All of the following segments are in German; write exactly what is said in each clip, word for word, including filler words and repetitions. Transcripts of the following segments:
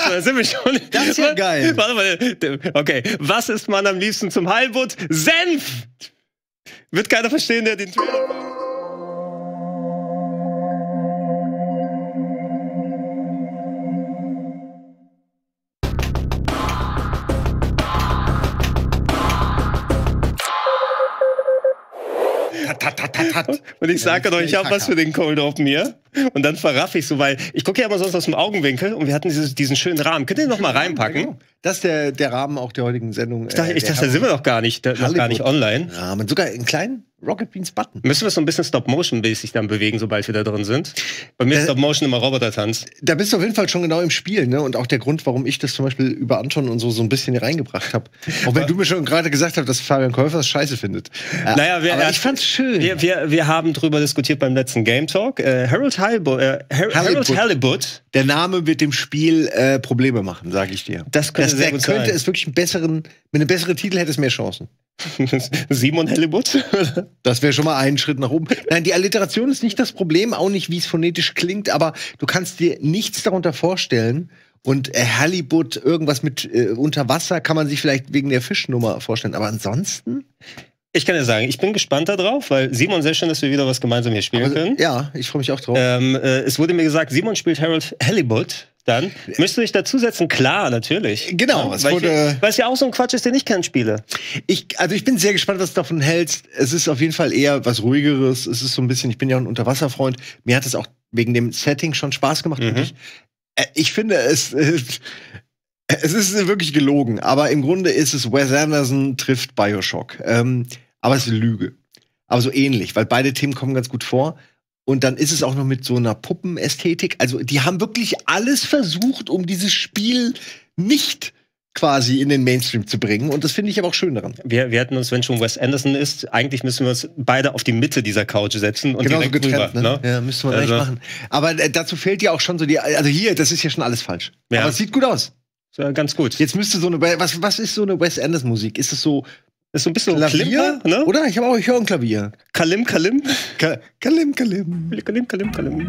mal, da sind wir schon. Das ist ja geil. Warte mal. Okay, was isst man am liebsten zum Halibut? Senf! Wird keiner verstehen, der den Trailer macht. Und ich sage doch, ich habe was für den Cold Open hier. Und dann verraff ich so, weil ich gucke ja immer sonst aus dem Augenwinkel und wir hatten dieses, diesen schönen Rahmen. Könnt ihr den noch mal reinpacken? Das ist der, der Rahmen auch der heutigen Sendung. Ich dachte, ich dachte da sind wir doch gar nicht, noch gar nicht online. Ja, man sogar einen kleinen Rocket Beans Button. Müssen wir so ein bisschen Stop-Motion-mäßig dann bewegen, sobald wir da drin sind? Bei mir ist Stop-Motion immer Roboter-Tanz. Da bist du auf jeden Fall schon genau im Spiel, ne? Und auch der Grund, warum ich das zum Beispiel über Anton und so so ein bisschen hier reingebracht habe. Auch wenn du mir schon gerade gesagt hast, dass Fabian Käufer das scheiße findet. Naja, wir, aber ich fand's schön. Wir, wir, wir haben drüber diskutiert beim letzten Game Talk. Äh, Harold Halibut, äh, Har Harold Halibut. Der Name wird dem Spiel äh, Probleme machen, sage ich dir. Das könnte, das, sehr der gut könnte sein. es wirklich einen besseren, mit einem besseren Titel hätte es mehr Chancen. Simon Halibut? Das wäre schon mal einen Schritt nach oben. Nein, die Alliteration ist nicht das Problem, auch nicht, wie es phonetisch klingt, aber du kannst dir nichts darunter vorstellen. Und äh, Halibut, irgendwas mit äh, unter Wasser, kann man sich vielleicht wegen der Fischnummer vorstellen. Aber ansonsten? Ich kann ja sagen, ich bin gespannt darauf, weil Simon, sehr schön, dass wir wieder was gemeinsam hier spielen aber, können. Ja, ich freue mich auch drauf. Ähm, äh, es wurde mir gesagt, Simon spielt Harold Halibut. Dann müsstest du dich dazusetzen, klar, natürlich. Genau, ja, es weil, wurde ich, weil es ja auch so ein Quatsch ist, den ich kennen spiele. Ich, also ich bin sehr gespannt, was du davon hältst. Es ist auf jeden Fall eher was Ruhigeres. Es ist so ein bisschen, ich bin ja ein Unterwasserfreund. Mir hat es auch wegen dem Setting schon Spaß gemacht. Mhm. Ich, äh, ich finde, es, äh, es ist wirklich gelogen. Aber im Grunde ist es, Wes Anderson trifft Bioshock. Ähm, aber es ist eine Lüge. Aber so ähnlich, weil beide Themen kommen ganz gut vor. Und dann ist es auch noch mit so einer Puppenästhetik. Also die haben wirklich alles versucht, um dieses Spiel nicht quasi in den Mainstream zu bringen. Und das finde ich aber auch schön daran. Wir, wir hätten uns, wenn schon Wes Anderson ist, eigentlich müssen wir uns beide auf die Mitte dieser Couch setzen und genau direkt so getrennt, rüber. Ne? Ne? Ja, müsste man also, eigentlich machen. Aber äh, dazu fehlt ja auch schon so die, also hier, das ist ja schon alles falsch. Ja. Aber es sieht gut aus. Ja, ganz gut. Jetzt müsste so eine, was, was ist so eine Wes Anderson Musik? Ist es so Das ist so ein bisschen Klavier, Klimper, ne? Oder? Ich habe auch, ich höre ein Klavier. Kalim, Kalim. Ka Kalim, Kalim. Kalim, Kalim, Kalim.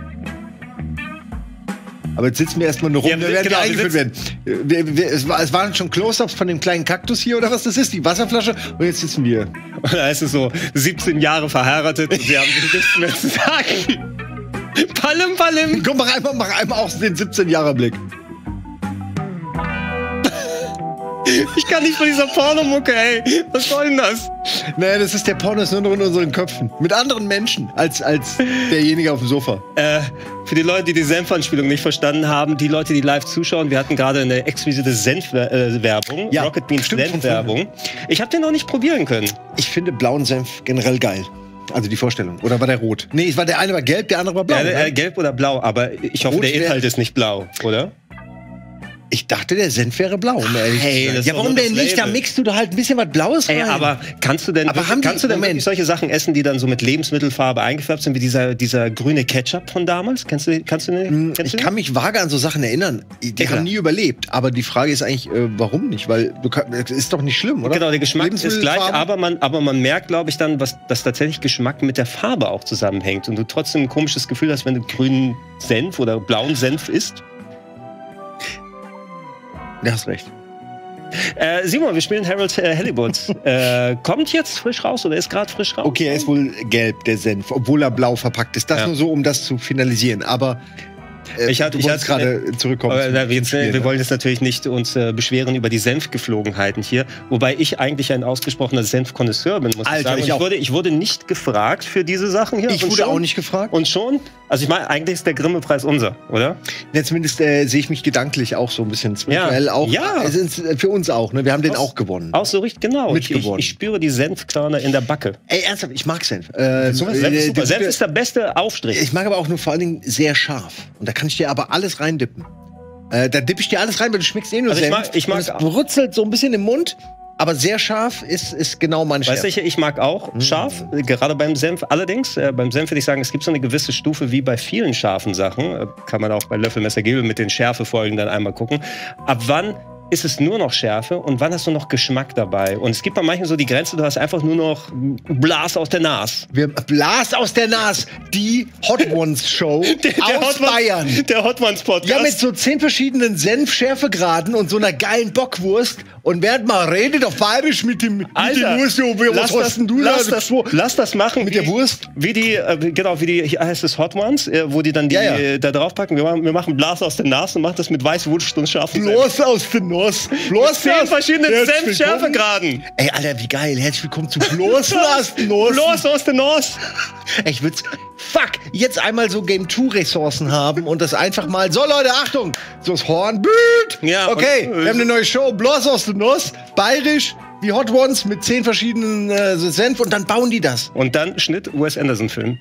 Aber jetzt sitzen wir erstmal nur rum, Ja, da werden genau, wir eingeführt werden. Wir, wir, es, war, es waren schon Close-Ups von dem kleinen Kaktus hier, oder was das ist, die Wasserflasche. Und jetzt sitzen wir. Und da ist es so, siebzehn Jahre verheiratet und sie haben nichts mehr zu sagen. Palim, Palim. Komm, mach einmal, mach einmal auch den siebzehn-Jahre-Blick. Ich kann nicht von dieser Pornomucke, ey. Was soll denn das? Naja, das ist der Porno, ist nur noch in unseren Köpfen. Mit anderen Menschen als, als derjenige auf dem Sofa. Äh, für die Leute, die die Senf-Anspielung nicht verstanden haben, die Leute, die live zuschauen, wir hatten gerade eine exquisite Senf-Werbung, Ja, Rocket Beans stimmt, Senf-Werbung. Ich habe den noch nicht probieren können. Ich finde blauen Senf generell geil. Also die Vorstellung. Oder war der rot? Nee, es war der eine war gelb, der andere war blau. Ja, äh, ne? gelb oder blau, aber ich hoffe, Rot der Inhalt wär- ist nicht blau, oder? Ich dachte, der Senf wäre blau, um ehrlich Hey, zu sein. das ist Ja, doch warum nur denn das nicht? Da Label. mixt du da halt ein bisschen was Blaues rein. Ey, aber kannst du denn, Aber wirklich, haben die- kannst du denn Moment. wirklich solche Sachen essen, die dann so mit Lebensmittelfarbe eingefärbt sind, wie dieser, dieser grüne Ketchup von damals? Kennst du, kannst du den? Hm, Kennst Ich du den? kann mich vage an so Sachen erinnern. Die Ja, klar. haben nie überlebt. Aber die Frage ist eigentlich, äh, warum nicht? Weil du kann, das ist doch nicht schlimm, oder? Genau, der Geschmack ist gleich, Lebensmittelfarben? aber man, aber man merkt, glaube ich, dann, was, dass tatsächlich Geschmack mit der Farbe auch zusammenhängt und du trotzdem ein komisches Gefühl hast, wenn du grünen Senf oder blauen Senf isst. Ja, hast recht. Äh, Simon, wir spielen Harold äh, Halibut. äh, kommt jetzt frisch raus oder ist gerade frisch raus? Okay, er ist wohl gelb, der Senf, obwohl er blau verpackt ist. Das Ja. nur so, um das zu finalisieren. Aber äh, Ich hatte- du ich wolltest hatte- gerade zurückkommen. Aber, zum- na, wir, zum Spiel, wir ne? wollen jetzt natürlich nicht uns äh, beschweren über die Senfgeflogenheiten hier, wobei ich eigentlich ein ausgesprochener Senfkonnoisseur bin, muss Alter, ich sagen. ich Und ich, auch. wurde, ich wurde nicht gefragt für diese Sachen hier. Ich Und wurde schon- auch nicht gefragt. Und schon, also ich meine, eigentlich ist der Grimme-Preis unser, oder? Ja, zumindest äh, sehe ich mich gedanklich auch so ein bisschen spirituell. Ja. Auch, Ja. Es ist äh, für uns auch. Ne? Wir haben den Aus- auch gewonnen. Auch so richtig, genau. Ich, ich, Mitgewonnen. ich spüre die Senfkörner in der Backe. Ey, ernsthaft, ich mag Senf. Äh, Senf äh, ist super. der Senf gute- ist der beste Aufstrich. Ich mag aber auch nur vor allen Dingen sehr scharf. Und da kann ich dir aber alles reindippen. Äh, da dippe ich dir alles rein, weil du schmeckst eh nur Also ich Senf. mag- ich mag Und es auch- brutzelt so ein bisschen im Mund, aber sehr scharf ist, ist genau meine Weißt Stärke. du, ich mag auch scharf, äh, gerade beim Senf. Allerdings, äh, beim Senf würde ich sagen, es gibt so eine gewisse Stufe wie bei vielen scharfen Sachen. Äh, kann man auch bei Löffelmesser Gabel mit den Schärfefolgen dann einmal gucken. Ab wann ist es nur noch Schärfe und wann hast du noch Geschmack dabei? Und es gibt bei manchen so die Grenze, du hast einfach nur noch Blas aus der Nas. Wir, Blas aus der Nas, die Hot Ones Show der, der aus Hot Ones, Bayern. Der Hot Ones Podcast. Ja, mit so zehn verschiedenen Senf-Schärfegraden und so einer geilen Bockwurst. Und während man redet auf Bayerisch mit dem mit Alter, dem Wurst, was hast denn du lass da? Das, lass das machen. Mit wie, der Wurst? Wie die, äh, genau, wie die, hier heißt es Hot Ones, äh, wo die dann die ja, ja. äh, da draufpacken. Wir machen, wir machen Blas aus der Nas und machen das mit Weißwurst und scharfen Senf. Blas aus der Nuss. Blas Zehn verschiedene Senf-Schärfegraden. Ey, Alter, wie geil. Herzlich willkommen zu Blas aus der Nuss. Blas aus der Nuss. Ich würd's, fuck, jetzt einmal so Game zwei Ressourcen haben und das einfach mal, so Leute, Achtung, so das Horn, Bild. Ja, okay, und, äh, wir haben eine neue Show, Blas aus der Nuss, bayerisch, wie Hot Ones mit zehn verschiedenen äh, Senf und dann bauen die das. Und dann Schnitt Wes Anderson-Film.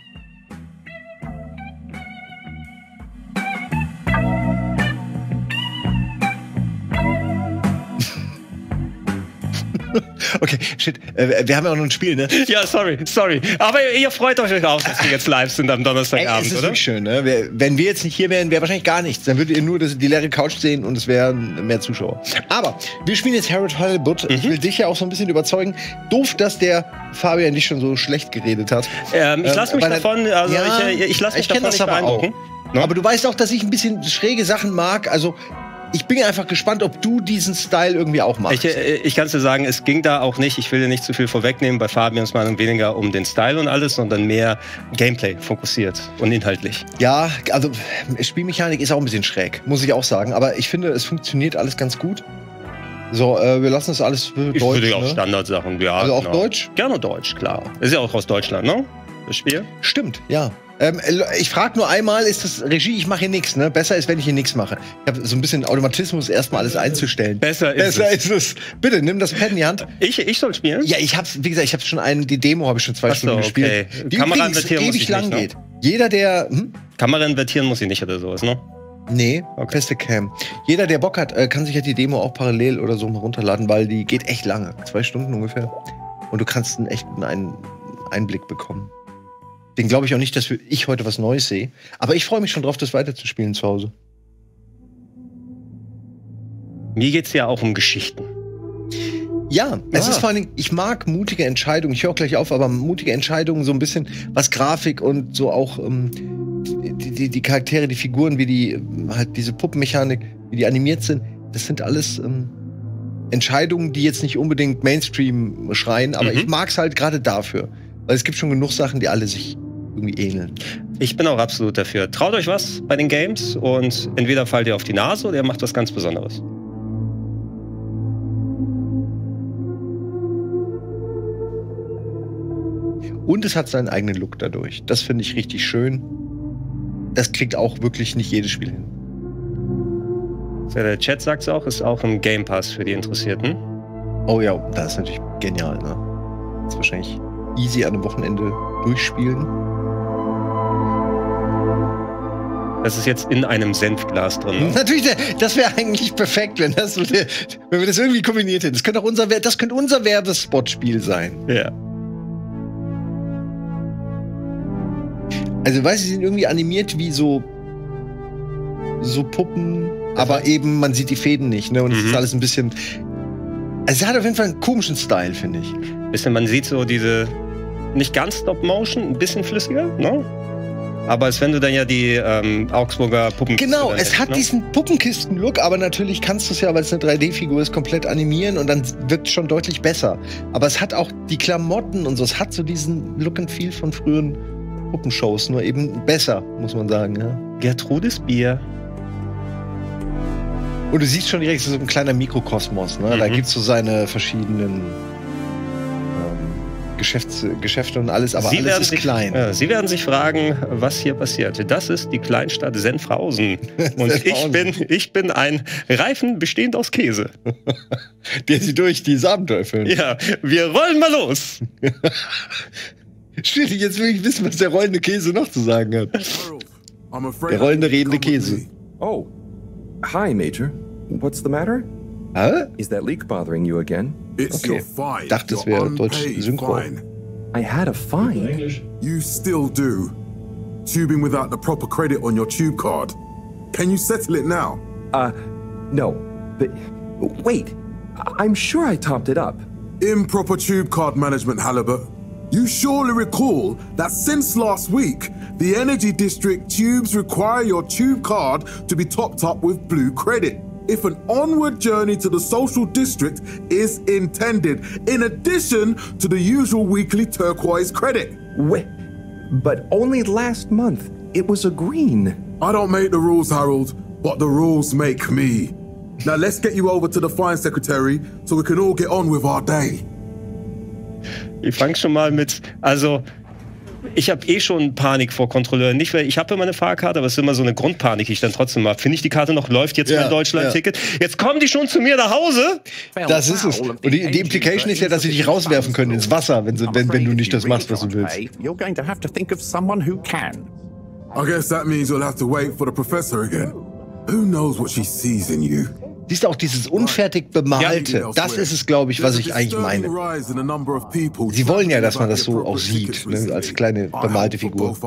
Okay, shit. Äh, wir haben ja auch noch ein Spiel, ne? Ja, sorry, sorry. Aber ihr freut euch auch, dass wir jetzt live sind am Donnerstagabend, Ey, es ist oder? wirklich schön, ne? Wir, wenn wir jetzt nicht hier wären, wäre wahrscheinlich gar nichts. Dann würdet ihr nur das, die leere Couch sehen und es wären mehr Zuschauer. Aber wir spielen jetzt Harold Hollywood. Mhm. Ich will dich ja auch so ein bisschen überzeugen. Doof, dass der Fabian dich schon so schlecht geredet hat. Ähm, ich lasse mich ähm, davon, also ja, ich, ich lasse mich ich davon nicht beeindrucken. No? Aber du weißt auch, dass ich ein bisschen schräge Sachen mag. Also ich bin einfach gespannt, ob du diesen Style irgendwie auch machst. Ich, ich kann dir sagen, es ging da auch nicht, ich will dir nicht zu viel vorwegnehmen, bei Fabians Meinung weniger um den Style und alles, sondern mehr Gameplay fokussiert und inhaltlich. Ja, also Spielmechanik ist auch ein bisschen schräg, muss ich auch sagen. Aber ich finde, es funktioniert alles ganz gut. So, äh, wir lassen das alles für ich Deutsch. Ich würde auch ne? Standardsachen, ja. Also auch genau. Deutsch? Gerne Deutsch, klar. Ist ja auch aus Deutschland, ne? Das Spiel? Stimmt, ja. Ähm, ich frage nur einmal, ist das Regie, ich mache hier nichts, ne? Besser ist, wenn ich hier nichts mache. Ich habe so ein bisschen Automatismus, erstmal alles einzustellen. Besser ist Besser es. ist es. Bitte, nimm das Pad in die Hand. Ich, ich soll spielen? Ja, ich hab's, wie gesagt, ich habe schon einen, die Demo habe ich schon zwei Ach Stunden so, okay. gespielt. Die Kamera übrigens invertieren muss ewig ich lang nicht, ne? geht. Jeder, der... Hm? Kamera invertieren muss ich nicht oder sowas, ne? Nee, okay. Feste Cam. Jeder, der Bock hat, kann sich ja die Demo auch parallel oder so mal runterladen, weil die geht echt lange. Zwei Stunden ungefähr. Und du kannst einen echten Ein- Einblick bekommen. Den glaube ich auch nicht, dass ich heute was Neues sehe. Aber ich freue mich schon drauf, das weiterzuspielen zu Hause. Mir geht's ja auch um Geschichten. Ja, es Ah. ist vor allen Dingen, ich mag mutige Entscheidungen. Ich höre auch gleich auf, aber mutige Entscheidungen, so ein bisschen, was Grafik und so auch ähm, die, die, die Charaktere, die Figuren, wie die, halt diese Puppenmechanik, wie die animiert sind, das sind alles ähm, Entscheidungen, die jetzt nicht unbedingt Mainstream schreien, aber Mhm. ich mag's halt gerade dafür. Weil es gibt schon genug Sachen, die alle sich irgendwie ähneln. Ich bin auch absolut dafür. Traut euch was bei den Games und entweder fallt ihr auf die Nase oder ihr macht was ganz Besonderes. Und es hat seinen eigenen Look dadurch. Das finde ich richtig schön. Das kriegt auch wirklich nicht jedes Spiel hin. So, der Chat sagt es auch, ist auch ein Game Pass für die Interessierten. Oh ja, das ist natürlich genial, ne? Das ist wahrscheinlich easy an einem Wochenende durchspielen. Das ist jetzt in einem Senfglas drin. Ne? Natürlich, das wäre eigentlich perfekt, wenn, das, wenn wir das irgendwie kombiniert hätten. Das könnte auch unser, das könnte unser Werbespot-Spiel sein. Ja. Also, weißt du, sie sind irgendwie animiert wie so, so Puppen, aber eben, man sieht die Fäden nicht, ne? Und es Mhm. ist alles ein bisschen. Also, es hat auf jeden Fall einen komischen Style, finde ich. Bisschen, man sieht so diese, nicht ganz Stop-Motion, ein bisschen flüssiger, ne? Aber als wenn du dann ja die ähm, Augsburger Puppen. Genau, es hättest, hat ne? diesen Puppenkisten-Look, aber natürlich kannst du es ja, weil es eine drei D-Figur ist, komplett animieren und dann wirkt es schon deutlich besser. Aber es hat auch die Klamotten und so, es hat so diesen Look and Feel von früheren Puppenshows, nur eben besser, muss man sagen. Ja. Gertrudes Bier. Und du siehst schon direkt, es ist so ein kleiner Mikrokosmos. Ne? Mhm. Da gibt es so seine verschiedenen ähm, Geschäfts Geschäfte und alles, aber Sie alles werden ist sich, klein. Ja, Sie werden sich fragen, was hier passiert. Das ist die Kleinstadt Senfhausen. Und ich Senfhausen. bin, ich bin ein Reifen bestehend aus Käse. Der sie durch dieses Abenteuer füllen. Ja, wir rollen mal los. Shit, jetzt will ich wissen, was der rollende Käse noch zu sagen hat. Der rollende, redende Käse. Oh. Hi, Major. What's the matter? Hä? Is that leak bothering you again? It's Okay. your fine. Dachte, es your wäre deutsch unpaid Synchro. fine. I had a fine. You still do. Tubing without the proper credit on your tube card. Can you settle it now? Uh, no. But Wait, I'm sure I topped it up. Improper tube card management, Halibut. You surely recall that since last week, the Energy District tubes require your tube card to be topped up with blue credit if an onward journey to the social district is intended, in addition to the usual weekly turquoise credit. Wait, but only last month it was a green. I don't make the rules, Harold, but the rules make me. Now let's get you over to the fine secretary so we can all get on with our day. Ich fange schon mal mit, also ich habe eh schon Panik vor Kontrolleuren. Nicht, weil ich habe immer eine Fahrkarte, aber es ist immer so eine Grundpanik, die ich dann trotzdem habe. Finde ich die Karte noch, läuft jetzt ja, mein Deutschland-Ticket. Ja. Jetzt kommen die schon zu mir nach Hause. Das ist es. Und die, die Implication ist ja, dass sie dich rauswerfen können ins Wasser, wenn, sie, wenn, wenn du nicht das machst, was du willst. I guess that means you'll have to wait for the professor again. Who knows what she sees in you? Siehst du auch dieses unfertig Bemalte? Das ist es, glaube ich, was ich eigentlich meine. Sie wollen ja, dass man das so auch sieht, ne, als kleine bemalte Figur.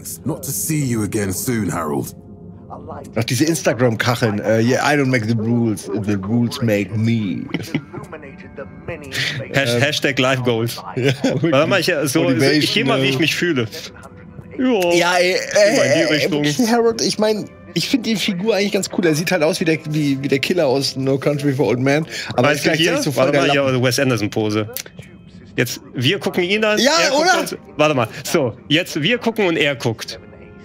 Auch diese Instagram-Kacheln. Uh, yeah, I don't make the rules, the rules make me. Hashtag, Hashtag Life Goals. Ja, warte mal, ich, so, ich gehe mal, wie ich mich fühle. Jo, ja, ey, äh, äh, Harold, ich meine, ich finde die Figur eigentlich ganz cool. Er sieht halt aus wie der, wie, wie der Killer aus No Country for Old Men. Aber ist gleichzeitig so voll der Lappen. Warte mal, Wes Anderson-Pose. Jetzt, wir gucken ihn an. Ja, er oder? Uns, warte mal. So, jetzt wir gucken und er guckt.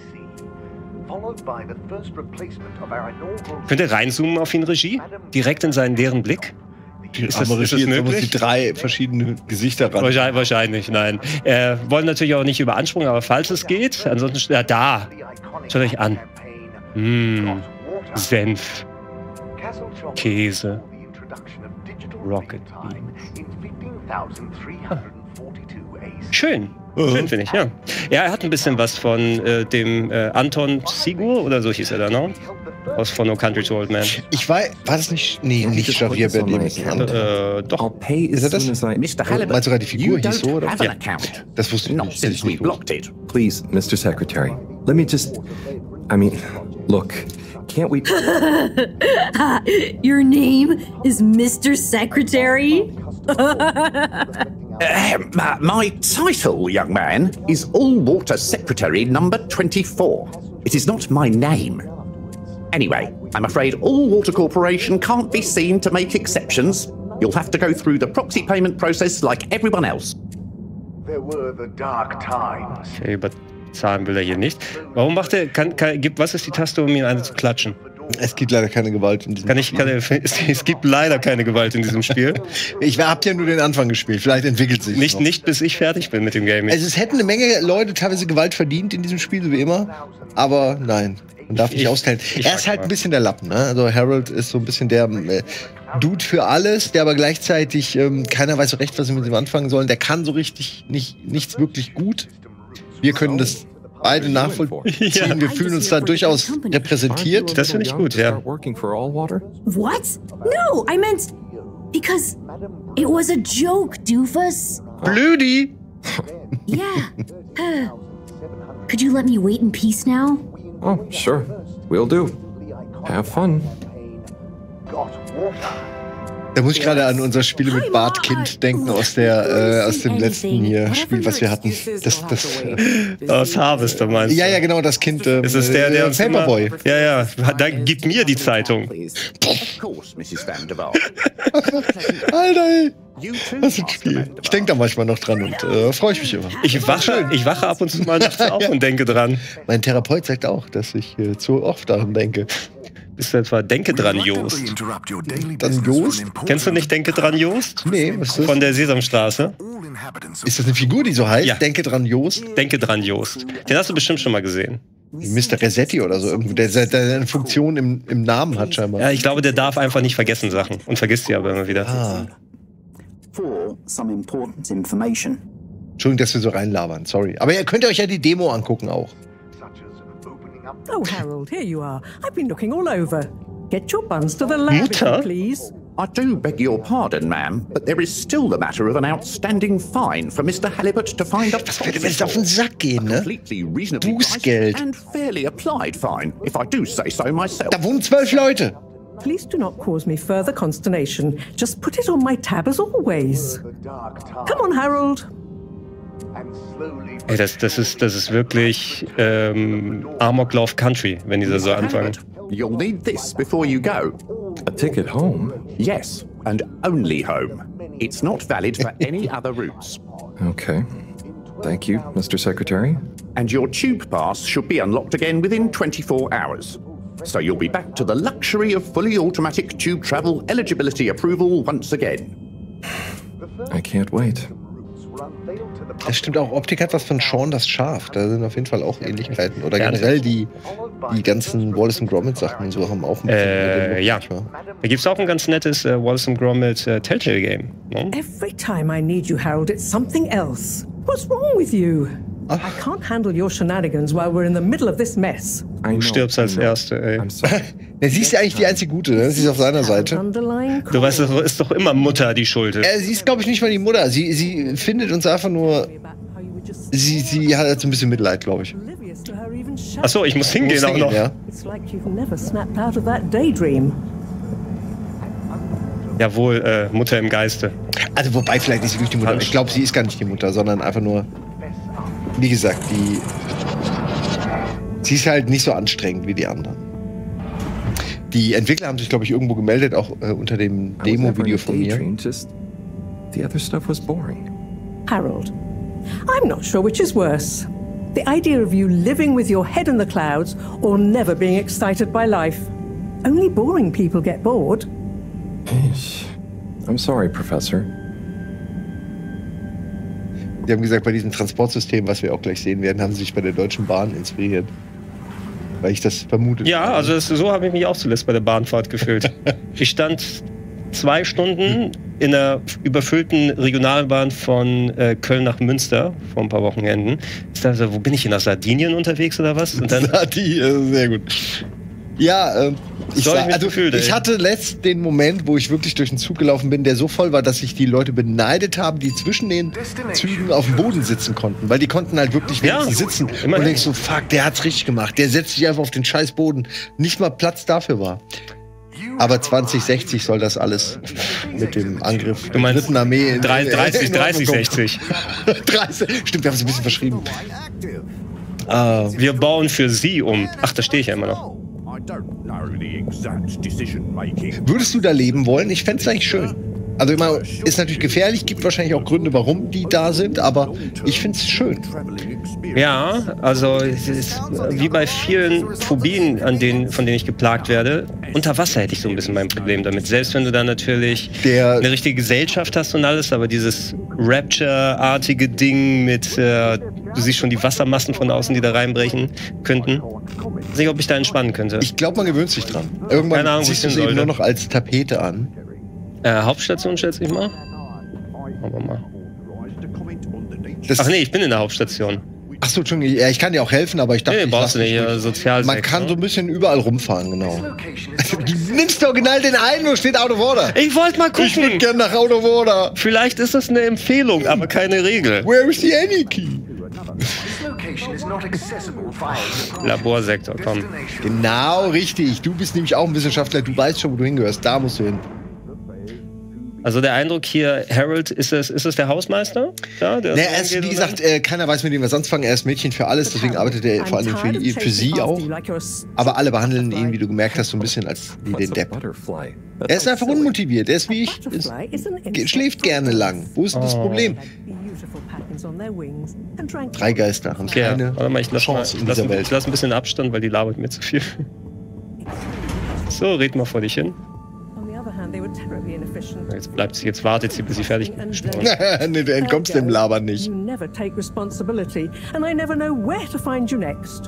Könnt ihr reinzoomen auf ihn, Regie? Direkt in seinen leeren Blick? Ist das, ist das möglich? Die drei verschiedene Gesichter ran. Wahrscheinlich, wahrscheinlich nein. Äh, wollen natürlich auch nicht überanspruchen, aber falls es geht, ansonsten, ja, da. Schaut euch an. Mmh. Senf. Käse. Rocket Bean. Ah. Schön. Schön, finde ich, ja. Ja, er hat ein bisschen was von äh, dem äh, Anton Sigur oder so hieß er da, ne? Aus von No Country to Old Men. Ich weiß, war das nicht? Nee, nicht Javier Bardem. Äh, doch. Ist er das? Mister Halibut, meinst du sogar die Figur hieß so, oder? Ja. Das wusste ich Not nicht. since we blocked it. Please, Mister Secretary, let me just... I mean, look, can't we... Your name is Mister Secretary? Uh, my title, young man, is All-Water Secretary number twenty-four. It is not my name. Anyway, I'm afraid All-Water Corporation can't be seen to make exceptions. You'll have to go through the proxy payment process like everyone else. There were the dark times. Okay, bezahlen will er hier nicht. Warum macht er, kann, kann, gibt, was ist die Taste, um ihn eine zu klatschen? Es gibt leider keine Gewalt in diesem kann ich, Spiel. Kann er, es gibt leider keine Gewalt in diesem Spiel. Ich hab ja nur den Anfang gespielt. Vielleicht entwickelt sich nicht noch. Nicht bis ich fertig bin mit dem Game. Also es hätten eine Menge Leute teilweise Gewalt verdient in diesem Spiel, so wie immer. Aber nein, man darf nicht ich, austeilen. Ich er ist halt ein bisschen der Lappen. Ne? Also Harold ist so ein bisschen der äh, Dude für alles, der aber gleichzeitig ähm, keiner weiß so recht, was sie mit ihm anfangen sollen. Der kann so richtig nicht, nichts wirklich gut. Wir können das beide nachvollziehen. Ja. Wir fühlen uns da durchaus repräsentiert. Das finde ich gut, ja. What? No, I meant because it was a joke, doofus. Blödi. Yeah. Uh, could you let me wait in peace now? Oh, sure. Will do. Have fun. Da muss ich gerade an unser Spiel mit Bart Kind denken aus der äh, aus dem letzten hier Spiel, was wir hatten. Das, das, äh, aus Harvester meinst du? Ja, ja, genau, das Kind. Äh, ist es der, der äh, Paperboy. Immer, ja, ja, da gib mir die Zeitung. Alter, ey. Was ein Spiel. Ich denke da manchmal noch dran und äh, freue ich mich immer. Ich wache, ich wache ab und zu mal nachts auf und denke dran. Mein Therapeut sagt auch, dass ich äh, zu oft daran denke. Bist du etwa Denke dran, Joost? Dann Joost? Kennst du nicht Denke dran, Joost? Nee, was ist das? Von der Sesamstraße. Ist das eine Figur, die so heißt? Ja. Denke dran, Joost? Denke dran, Joost. Den hast du bestimmt schon mal gesehen. Mister Resetti oder so, der, der, der eine Funktion im, im Namen hat scheinbar. Ja, ich glaube, der darf einfach nicht vergessen Sachen und vergisst sie aber immer wieder. Ah. For some important information. Entschuldigung, dass wir so reinlabern, sorry. Aber ihr könnt euch ja die Demo angucken auch. Oh, Harold, here you are. I've been looking all over. Get your buns to the lab, Mutter? please. I do beg your pardon, ma'am, but there is still the matter of an outstanding fine for Mister Halibut to find a Das würde mir jetzt auf den Sack gehen, ne? completely reasonably Bußgeld. priced and fairly applied fine, if I do say so myself. Da wohnen zwölf Leute. Please do not cause me further consternation. Just put it on my tab as always. Come on, Harold. Ey, das, das, ist, das ist wirklich ähm, Amoklauf Country, wenn die so anfangen. You'll need this before you go. A ticket home? Yes, and only home. It's not valid for any other routes. Okay. Thank you, Mister Secretary. And your tube pass should be unlocked again within twenty-four hours. So you'll be back to the luxury of fully automatic tube travel eligibility approval once again. I can't wait. Das stimmt auch. Optik hat was von Shaun das Schaf. Da sind auf jeden Fall auch Ähnlichkeiten. Oder generell die, die ganzen Wallace and Gromit Sachen und so haben auch ein bisschen. Äh, ja. Da gibt es auch ein ganz nettes äh, Wallace and Gromit äh, Telltale Game. No? Every time I need you, Harold, it's something else. What's wrong with you? I can't handle your shenanigans while we're in the middle of this mess. Du stirbst als Erste, ey. Ja, sie ist ja eigentlich die einzige Gute, ne? Sie ist auf seiner Seite. Du weißt, es ist doch immer Mutter die Schuld. Äh, sie ist, glaube ich, nicht mal die Mutter. Sie, sie findet uns einfach nur. Sie, sie hat jetzt ein bisschen Mitleid, glaube ich. Achso, ich muss hingehen auch noch. Ja. Jawohl, äh, Mutter im Geiste. Also, wobei, vielleicht ist sie wirklich die Mutter. Ich glaube, sie ist gar nicht die Mutter, sondern einfach nur. Wie gesagt, die. Sie ist halt nicht so anstrengend wie die anderen. Die Entwickler haben sich, glaube ich, irgendwo gemeldet, auch äh, unter dem Demo-Video von mir. Just the other stuff was boring. Harold, I'm not sure which is worse. The idea of you living with your head in the clouds or never being excited by life. Only boring people get bored. I'm sorry, Professor. Die haben gesagt, bei diesem Transportsystem, was wir auch gleich sehen werden, haben sie sich bei der Deutschen Bahn inspiriert. Weil ich das vermutet Ja, habe. also das, so habe ich mich auch zuletzt bei der Bahnfahrt gefühlt. Ich stand zwei Stunden in der überfüllten Regionalbahn von äh, Köln nach Münster vor ein paar Wochenenden. Ich dachte, wo bin ich hier, nach Sardinien unterwegs oder was? Und dann Sardinien, sehr gut. Ja, ähm, ich, So hab ich mich also, gefühlt, ich ey. hatte letzt den Moment, wo ich wirklich durch den Zug gelaufen bin, der so voll war, dass sich die Leute beneidet haben, die zwischen den Zügen auf dem Boden sitzen konnten. Weil die konnten halt wirklich Ja, wenigstens sitzen. immerhin. Und denkst so, fuck, der hat's richtig gemacht. Der setzt sich einfach auf den scheiß Boden. Nicht mal Platz dafür war. Aber zwanzig sechzig soll das alles mit dem Angriff Du meinst der dritten Armee in dreißig, in Ordnung dreißig, kommen. sechzig. dreißig. Stimmt, wir haben es ein bisschen verschrieben. Äh, Wir bauen für sie um. Ach, da stehe ich ja immer noch. Würdest du da leben wollen? Ich fände es eigentlich schön. Also ich meine, ist natürlich gefährlich, gibt wahrscheinlich auch Gründe, warum die da sind, aber ich finde es schön. Ja, also es ist wie bei vielen Phobien, an denen, von denen ich geplagt werde. Unter Wasser hätte ich so ein bisschen mein Problem damit. Selbst wenn du dann natürlich Der- eine richtige Gesellschaft hast und alles, aber dieses Rapture-artige Ding mit, äh, du siehst schon die Wassermassen von außen, die da reinbrechen könnten. Ich weiß nicht, ob ich da entspannen könnte. Ich glaube, man gewöhnt sich dran. Irgendwann Keine Ahnung, siehst du wo es ich hin eben nur sollte. noch als Tapete an. Äh, Hauptstation, schätze ich mal. Aber mal. Das, Ach nee, ich bin in der Hauptstation. Ach so, Entschuldigung, ja, ich kann dir auch helfen, aber ich dachte, Nee, ich brauchst du lass nicht, dich äh, durch. Sozialsektor. Man kann so ein bisschen überall rumfahren, genau. Du nimmst original den einen, wo steht Out of Order. Ich wollte mal Ich würde gucken. gerne nach Out of Order. Vielleicht ist das eine Empfehlung, aber keine Regel. Where is the any key? Laborsektor, komm. Genau, richtig. Du bist nämlich auch ein Wissenschaftler, du weißt schon, wo du hingehörst. Da musst du hin. Also der Eindruck hier, Harold, ist es, ist es der Hausmeister? Ja, der Naja, er ist, wie gesagt, äh, keiner weiß, mit dem wir sonst fangen. Er ist Mädchen für alles, deswegen arbeitet er vor allem für, für sie auch. Aber alle behandeln ihn, wie du gemerkt hast, so ein bisschen als wie den Depp. Butterfly. Er ist einfach unmotiviert. Er ist wie ich. Ist, ge- schläft gerne lang. Wo ist denn das Problem? Drei Geister haben Ja, keine warte mal, ich lass, mal, Chance ich, in lass, dieser Welt. ich lass ein bisschen Abstand, weil die labert mir zu viel. So, red mal vor dich hin. Jetzt bleibt sie, jetzt wartet sie, bis sie fertig gesprochen ist. Nee, du entkommst dem Labern nicht. You never take responsibility, and I never know where to find you next.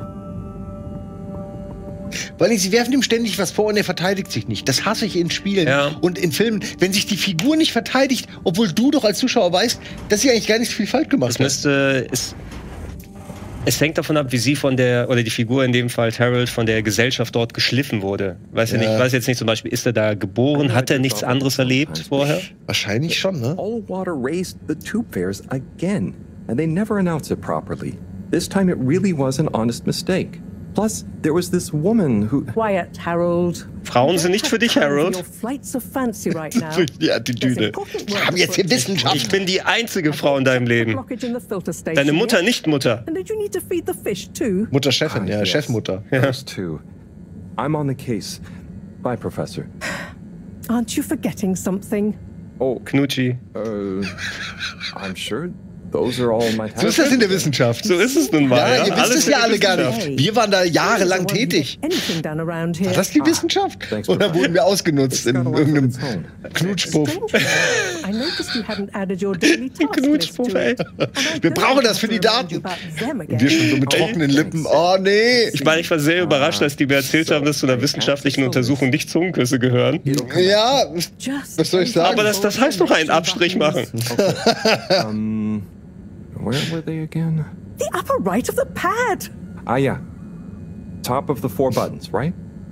Weil sie werfen ihm ständig was vor und er verteidigt sich nicht. Das hasse ich in Spielen Ja. und in Filmen. Wenn sich die Figur nicht verteidigt, obwohl du doch als Zuschauer weißt, dass sie eigentlich gar nicht viel falsch gemacht Es hat. müsste, es, es hängt davon ab, wie sie von der, oder die Figur in dem Fall, Harold, von der Gesellschaft dort geschliffen wurde. Weiß ja. Ja. nicht, weiß jetzt nicht zum Beispiel, ist er da geboren, hat er nichts anderes erlebt vorher? Wahrscheinlich schon, ne? All water raised the tube fares again, and they never announced it properly. This time it really was an honest mistake. Plus, there was this woman who... Quiet, Harold. Frauen sind nicht für dich, Harold. Your flights of fancy right now. Die Attitüde. Wir haben jetzt hier Wissenschaft. Ich bin die einzige Frau in deinem Leben. Deine Mutter, nicht Mutter. And did you need to feed the fish too? Mutter Chefin, ja, yes. Chefmutter. Those two. I'm on the case. Bye, Professor. Aren't you forgetting something? Oh, Knutschi. uh, I'm sure those are all my So ist das in der Wissenschaft. So ist es nun mal. Ja, Ja, ihr wisst Alles es ja für die alle gar Wissenschaft. nicht. Wir waren da jahrelang tätig. Anything done around here. War das die Wissenschaft? thanks, Oder Professor. wurden wir ausgenutzt in It's got a life of irgendeinem its own. Knutschpuff? I noticed you hadn't added your daily task list Knutschpuff, to ey. it. And I Wir don't brauchen das have für to die remind you Daten. about them Und wir schon so mit again. trockenen Lippen. Oh, nee. Ich meine, ich war sehr überrascht, als die mir erzählt haben, dass zu einer wissenschaftlichen Untersuchung nicht Zungenküsse gehören. Ja, Just was soll ich sagen? Aber das, das heißt doch einen Abstrich machen. Um, where were they again? The upper right of the pad. Ah, yeah. Top of the four buttons, right?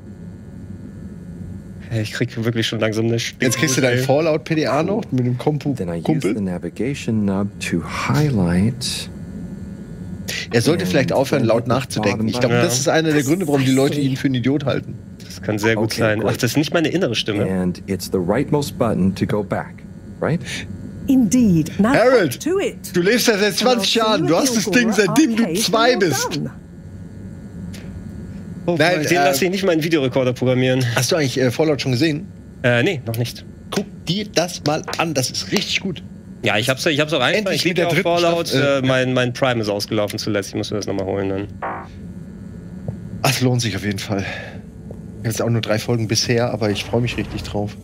Hey, ich krieg wirklich schon langsam eine Stimme. Jetzt kriegst du dein Fallout-P D A noch mit dem Kompu Then I use the Kumpel. navigation nub to highlight. Er sollte vielleicht aufhören, laut nachzudenken. Ich glaube, Ja. das ist einer der Gründe, warum die Leute ihn für einen Idiot halten. Das kann sehr gut Okay, sein. Ach, great. das ist nicht meine innere Stimme. And it's the rightmost button to go back, right? Indeed. Now Harold, to it. Du lebst ja seit zwanzig Jahren. Du hast das Ding, seitdem du zwei bist. Oh, Nein, den äh, lasse ich nicht meinen Videorekorder programmieren. Hast du eigentlich äh, Fallout schon gesehen? Äh, nee, noch nicht. Guck dir das mal an. Das ist richtig gut. Ja, ich hab's, ich hab's auch einfach. Endlich Ich mit liebe der auf dritten Fallout. Staffel, Äh, mein, mein Prime ist ausgelaufen zuletzt. Ich muss mir das nochmal holen dann. Das lohnt sich auf jeden Fall. Ich habe jetzt auch nur drei Folgen bisher, aber ich freue mich richtig drauf.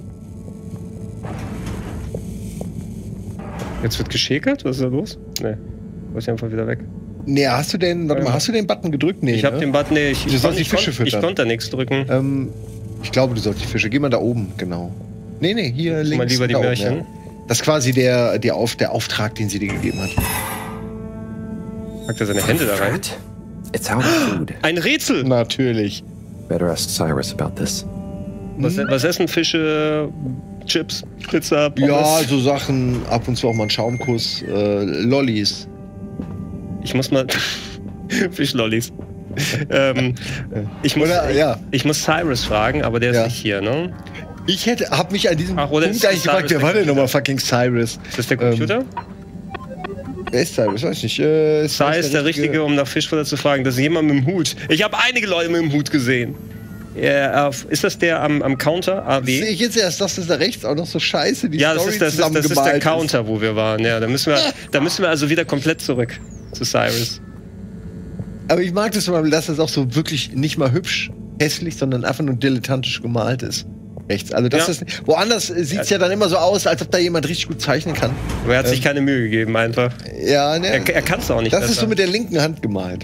Jetzt wird geschäkert? Was ist da los? Nee. Muss ich einfach wieder weg. Nee, hast du den, warte mal, hast du den Button gedrückt? Nee, Ich hab ne? den Button, nee, ich, Du ich, sollst kon, die ich, Fische kon, ich füttern. konnte da nichts drücken. Ähm, ich glaube, du sollst die Fische. Geh mal da oben, genau. Nee, nee, hier links. Mal lieber die da oben, Möhrchen. ja. Das ist quasi der, der, Auf, der Auftrag, den sie dir gegeben hat. Packt er seine Hände da rein? It's out of food. Ein Rätsel! Natürlich. Better ask Cyrus about this. Was, was essen Fische? Chips, Pizza, Pommes? Ja, so Sachen, ab und zu auch mal ein Schaumkuss, äh, Lollis. Ich muss mal... Fischlollis. ähm, ich, muss, Oder, ja. ich muss Cyrus fragen, aber der ist Ja. nicht hier, ne? Ich hätte, hab mich an diesem Ach, oder Punkt ist eigentlich gefragt, Cyrus wer war der denn nochmal fucking Cyrus? Ist das der Computer? Ähm, wer ist Cyrus? Weiß ich nicht. Äh, ist Sai das ist der Richtige, um nach Fischfutter zu fragen. Das ist jemand mit dem Hut. Ich habe einige Leute mit dem Hut gesehen. Ja, auf, ist das der am, am Counter? A Sehe W? ich jetzt erst, dass das da rechts auch noch so scheiße die Ja, das Story ist, das, ist, das ist der zusammengemalt Counter, wo wir waren. Ja, da müssen wir, da müssen wir also wieder komplett zurück zu Cyrus. Aber ich mag das mal, dass das auch so wirklich nicht mal hübsch, hässlich, sondern einfach nur dilettantisch gemalt ist. Rechts. Also das Ja. ist, woanders sieht es ja dann immer so aus, als ob da jemand richtig gut zeichnen kann. Aber er hat sich Ähm. keine Mühe gegeben, einfach. Ja, ne? Er, er kann es auch nicht Das besser. ist so mit der linken Hand gemalt.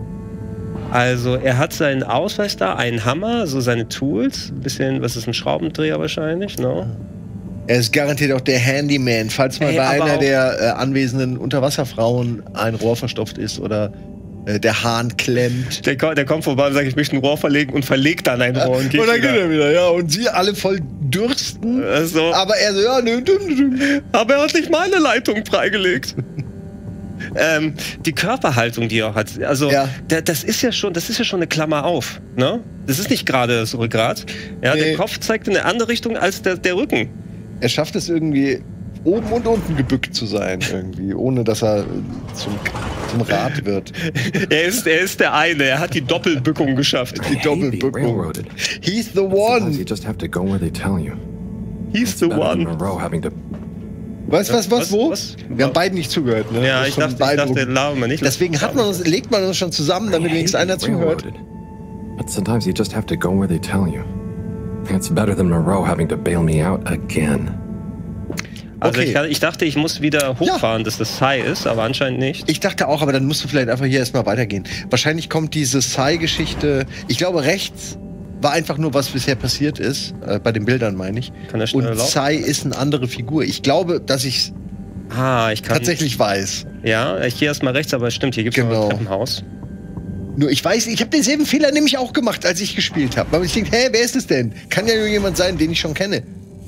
Also, er hat seinen Ausweis da, einen Hammer, so seine Tools. Ein bisschen, was ist ein Schraubendreher wahrscheinlich, ne? Er ist garantiert auch der Handyman, falls mal Ey, bei aber einer auch- der äh, anwesenden Unterwasserfrauen ein Rohr verstopft ist oder äh, der Hahn klemmt. Der, ko- der kommt vorbei und sagt, ich möchte ein Rohr verlegen und verlegt dann ein Rohr und geht und dann wieder. geht er wieder, ja. Und sie alle voll dürsten. Also, Aber er so, ja, nö, nö, nö. aber er hat nicht meine Leitung freigelegt. ähm, die Körperhaltung, die er auch hat, also Ja. da, das ist ja schon, das ist ja schon eine Klammer auf, ne? Das ist nicht gerade das Rückgrat. Ja, Nee. der Kopf zeigt in eine andere Richtung als der, der Rücken. Er schafft es irgendwie, oben und unten gebückt zu sein, irgendwie, ohne dass er äh, zum, zum Rad wird. Er ist, er ist der eine, er hat die Doppelbückung geschafft. Die Be Doppelbückung. railroaded. He's the Sometimes one. you just have to go where they tell you. He's the Better than one. Monroe having to. Was, was, was, Was, wo? was? Wir haben beiden nicht zugehört, ne? Ja, Das ich ist von dachte, ich beiden dachte, oben. laber mal nicht. Deswegen hat man uns, legt man uns schon zusammen, damit wenigstens einer zuhört. Railroaded. But sometimes you just have to go where they tell you. It's better than Monroe having to bail me out again. Also Okay. ich, kann- ich dachte, ich muss wieder hochfahren, dass das Sai ist, aber anscheinend nicht. Ich dachte auch, aber dann musst du vielleicht einfach hier erstmal weitergehen. Wahrscheinlich kommt diese Sai-Geschichte, ich glaube, rechts war einfach nur, was bisher passiert ist. Äh, bei den Bildern meine ich. Kann er schneller Und laufen? Sai ist eine andere Figur. Ich glaube, dass ich Ah, ich kann. tatsächlich weiß. Ja, ich gehe erstmal rechts, aber stimmt, hier gibt es Genau. noch ein Treppenhaus. Nur ich weiß, ich habe denselben Fehler nämlich auch gemacht, als ich gespielt habe. Weil ich denke, hä, wer ist es denn? Kann ja nur jemand sein, den ich schon kenne.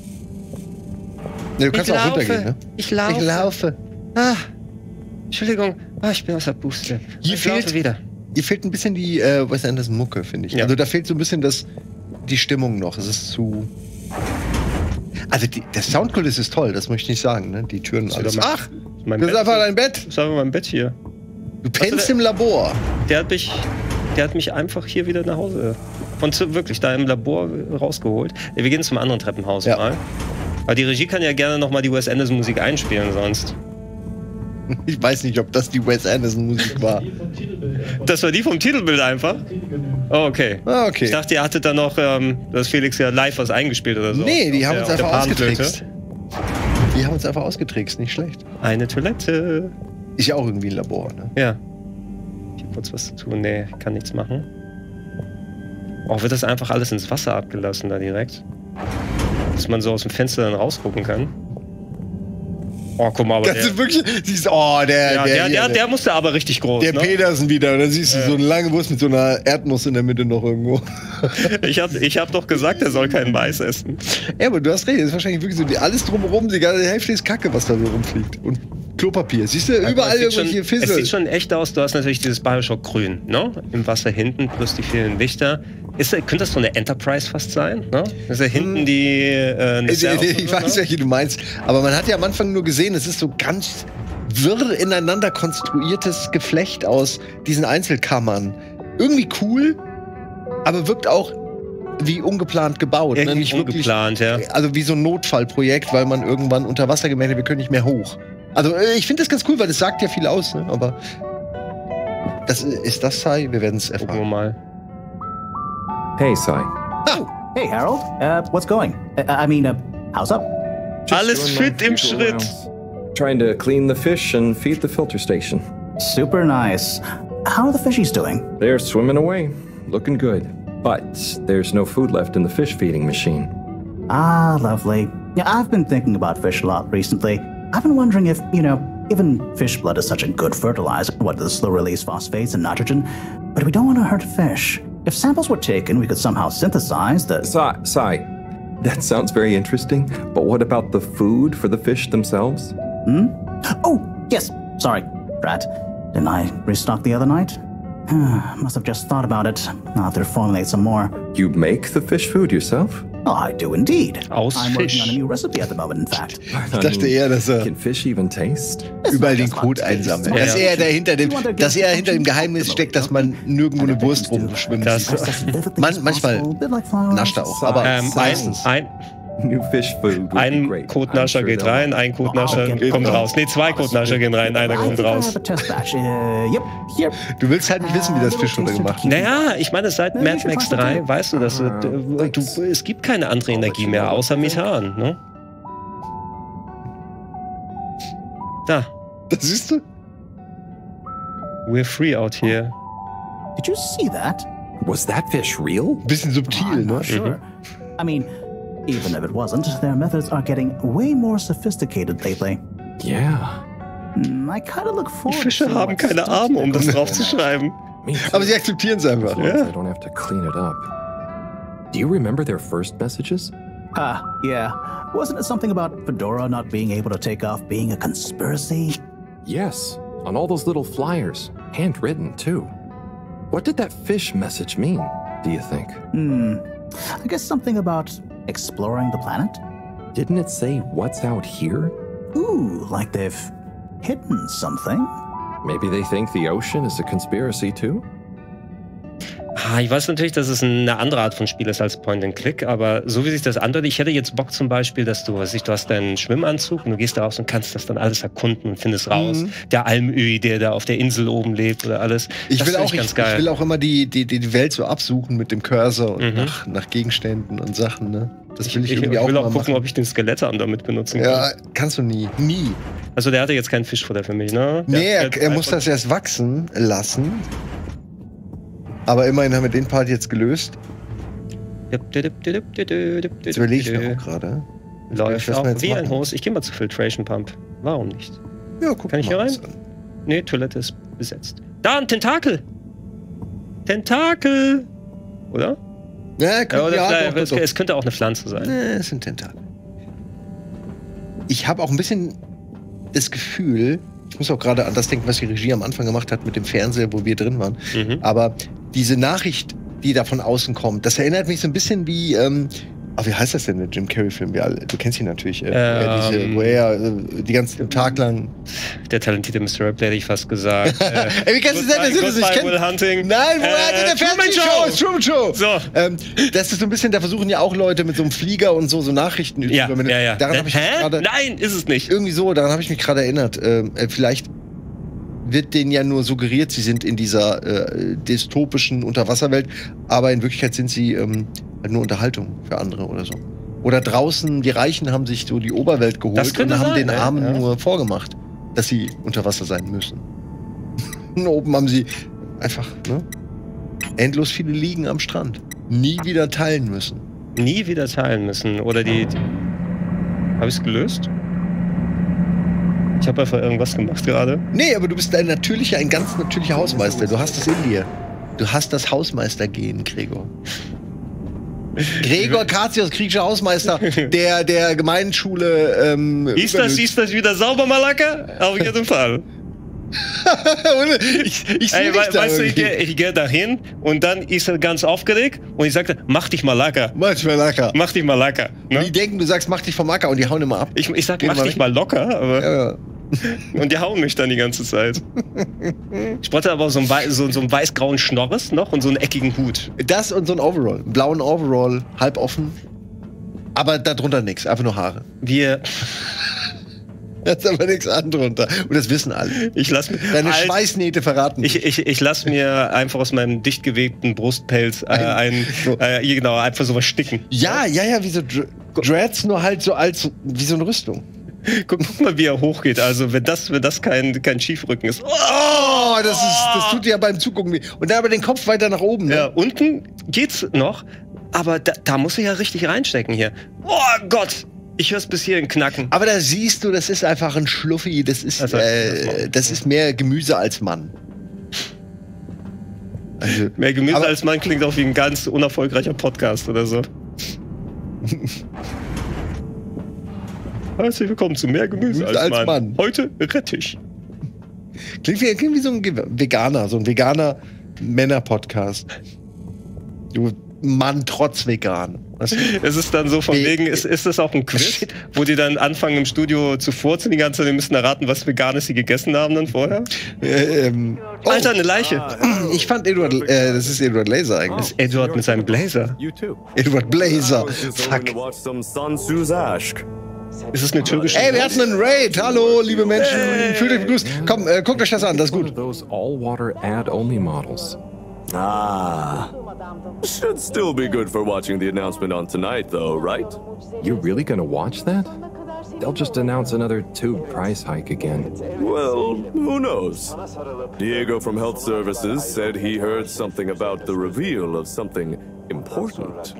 Ja, du kannst auch runtergehen, ne? Ich laufe. Ich laufe. Ah, Entschuldigung, ah, ich bin aus der Puste. Hier ich fehlt- laufe wieder. ihr fehlt ein bisschen die äh, Wes Anderson Mucke, finde ich. Ja. Also da fehlt so ein bisschen das, die Stimmung noch. Es ist zu. Also die, der Soundkulisse ist toll, das möchte ich nicht sagen, ne? Die Türen Das alles. ist mein- Ach, Mein das ist Bett, einfach dein Bett. das ist einfach mein Bett hier. Du pennst Also, im Labor. Der hat mich, der hat mich einfach hier wieder nach Hause, von zu, wirklich da im Labor rausgeholt. Wir gehen zum anderen Treppenhaus Ja. mal. Aber die Regie kann ja gerne noch mal die Wes Anderson Musik einspielen sonst. Ich weiß nicht, ob das die Wes Anderson Musik war. Das war die vom Titelbild einfach? Oh, okay. Ah, okay. Ich dachte, ihr hattet da noch, ähm, dass Felix ja live was eingespielt oder so. Nee, die Auf haben der- uns auf der einfach Panflöte. ausgetrickst. Die haben uns einfach ausgetrickst, nicht schlecht. Eine Toilette. Ist ja auch irgendwie ein Labor, ne? Ja. Ich hab kurz was zu tun. Nee, ich kann nichts machen. Oh, wird das einfach alles ins Wasser abgelassen da direkt? Dass man so aus dem Fenster dann rausgucken kann. Oh, guck mal, aber Das der, ist wirklich. Siehst, oh, der, ja, der, der, der, der, der musste aber richtig groß, der ne? Petersen wieder. Und dann siehst du so eine lange Wurst mit so einer Erdnuss in der Mitte noch irgendwo. Ich hab, ich hab doch gesagt, er soll keinen Mais essen. Ja, aber du hast recht. Das ist wahrscheinlich wirklich so. Die, alles drumherum, die ganze Hälfte ist Kacke, was da so rumfliegt. Und Klopapier. Siehst du, überall es sieht irgendwelche schon, Fisse. Es sieht schon echt aus. Du hast natürlich dieses Bioshock-Grün, ne? Im Wasser hinten, plus die vielen Lichter. Ist, könnte das so eine Enterprise fast sein? Ne? Ist ja hinten die. Äh, Ich, Nacelle ich, ich oder so, weiß, ne? welche du meinst. Aber man hat ja am Anfang nur gesehen, es ist so ganz wirr ineinander konstruiertes Geflecht aus diesen Einzelkammern. Irgendwie cool, aber wirkt auch wie ungeplant gebaut. Irgendwie ne? Nicht ungeplant, ja. Also wie so ein Notfallprojekt, weil man irgendwann unter Wasser gemerkt hat, wir können nicht mehr hoch. Also äh, ich finde das ganz cool, weil das sagt ja viel aus. Ne? Aber das, ist das Sai? Wir werden es Gucken wir erfahren. mal. Hey, Sai. Hey, Harold. Uh, what's going? Uh, I mean, uh, how's up? Alles doing my fit im usual Schritt. rounds. Trying to clean the fish and feed the filter station. Super nice. How are the fishies doing? They're swimming away, looking good. But there's no food left in the fish feeding machine. Ah, lovely. Yeah, I've been thinking about fish a lot recently. I've been wondering if, you know, given fish blood is such a good fertilizer, what the slow release phosphates and nitrogen, but we don't want to hurt fish. If samples were taken, we could somehow synthesize the. Sai, Sai, that sounds very interesting, but what about the food for the fish themselves? Hmm? Oh, yes. Sorry, Brad. Didn't I restock the other night? Must have just thought about it. I'll have to formulate some more. You make the fish food yourself? Oh, I do indeed. Aus I'm working on a Fisch. new recipe at the moment, in fact. Ich dachte eher, dass er Can fish even taste? überall den Code einsammelt. Ja. Dass er dahinter dem, dass er hinter dem Geheimnis steckt, dass man nirgendwo eine Wurst rumschwimmt. Das- Man, manchmal nascht er auch, aber Ähm, ein, meistens. ein, New fish food would be ein great. Codenascher I'm sure geht they'll- rein, ein Codenascher Geht kommt raus. raus. Nee, zwei Codenascher gehen rein, einer I kommt think I raus. have a test batch. Uh, yep, here. Du willst halt nicht wissen, wie das Fischfutter gemacht wird. Naja, ich meine, seit Mad Max drei weißt du, dass du, du, es gibt keine andere Energie mehr, außer Methan. Ne? Da, Das siehst du? we're free out here. Did you see that? Was that fish real? Bisschen subtil, I'm ne? not sure. I mean, even if it wasn't, their methods are getting way more sophisticated lately. Yeah. Hmm, I kind of look Die forward Fische to haben what's keine still Arme, um das going drauf on. zu schreiben. Me too. Aber sie akzeptieren es einfach. As long as I don't have to clean it up. Do you remember their first messages? Ah, yeah. Wasn't it something about Fedora not being able to take off being a conspiracy? Yes, on all those little flyers, handwritten too. What did that fish message mean, do you think? Hmm. I guess something about exploring the planet? Didn't it say what's out here? Ooh, like they've hidden something? Maybe they think the ocean is a conspiracy too? Ah, ich weiß natürlich, dass es eine andere Art von Spiel ist als Point-and-Click, aber so wie sich das andeutet, ich hätte jetzt Bock zum Beispiel, dass du, weiß ich, du hast deinen Schwimmanzug und du gehst da raus und kannst das dann alles erkunden und findest raus. Mhm. Der Almöhi, der da auf der Insel oben lebt oder alles. Ich Das will, find auch, ich, ganz ich geil. will auch immer die, die, die Welt so absuchen mit dem Cursor und Mhm. nach, nach Gegenständen und Sachen. Ne? Das will ich, ich, irgendwie ich will auch auch mal gucken, machen. ob ich den Skelettarm damit benutzen kann. Ja, kannst du nie. Nie. Also der hatte jetzt keinen Fischfutter für mich, ne? Der Nee, hat er, er muss einfach- das erst wachsen lassen. Aber immerhin haben wir den Part jetzt gelöst. Jetzt Jetzt überlege ich mir auch gerade. Läuft Was auch wir jetzt wie ein machen. Hose. Ich gehe mal zu Filtration Pump. Warum nicht? Ja, guck Kann ich hier mal rein? was an. Nee, Toilette ist besetzt. Da, ein Tentakel! Tentakel! Oder? Ja, Ja, guck, oder ja, vielleicht, doch, doch, es, doch. es könnte auch eine Pflanze sein. Nee, es sind Tentakel. Ich habe auch ein bisschen das Gefühl, ich muss auch gerade an das denken, was die Regie am Anfang gemacht hat mit dem Fernseher, wo wir drin waren. Mhm. Aber diese Nachricht, die da von außen kommt, das erinnert mich so ein bisschen wie, ähm, ach, wie heißt das denn, der Jim Carrey-Film? Ja, du kennst ihn natürlich. Äh, ähm, diese, wo er äh, die ganzen Tag lang. Der talentierte Mister Ripley, hätte ich fast gesagt. äh, Ey, wie kannst du sagen, dass du das nicht kennst? Hunting. Nein, wo er äh, in der Fernsehshow, Truman Show. So. Ähm, das ist so ein bisschen, da versuchen ja auch Leute mit so einem Flieger und so, so Nachrichten ja, über. Ja, ja. Daran hab ich Hä? grade, Nein, ist es nicht. Irgendwie so, daran habe ich mich gerade erinnert. Ähm, äh, vielleicht wird denen ja nur suggeriert, sie sind in dieser äh, dystopischen Unterwasserwelt, aber in Wirklichkeit sind sie ähm, nur Unterhaltung für andere oder so. Oder draußen, die Reichen haben sich so die Oberwelt geholt und haben sein, den ja, Armen ja. nur vorgemacht, dass sie unter Wasser sein müssen. Und oben haben sie einfach, ne? Endlos viele Liegen am Strand. Nie wieder teilen müssen. Nie wieder teilen müssen. Oder die. die Habe ich es gelöst? Ich habe einfach irgendwas gemacht gerade. Nee, aber du bist ein natürlicher, ein ganz natürlicher Hausmeister. Du hast es in dir. Du hast das Hausmeister-Gen, Gregor. Gregor Katios, griechischer Hausmeister der, der Gemeinschule. Ähm, ist, das, ist das wieder sauber, Malaka? Auf jeden Fall. ich ich Ey, we weißt du, ich gehe ich geh da hin und dann ist er ganz aufgeregt und ich sagte, mach dich mal locker. Mach dich mal locker. Mach dich mal locker. Ne? Die denken, du sagst, mach dich vom Acker und die hauen immer ab. Ich, ich sag, Geh mach dich mal locker, aber ja, ja. Und die hauen mich dann die ganze Zeit. Ich brauchte aber so einen, wei so, so einen weiß-grauen Schnorres noch und so einen eckigen Hut. Das und so ein Overall. Einen blauen Overall, halb offen. Aber darunter nichts, einfach nur Haare. Wir. Da ist aber nichts an drunter. Und das wissen alle. Ich lass mir, Deine halt, Schweißnähte verraten. Ich, ich, ich lass mir einfach aus meinem dicht gewebten Brustpelz äh, ein, so. äh, genau, einfach sowas sticken. Ja, ja, ja, wie so Dr Dreads, nur halt so als, wie so eine Rüstung. Guck, guck mal, wie er hochgeht. Also, wenn das, wenn das kein, kein Schiefrücken ist. Oh, das ist, das tut dir ja beim Zugucken weh. Und dann aber den Kopf weiter nach oben. Ne? Ja, unten geht's noch, aber da, da muss ich ja richtig reinstecken hier. Oh Gott! Ich hör's bis hierhin knacken. Aber da siehst du, das ist einfach ein Schluffi. Das ist, also, äh, das ist mehr Gemüse als Mann. Also, mehr Gemüse als Mann klingt auch wie ein ganz unerfolgreicher Podcast oder so. Herzlich willkommen zu Mehr Gemüse, Gemüse als, als Mann. Mann. Heute Rettich. Klingt wie, klingt wie so ein Veganer, so ein veganer Männer-Podcast. Du Mann trotz vegan. Was? Es ist dann so von Ve wegen, ist, ist das auch ein Quiz, wo die dann anfangen im Studio zu furzen die ganze Zeit, die müssen erraten, was Veganes sie gegessen haben dann vorher? Äh, ähm, oh. Alter, eine Leiche. Ich fand Edward, äh, das ist Edward Laser eigentlich. Das ist Edward mit seinem Blazer. Edward Blazer. Fuck. Ist es eine türkische? Ey, wir hatten einen Raid. Hallo, liebe Menschen. Hey. Fühlt euch begrüßt. Komm, äh, guckt euch das an, das ist gut. Those all-water ad-only models. Ah. Should still be good for watching the announcement on tonight, though, right? You really gonna watch that? They'll just announce another tube price hike again. Well, who knows? Diego from Health Services said he heard something about the reveal of something important.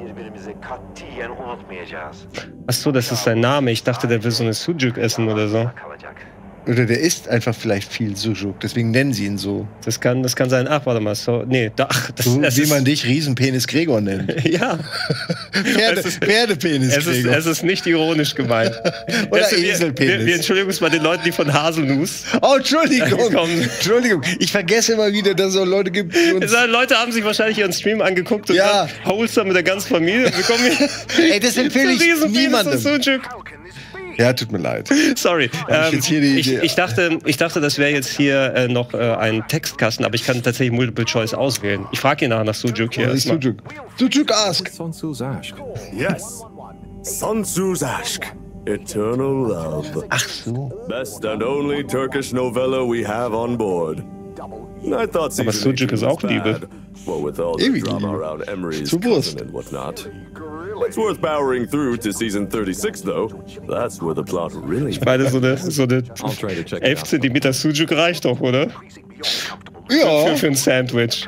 Ach so, das ist sein Name. Ich dachte, der will so eine Sujuk essen oder so. Oder der isst einfach vielleicht viel Sujuk, deswegen nennen sie ihn so. Das kann, das kann sein. Ach, warte mal, so, nee, ach, das, so, das wie ist, man dich Riesenpenis Gregor nennt. Ja. Pferde, es ist, Pferdepenis es ist, es ist nicht ironisch gemeint. Oder also, Eselpenis. Wir, wir, wir entschuldigen uns bei den Leuten, die von Haselnuss. Oh, Entschuldigung. Entschuldigung. Ich vergesse immer wieder, dass es auch Leute gibt, die uns... Sagen, Leute haben sich wahrscheinlich ihren Stream angeguckt und ja. dann Holster mit der ganzen Familie. Und wir kommen hier Ey, das empfehle ich niemandem. Ja, tut mir leid. Sorry. Ähm, ich, ich, ich, dachte, ich dachte, das wäre jetzt hier äh, noch äh, ein Textkasten, aber ich kann tatsächlich Multiple Choice auswählen. Ich frage ihn nachher nach Sujuk hier. Oh, Sujuk. Sujuk ask. Sun Tzu's Ashk. Yes. Sun Tzu's Ashk. Eternal Love. Ach so. Best and only Turkish novella we have on board. I thought aber Sujuk ist auch Liebe. Well, with all the drama around Emery's cousin and whatnot. It's worth powering through to season thirty-six, though. That's where the plot really. Ich meine, so eine, so eine elf Zentimeter Sujuk reicht doch, oder? Ja. Für, für ein Sandwich.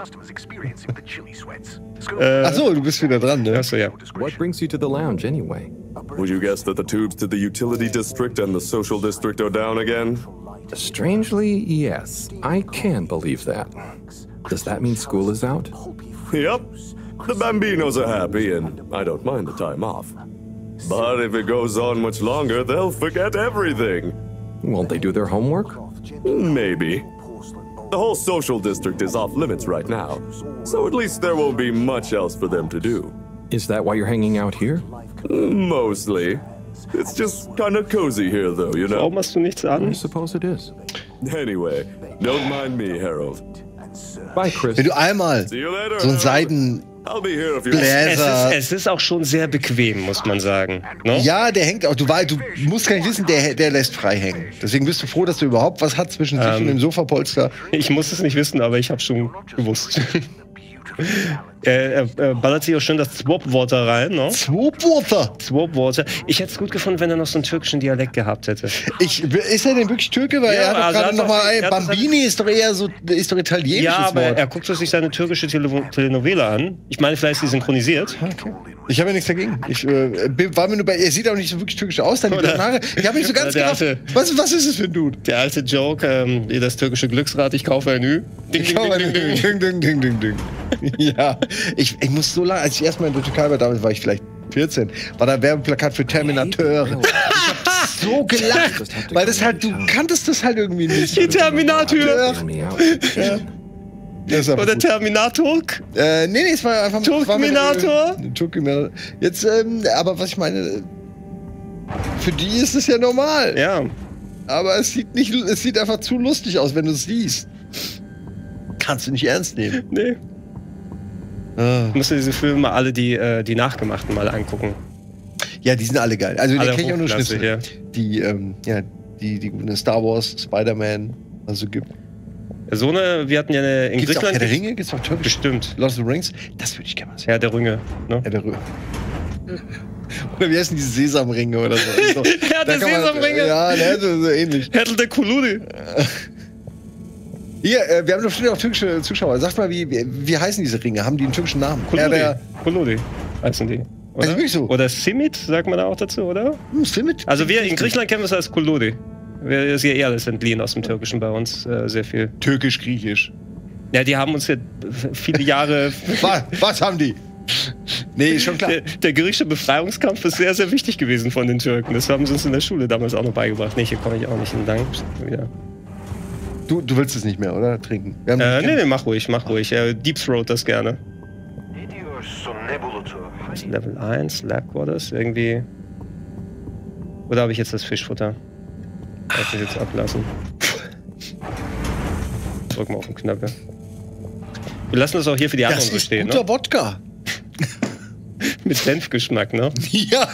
äh, Ach so, du bist wieder dran, ne? Achso, ja. What brings you to the lounge anyway? Would you guess that the tubes to the utility district and the social district are down again? Strangely, yes. I can believe that. Does that mean school is out? Yep. The Bambinos are happy, and I don't mind the time off. But if it goes on much longer, they'll forget everything. Won't they do their homework? Maybe. The whole social district is off limits right now, so at least there won't be much else for them to do. Is that why you're hanging out here? Mostly. It's just kind of cozy here, though, you know? Warum hast du nichts an? I suppose it is. Anyway, don't mind me, Harold. Bye, Chris. Wenn du einmal See you later, so ein Harold. Seiden... I'll be here if you Es Bläser. ist, es ist auch schon sehr bequem, muss man sagen. Ne? Ja, der hängt auch. Du, weißt, du musst gar nicht wissen, der, der lässt frei hängen. Deswegen bist du froh, dass du überhaupt was hat zwischen sich Ähm. und dem Sofapolster. Ich muss es nicht wissen, aber ich habe schon gewusst. er, er, er ballert sich auch schön das Swap-Water rein, ne? Swap-Water! Swap-Water. Ich hätte es gut gefunden, wenn er noch so einen türkischen Dialekt gehabt hätte. Ich, ist er denn wirklich Türke? Weil Ja, er hat doch also gerade hat noch doch- mal... er hat das- Bambini ist doch eher so... Ist doch italienisches Ja, aber Wort. er guckt sich seine türkische Tele Telenovela an. Ich meine, vielleicht ist die synchronisiert. Ich habe ja nichts dagegen. Ich äh, war mir nur bei... Er sieht auch nicht so wirklich türkisch aus. Dann die Oder- blonden Haare. Ich habe mich so ganz Der gerafft. alte- Was, was ist es für ein Dude? Der alte Joke, ähm, wie das türkische Glücksrad, ich kaufe ein Ü. Ding, Ich ding, schau mal, ding, ding, ding. ding, ding, ding, ding, ding. Ja, ich, ich muss so lange, als ich erstmal in der Türkei war, damals war ich vielleicht vierzehn, war da ein Werbeplakat für Terminateur. Ich hab so gelacht, weil das halt, du kanntest das halt irgendwie nicht. Die Terminator. Hear me out. Ja. Das ist aber Oder gut. Terminator. Äh, nee, nee, es war einfach... es war mit- Turkminator. äh, Turkminator. Jetzt, ähm, aber was ich meine, für die ist es ja normal. Ja. Aber es sieht nicht, es sieht einfach zu lustig aus, wenn du es siehst. Kannst du nicht ernst nehmen. Nee. Ah. Du musst dir diese Filme mal alle, die, äh, die nachgemachten, mal angucken. Ja, die sind alle geil. Also, Alle die kenne ich auch nur Hochklasse, Schnipsel. ja. Die, ähm, ja, die, die guten Star Wars, Spider-Man, also gibt. So eine, wir hatten ja eine in Gibt's auch Griechenland. Herr der Ringe? Gibt's auch Türkisch? Bestimmt. Lord of the Rings? Das würde ich gerne mal sehen. Ja, der Ringe. Ne? Herr der Ringe. Oder wie heißen diese Sesamringe oder so? so Ja, der da kann man- Sesamringe. Ja, ne, so, so ähnlich. Hertel der Kuludi. Hier, äh, wir haben doch bestimmt auch türkische Zuschauer. Sagt mal, wie, wie, wie heißen diese Ringe? Haben die einen türkischen Namen? Herr Kuludi. der, Kuludi heißen die. Oder? Also wirklich so? Oder Simit, sagt man da auch dazu, oder? hm, Simit? Also wir in Griechenland kennen wir es als Kuludi. Wir ist ja eher alles entliehen aus dem Türkischen bei uns, äh, sehr viel. Türkisch, Griechisch. Ja, die haben uns ja viele Jahre. was, was haben die? Nee, ist schon klar. Der, der griechische Befreiungskampf ist sehr, sehr wichtig gewesen von den Türken. Das haben sie uns in der Schule damals auch noch beigebracht. Nee, hier komme ich auch nicht entlang. Wieder. Du, du willst es nicht mehr, oder? Trinken. Wir haben Äh, nee, nee, mach ruhig, mach ruhig. Äh, Deep Throat das gerne. Level eins, Lab Quarters, irgendwie. Oder habe ich jetzt das Fischfutter? Kann ich das jetzt ablassen? Drück mal auf den Knöpfe. Wir lassen das auch hier für die anderen Das so ist stehen, guter ne? Wodka. Mit Senfgeschmack, ne? Ja.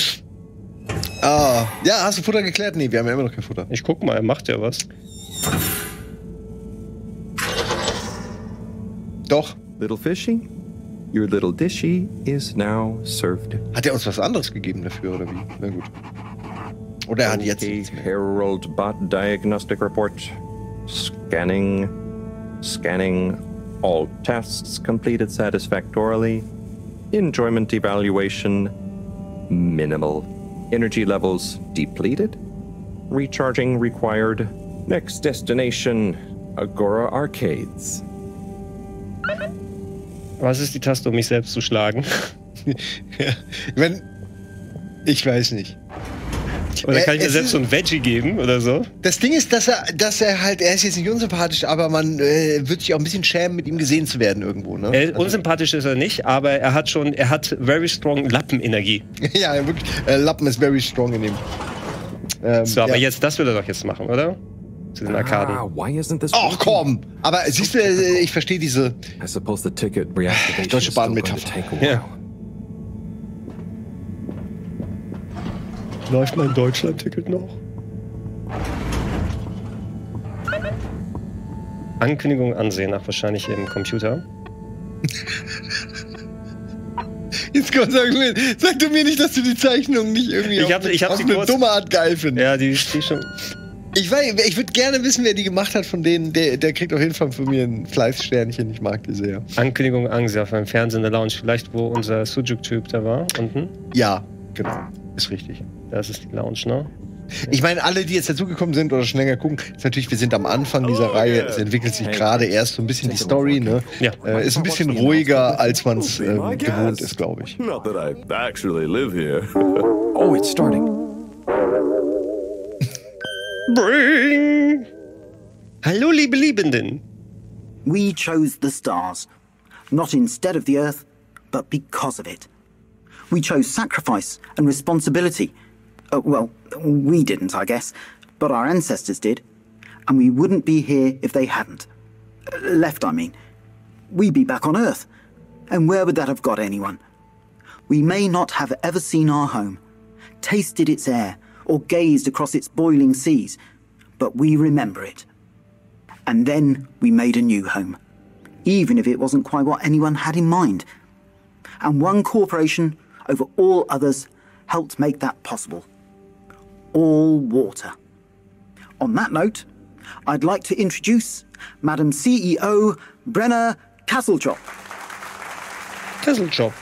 Ah, ja, hast du Futter geklärt? Nee, wir haben ja immer noch kein Futter. Ich guck mal, er macht ja was. Doch. Little fishy, your little dishy is now served. Hat er uns was anderes gegeben dafür, oder wie? Na gut. Oder er hat jetzt Okay, nichts mehr. Harold Bot Diagnostic Report. Scanning. Scanning. All tests completed satisfactorily. Enjoyment evaluation. Minimal. Energy levels depleted. Recharging required. Next destination. Agora Arcades. Was ist die Taste, um mich selbst zu schlagen? Ja, wenn, ich weiß nicht. Oder kann ich mir Es selbst ist- so ein Veggie geben oder so? Das Ding ist, dass er, dass er halt, er ist jetzt nicht unsympathisch, aber man äh, wird sich auch ein bisschen schämen, mit ihm gesehen zu werden irgendwo, ne? Äh, unsympathisch ist er nicht, aber er hat schon, er hat very strong Lappenenergie. Ja, wirklich. Äh, Lappen ist very strong in ihm. Ähm, So, aber ja. jetzt, das will er doch jetzt machen, oder? Zu den Arkaden. Ah, why isn't this Ach komm! Aber siehst du, äh, ich verstehe diese. I suppose the ticket reactivation Deutsche is still going to Bahn-Metapher. take a while. Ja. Läuft mein Deutschland-Ticket noch? Ankündigung ansehen, nach wahrscheinlich im Computer. Jetzt komm, sag, mir, sag du mir nicht, dass du die Zeichnung nicht irgendwie Ich auf, hab- ich hab auf sie eine kurz- dumme Art geil findest. Ja, die, die schon. Ich, weiß, ich würde gerne wissen, wer die gemacht hat von denen. Der, der kriegt auf jeden Fall von mir ein Fleißsternchen. Ich mag die sehr. Ankündigung ansehen auf einem Fernsehen in der Lounge. Vielleicht, wo unser Sujuk-Typ da war, unten. Ja, genau. Ist richtig. Das ist die Lounge, ne? Ich meine, alle, die jetzt dazugekommen sind oder schon länger gucken, ist natürlich, wir sind am Anfang dieser Reihe. Es entwickelt sich gerade erst so ein bisschen die Story, ne? Ja. Äh, ist ein bisschen ruhiger, als man es ähm, gewohnt ist, glaube ich. Not that I actually live here. Oh, it's starting. Bring Hallo, liebe Liebenden. We chose the stars, not instead of the Earth, but because of it. We chose sacrifice and responsibility. Uh, well, we didn't, I guess, but our ancestors did. And we wouldn't be here if they hadn't. Uh, left, I mean. We'd be back on Earth. And where would that have got anyone? We may not have ever seen our home, tasted its air, or gazed across its boiling seas, but we remember it. And then we made a new home, even if it wasn't quite what anyone had in mind. And one corporation over all others helped make that possible. All water. On that note, I'd like to introduce Madam C E O Brenna Castlejob. Castlejob.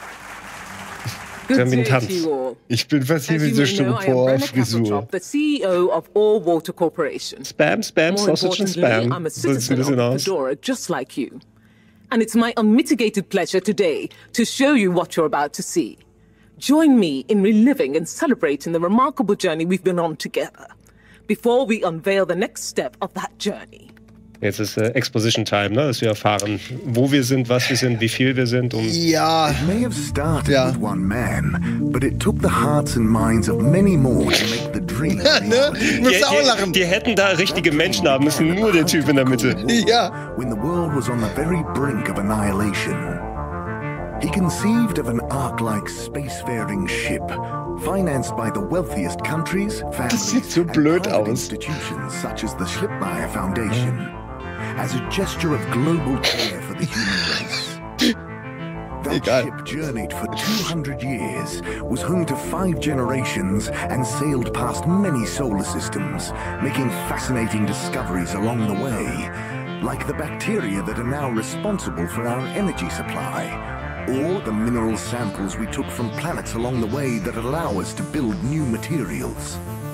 Good day to you all. Ich bin fasziniert so stumm vor Frisur. The C E O of All Water Corporation. Spam, spam, More sausage and importantly, spam. I'm a citizen of Fedora, just like you. And it's my unmitigated pleasure today to show you what you're about to see. Join me in reliving and celebrating the remarkable journey we've been on together, before we unveil the next step of that journey. Jetzt ist äh, Exposition Time, ne? Dass wir erfahren, wo wir sind, was wir sind, wie viel wir sind. Um ja. It may have started ja. with one man, but it took the hearts and minds of many more to make the dream. Ne? Die, die, die hätten da richtige Menschen haben müssen, nur der Typ in der Mitte. Ja. When the world was on the very brink of annihilation, he conceived of an Ark-like spacefaring ship, financed by the wealthiest countries, families, so blöd and aus. institutions such as the Schlipmeyer Foundation, as a gesture of global care for the human race. That Egal. ship journeyed for two hundred years, was home to five generations, and sailed past many solar systems, making fascinating discoveries along the way, like the bacteria that are now responsible for our energy supply, or the mineral samples we took from planets along the way that allow us to build new materials.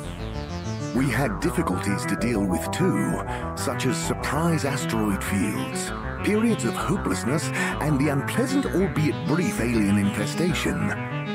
We had difficulties to deal with too, such as surprise asteroid fields, periods of hopelessness, and the unpleasant albeit brief alien infestation.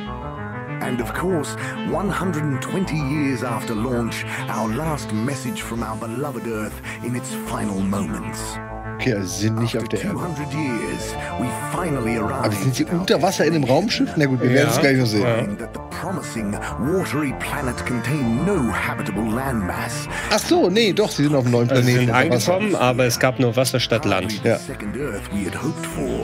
And of course, one hundred twenty years after launch, our last message from our beloved Earth in its final moments. Okay, also sie sind nicht auf der Erde. Years, we finally Aber sind sie unter Wasser in einem Raumschiff? Na gut, wir Ja. werden es gleich noch sehen. Ja. that the promising watery planet contained no habitable landmass. Ach so, nee, doch, sie sind auf einem neuen Also sie Planeten. sind unter Wasser. angekommen, aber es gab nur Wasser statt Land. Ja. The second Earth we had hoped for.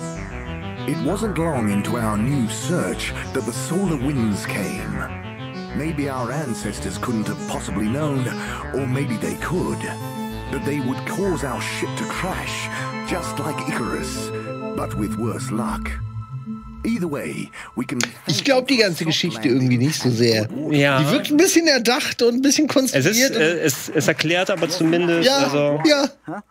It wasn't long into our new search that the solar winds came. Maybe our ancestors couldn't have possibly known, or maybe they could, that they would cause our ship to crash, just like Icarus, but with worse luck. Either way, we can Ich glaube die ganze Geschichte irgendwie nicht so sehr. Ja. Die wirkt ein bisschen erdacht und ein bisschen Es, konstruiert. ist, äh, es, es erklärt aber zumindest, ja, also ja.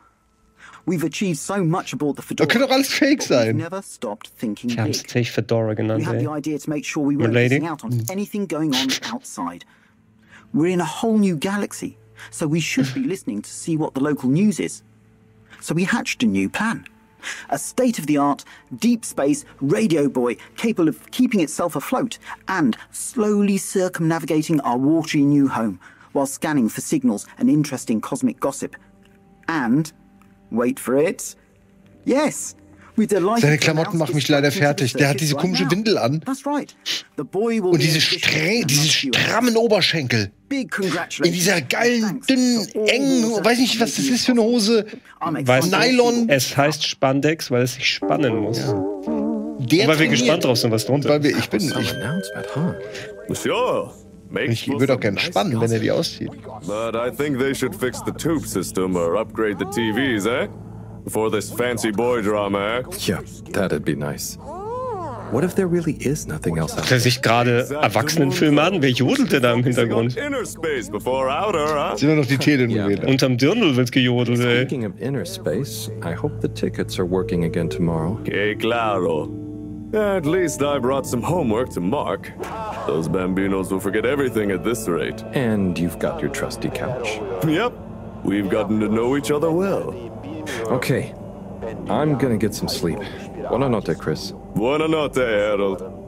We've achieved so much aboard the Das Fedora. könnte doch alles fake We've sein. never stopped thinking ich habe es big. tatsächlich Fedora We genannt. had Ey. the idea to make sure we weren't Milady? missing out on anything going on outside. We're in a whole new galaxy, so we should be listening to see what the local news is. So we hatched a new plan. A state-of-the-art, deep space radio buoy capable of keeping itself afloat and slowly circumnavigating our watery new home while scanning for signals and interesting cosmic gossip. And, wait for it, yes, we delighted Seine to Klamotten announce machen mich its leider approach into fertig. the Der hat circuit diese right komische now. Windel an. That's right. The boy will Und be diese, in addition stre to diese another few strammen Oberschenkel. Big congratulations. In dieser geilen, Thanks dünnen, to all engen, those weiß nicht, was das ist für eine Hose. Weißt du, Nylon. es heißt Spandex, weil es sich spannen muss. Der Weil wir trainiert. gespannt drauf sind, was drunter Weil wir, ist. ich bin, Some ich, announcement, huh? Sure. Makes ich würde auch gerne spannen, wenn er die auszieht. But I think they should fix the tube system or upgrade the T Vs, eh? Before this fancy boy drama, eh? Yeah, that'd be nice. What if there really is nothing else out Guckt er sich gerade Erwachsenenfilme an? Wer jodelt denn da im Hintergrund? Inner space before outer, huh? Sind wir noch die Telenovela? Unterm Dirndl wird gejodelt, ey. Speaking of inner space, I hope the tickets are working again tomorrow. Que claro. At least I brought some homework to Mark. Those bambinos will forget everything at this rate. And you've got your trusty couch. Yep. We've gotten to know each other well. Okay, I'm gonna get some sleep. Buona notte, Chris. Buona notte, Harold.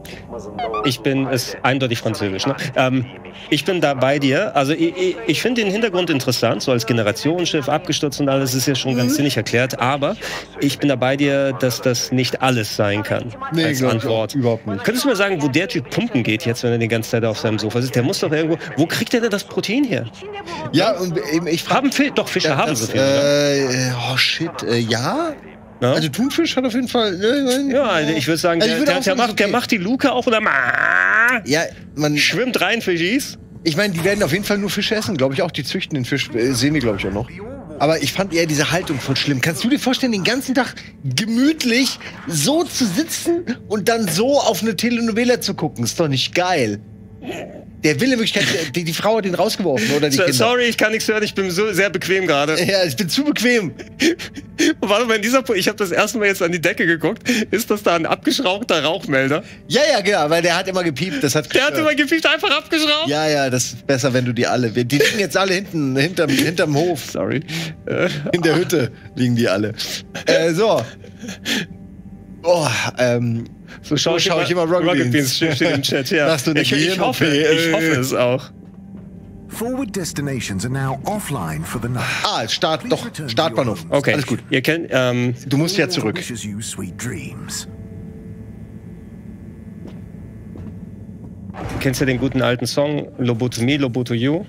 Ich bin, ist eindeutig französisch, ne? Ähm, ich bin da bei dir. Also ich, ich, ich finde den Hintergrund interessant, so als Generationsschiff abgestürzt und alles ist ja schon ganz sinnig erklärt. Aber ich bin da bei dir, dass das nicht alles sein kann. Nee, als Antwort. Überhaupt nicht. Könntest du mir sagen, wo der Typ pumpen geht jetzt, wenn er die ganze Zeit auf seinem Sofa sitzt? Der muss doch irgendwo. Wo kriegt der denn das Protein her? Ja, und eben ich frage. Haben Fi doch Fische ja, haben das, so viel. Äh, oh shit, äh, ja. Ja? Also Thunfisch hat auf jeden Fall. Äh, ja, also ich würde sagen, also ich der, der, der, macht, okay. der macht die Luke auf oder ja, man schwimmt rein, Fischis. Ich meine, die werden auf jeden Fall nur Fisch essen, glaube ich auch. Die züchten den Fisch, äh, sehen die, glaube ich, auch noch. Aber ich fand eher diese Haltung voll schlimm. Kannst du dir vorstellen, den ganzen Tag gemütlich so zu sitzen und dann so auf eine Telenovela zu gucken? Ist doch nicht geil. Der will in Wirklichkeit, die, die Frau hat ihn rausgeworfen, oder die so, Kinder. Sorry, ich kann nichts hören, ich bin so sehr bequem gerade. Ja, ich bin zu bequem. Warte mal, in dieser, ich habe das erste Mal jetzt an die Decke geguckt. Ist das da ein abgeschrauchter Rauchmelder? Ja, ja, genau, weil der hat immer gepiept. Das hat der hat immer gepiept, einfach abgeschraubt? Ja, ja, das ist besser, wenn du die alle... Die liegen jetzt alle hinten, hinterm, hinterm Hof. Sorry. In der Hütte liegen die alle. Äh, so. Oh, ähm... So schaue ich, schau ich immer Rocket, Rocket Beans. Beans steht im Chat, ja. Du ich, ich, hoffe, ich hoffe es auch. Forward destinations are now offline for the night. Ah, Start, doch, Startbahnhof. Okay. Alles gut. Ihr kennt, ähm, du musst ja zurück. Du kennst ja den guten alten Song Lobotomie, Loboto You.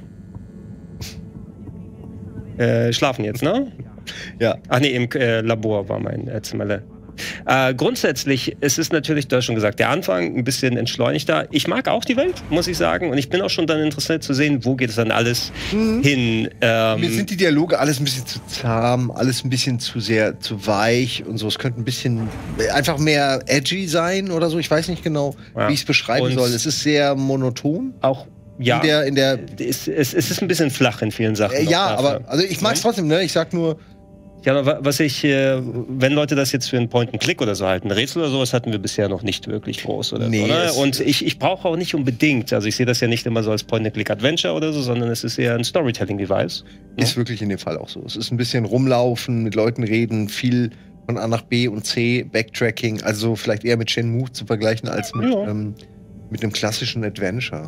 Äh, schlafen jetzt, ne? Ja. Ach nee, im äh, Labor war mein äh, Zimmerle. Äh, grundsätzlich, es ist natürlich, du hast schon gesagt, der Anfang ein bisschen entschleunigter. Ich mag auch die Welt, muss ich sagen. Und ich bin auch schon dann interessiert zu sehen, wo geht es dann alles mhm. hin. Ähm, Mir sind die Dialoge alles ein bisschen zu zahm, alles ein bisschen zu sehr, zu weich und so. Es könnte ein bisschen einfach mehr edgy sein oder so. Ich weiß nicht genau, ja. wie ich es beschreiben und soll. Es ist sehr monoton. Auch ja, in der, in der es, es, es ist ein bisschen flach in vielen Sachen. Äh, ja, aber also ich mag es trotzdem, ne? Ich sag nur. Ja, was ich, wenn Leute das jetzt für einen Point-and-Click oder so halten, Rätsel oder sowas hatten wir bisher noch nicht wirklich groß, oder? Nee, oder? Und ich, ich brauche auch nicht unbedingt, also ich sehe das ja nicht immer so als Point-and-Click-Adventure oder so, sondern es ist eher ein Storytelling-Device. Ist ja? wirklich in dem Fall auch so. Es ist ein bisschen rumlaufen, mit Leuten reden, viel von A nach B und C, Backtracking, also vielleicht eher mit Shenmue zu vergleichen als mit, ja. ähm, mit einem klassischen Adventure.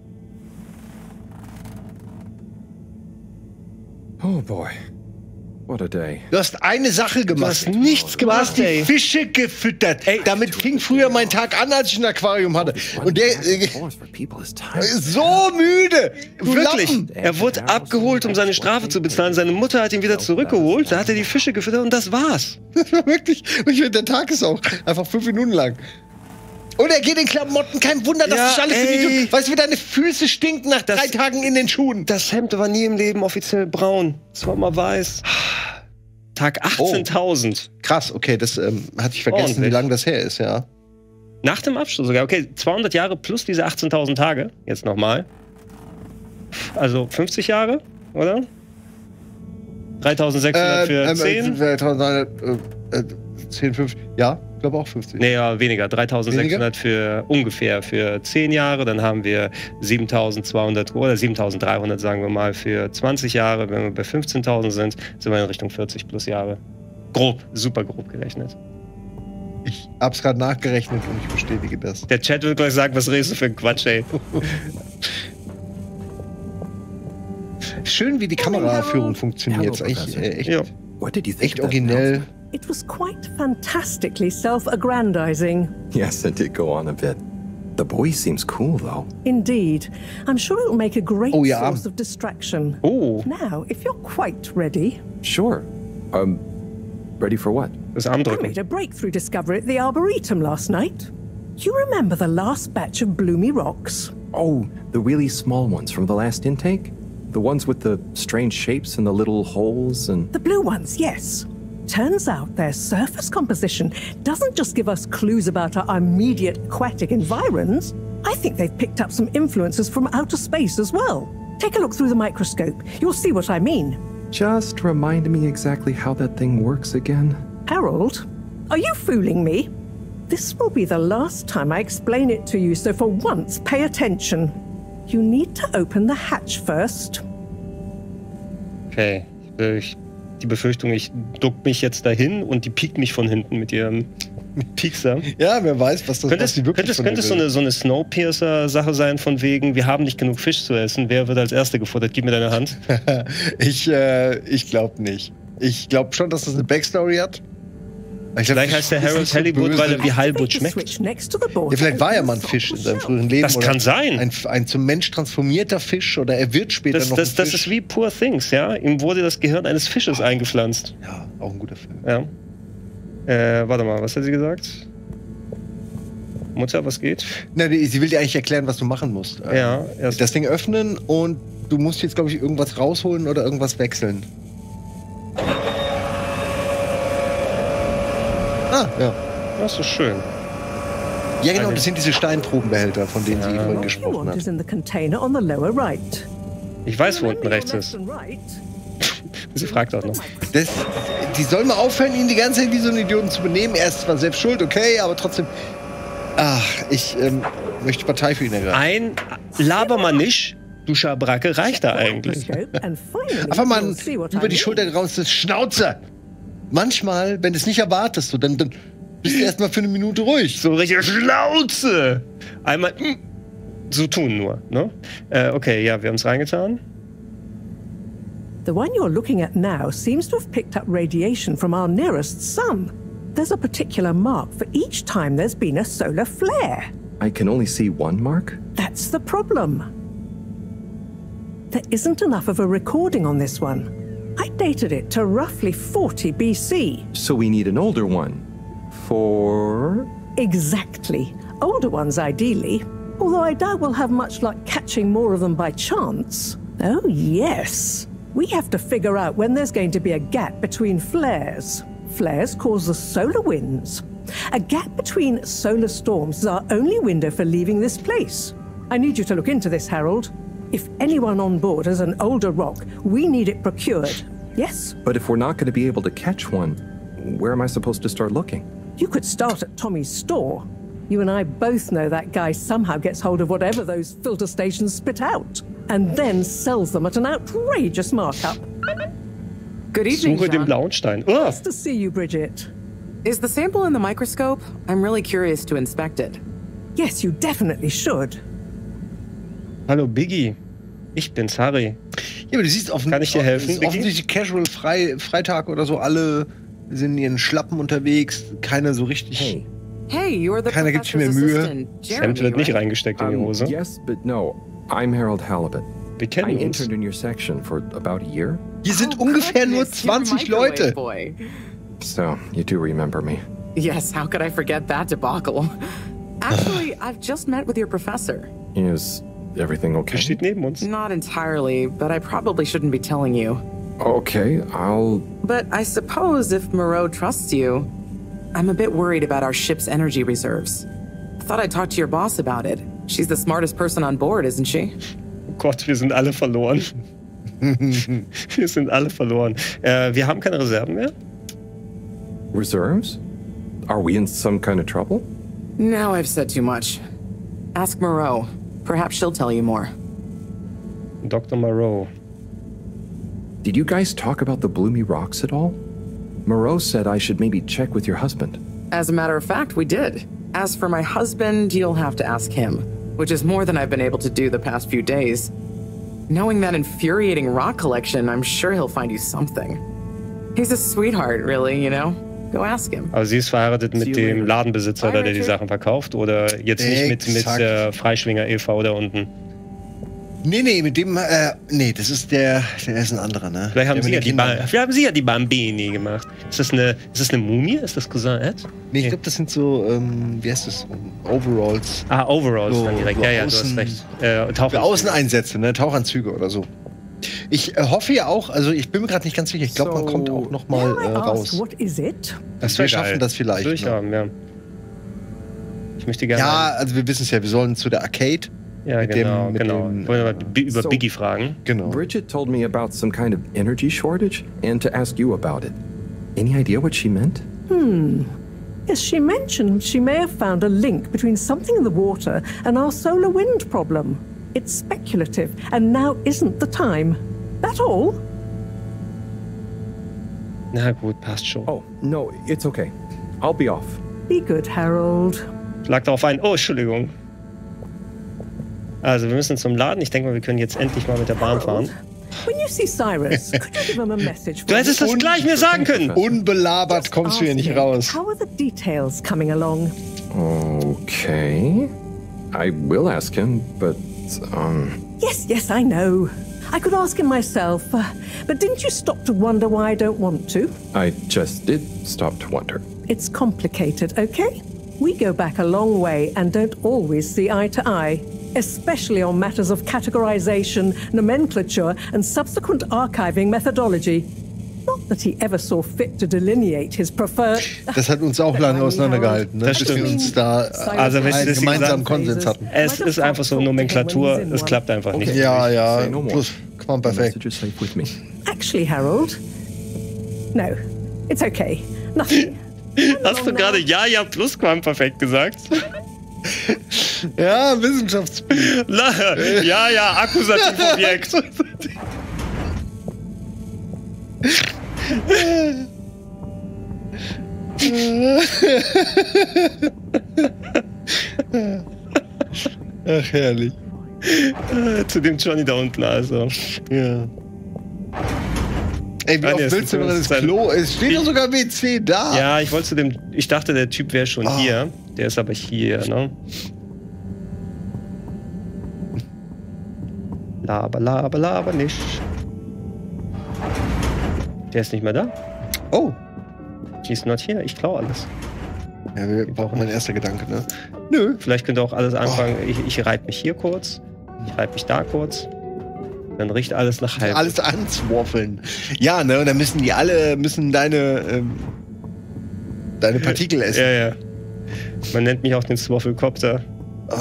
Oh boy. What a day. Du hast eine Sache gemacht. Du hast nichts gemacht, Du hast die ey. Fische gefüttert. Ey, damit fing früher mein Tag an, als ich ein Aquarium hatte. Und der äh, so müde. Wirklich. Lappen. Er wurde abgeholt, um seine Strafe zu bezahlen. Seine Mutter hat ihn wieder zurückgeholt. Da hat er die Fische gefüttert und das war's. Das war wirklich. Ich finde, der Tag ist auch einfach fünf Minuten lang. Und er geht in Klamotten, kein Wunder, dass ja, sich alles ey. Weißt du, wie deine Füße stinken nach das, drei Tagen in den Schuhen? Das Hemd war nie im Leben offiziell braun. Es war mal weiß. Tag achtzehntausend. Oh, krass, okay, das ähm, hatte ich vergessen, Ordentlich. wie lange das her ist, ja. Nach dem Abschluss sogar. Okay, zweihundert Jahre plus diese achtzehntausend Tage. Jetzt nochmal. Also fünfzig Jahre, oder? dreitausendsechshundert für zehn? zehn, fünfzig, ja, ich glaube auch fünfzig. Nee, ja, weniger. dreitausendsechshundert für ungefähr für zehn Jahre. Dann haben wir siebentausendzweihundert oder siebentausenddreihundert, sagen wir mal, für zwanzig Jahre. Wenn wir bei fünfzehntausend sind, sind wir in Richtung vierzig plus Jahre. Grob, super grob gerechnet. Ich hab's gerade nachgerechnet und ich bestätige das. Der Chat wird gleich sagen, was redest du für ein Quatsch, ey. Schön, wie die Kameraführung funktioniert. Hello, echt, äh, echt, ja. echt originell. It was quite fantastically self-aggrandizing. Yes, it did go on a bit. The boy seems cool, though. Indeed. I'm sure it'll make a great oh, ja. source of distraction. Oh. Now, if you're quite ready... Sure. Um, ready for what? Das I made a breakthrough discovery at the Arboretum last night. You remember the last batch of bloomy rocks? Oh, the really small ones from the last intake? The ones with the strange shapes and the little holes and... The blue ones, yes. Turns out their surface composition doesn't just give us clues about our immediate aquatic environs. I think they've picked up some influences from outer space as well. Take a look through the microscope. You'll see what I mean. Just remind me exactly how that thing works again. Harold, are you fooling me? This will be the last time I explain it to you, so for once, pay attention. You need to open the hatch first. Okay, ich, die Befürchtung, ich duck mich jetzt dahin und die piekt mich von hinten mit ihrem Piekser. Ja, wer weiß, was das könnte was die wirklich Könnte, könnte es so eine, so eine Snowpiercer-Sache sein, von wegen, wir haben nicht genug Fisch zu essen, wer wird als Erster gefuttert? Gib mir deine Hand. ich äh, ich glaube nicht. Ich glaube schon, dass das eine Backstory hat. Ich glaub, vielleicht heißt der Harold Hollywood, weil er wie Halbut schmeckt. Ja, vielleicht war er mal ein Fisch in seinem früheren Leben. Das kann sein. Ein, ein zum Mensch transformierter Fisch oder er wird später das, noch das, ein das Fisch. ist wie Poor Things, ja? Ihm wurde das Gehirn eines Fisches oh. eingepflanzt. Ja, auch ein guter Film. Ja. Äh, warte mal, was hat sie gesagt? Mutter, was geht? Na, sie will dir eigentlich erklären, was du machen musst. Ja. Erst das Ding öffnen und du musst jetzt, glaube ich, irgendwas rausholen oder irgendwas wechseln. Ah, ja. Das ist schön. Ja, genau, das sind diese Steinprobenbehälter, von denen ja. sie vorhin gesprochen hat. Ich weiß, wo unten rechts ist. Sie fragt auch noch. Das, die soll mal aufhören, ihn die ganze Zeit wie so einen Idioten zu benehmen. Er ist zwar selbst schuld, okay, aber trotzdem. Ach, ich ähm, möchte Partei für ihn ergreifen. Ein Laber mal nicht, du Schabracke, reicht da eigentlich. Einfach mal über die Schulter geraustes Schnauze. Manchmal, wenn du es nicht erwartest, dann, dann bist du erstmal für eine Minute ruhig. So richtig Schnauze. Einmal so tun nur, ne? Äh, okay, ja, wir haben es reingetan. The one you're looking at now seems to have picked up radiation from our nearest sun. There's a particular mark for each time there's been a solar flare. I can only see one mark? That's the problem. There isn't enough of a recording on this one. I dated it to roughly forty B C. So we need an older one. For? Exactly. Older ones, ideally. Although I doubt we'll have much luck catching more of them by chance. Oh, yes. We have to figure out when there's going to be a gap between flares. Flares cause the solar winds. A gap between solar storms is our only window for leaving this place. I need you to look into this, Harold. If anyone on board has an older rock, we need it procured. Yes? But if we're not going to be able to catch one, where am I supposed to start looking? You could start at Tommy's store. You and I both know that guy somehow gets hold of whatever those filter stations spit out, and then sells them at an outrageous markup. Good evening, Suche den John. blauen Stein. Oh. Nice to see you, Bridget. Is the sample in the microscope? I'm really curious to inspect it. Yes, you definitely should. Hallo Biggie, ich bin's, Harry. Ja, aber du siehst offen, Kann ich dir helfen, Biggie? Offensichtlich Casual Frei, Freitag oder so, alle sind in ihren Schlappen unterwegs, keiner so richtig. Hey. Hey, you're the Keiner gibt sich mehr Mühe. Sam wird nicht reingesteckt in die Um, Hose. yes, but no. I'm Harold Halibut. Wir I kennen uns. interned in your section for about a year. Hier sind ungefähr nur zwanzig Leute. Boy. So, you do remember me. Yes, how could I forget that debacle? Actually, I've just met with your professor. Is everything Er okay? steht neben uns. Not entirely, but I probably shouldn't be telling you. Okay, I'll... But I suppose if Moreau trusts you, I'm a bit worried about our ship's energy reserves. I thought I'd talk to your boss about it. She's the smartest person on board, isn't she? Oh Gott, wir sind alle verloren. Wir sind alle verloren. Äh, wir haben keine Reserven mehr. Reserves? Are we in some kind of trouble? Now I've said too much. Ask Moreau. Perhaps she'll tell you more. Doktor Moreau. Did you guys talk about the Bloomy Rocks at all? Moreau said I should maybe check with your husband. As a matter of fact, we did. As for my husband, you'll have to ask him, which is more than I've been able to do the past few days. Knowing that infuriating rock collection, I'm sure he'll find you something. He's a sweetheart, really, you know? Go ask him. Aber sie ist verheiratet mit dem Ladenbesitzer, Bye, der die Richard. Sachen verkauft, oder jetzt nicht mit, mit Exakt. äh, Freischwinger e V da unten. Nee, nee, mit dem, äh, nee, das ist der, der ist ein anderer, ne? Vielleicht haben, Der sie mit ja, den die Kindern. ba vielleicht haben sie ja die Bambini gemacht. Ist das eine, ist das eine Mumie? Ist das Cousin Ed? Nee, ich glaube, das sind so, ähm, wie heißt das? Overalls. Ah, Overalls So, dann direkt. so Ja, ja, du außen- hast recht. Äh, Für Tauchanzüge. Außeneinsätze, ne? Tauchanzüge oder so. Ich äh, hoffe ja auch, also ich bin mir gerade nicht ganz sicher, ich glaube, man So- kommt auch noch mal May I äh, ask, raus. what is it? Das Wir wär schaffen geil. das vielleicht, Will ich ne? haben, ja. Ich möchte gerne. Ja, also wir wissen es ja, wir sollen zu der Arcade. ja mit genau, dem- mit genau. dem, Wollen wir äh, mal Bi- über so- Biggie fragen? Genau. Bridget told me about some kind of energy shortage and to ask you about it. Any idea what she meant? Yes, she mentioned she may have found a link between something in the water and our solar wind problem. It's speculative, and now isn't the time. That all? Na gut, passt schon. Oh, no, it's okay. I'll be off. Be good, Harold. Schlag darauf ein. Oh, Entschuldigung. Also, wir müssen zum Laden. Ich denke mal, wir können jetzt endlich mal mit der Bahn fahren. When you see Cyrus, could you give him a message? Du hättest das gleich mir sagen können. Unbelabert kommst du hier nicht raus. How are the details coming along? Okay. I will ask him, but, um... Yes, yes, I know. I could ask him myself, uh, but didn't you stop to wonder why I don't want to? I just did stop to wonder. It's complicated, okay? We go back a long way and don't always see eye to eye, especially on matters of categorization, nomenclature, and subsequent archiving methodology. Not that he ever saw fit to delineate his preferred... Das hat uns auch lange auseinandergehalten, ne? Das Bis wir uns da also, einen gemeinsamen Konsens hatten. Es ist einfach so Nomenklatur, es klappt einfach nicht. Ja, ja, plus perfekt. Actually, Harold, no, it's okay. Nothing. Hast du gerade ja, ja, Plusquamperfekt gesagt? Ja, Wissenschaftsspiel. Ja, ja, Akkusativobjekt. Ach, herrlich. Zu dem Johnny da unten, also. Ja. Ey, wie oft willst du noch das Klo? Es steht doch sogar W C da. Ja, ich wollte zu dem. Ich dachte, der Typ wäre schon oh. hier. Der ist aber hier, ne? Laber, laber, laber nicht. Der ist nicht mehr da. Oh. He's not here. Ich klaue alles. Ja, wir brauchen mein erster Gedanke, ne? Nö. Vielleicht könnt ihr auch alles anfangen. Oh. Ich, ich reibe mich hier kurz. Ich reibe mich da kurz. Dann riecht alles nach halb. Alles anzwaffeln. Ja, ne? Und dann müssen die alle, müssen deine, ähm, deine Partikel essen. Ja, ja. Man nennt mich auch den Swaffelcopter. Oh.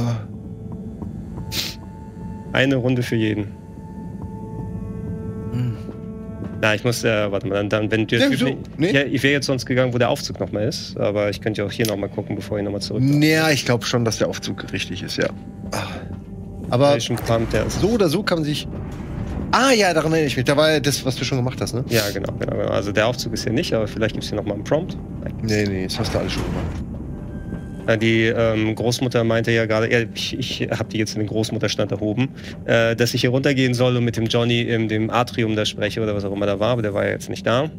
Eine Runde für jeden. Hm. Na, ich muss ja, äh, warte mal, dann, dann wenn der ja, Typ so, nicht, nee. Ja, ich wäre jetzt sonst gegangen, wo der Aufzug nochmal ist, aber ich könnte ja auch hier nochmal gucken, bevor ich nochmal zurück. Ja, ich glaube schon, dass der Aufzug richtig ist, ja. Aber Pump, der ist so oder so kann man sich... Ah ja, daran erinnere ich mich. Da war ja das, was du schon gemacht hast, ne? Ja, genau, genau, genau. Also der Aufzug ist hier nicht, aber vielleicht gibt es hier nochmal einen Prompt. Nee, nee, das hast du alles schon gemacht. Die ähm, Großmutter meinte ja gerade, ja, ich, ich habe die jetzt in den Großmutterstand erhoben, äh, dass ich hier runtergehen soll und mit dem Johnny in dem Atrium da spreche oder was auch immer da war, aber der war ja jetzt nicht da.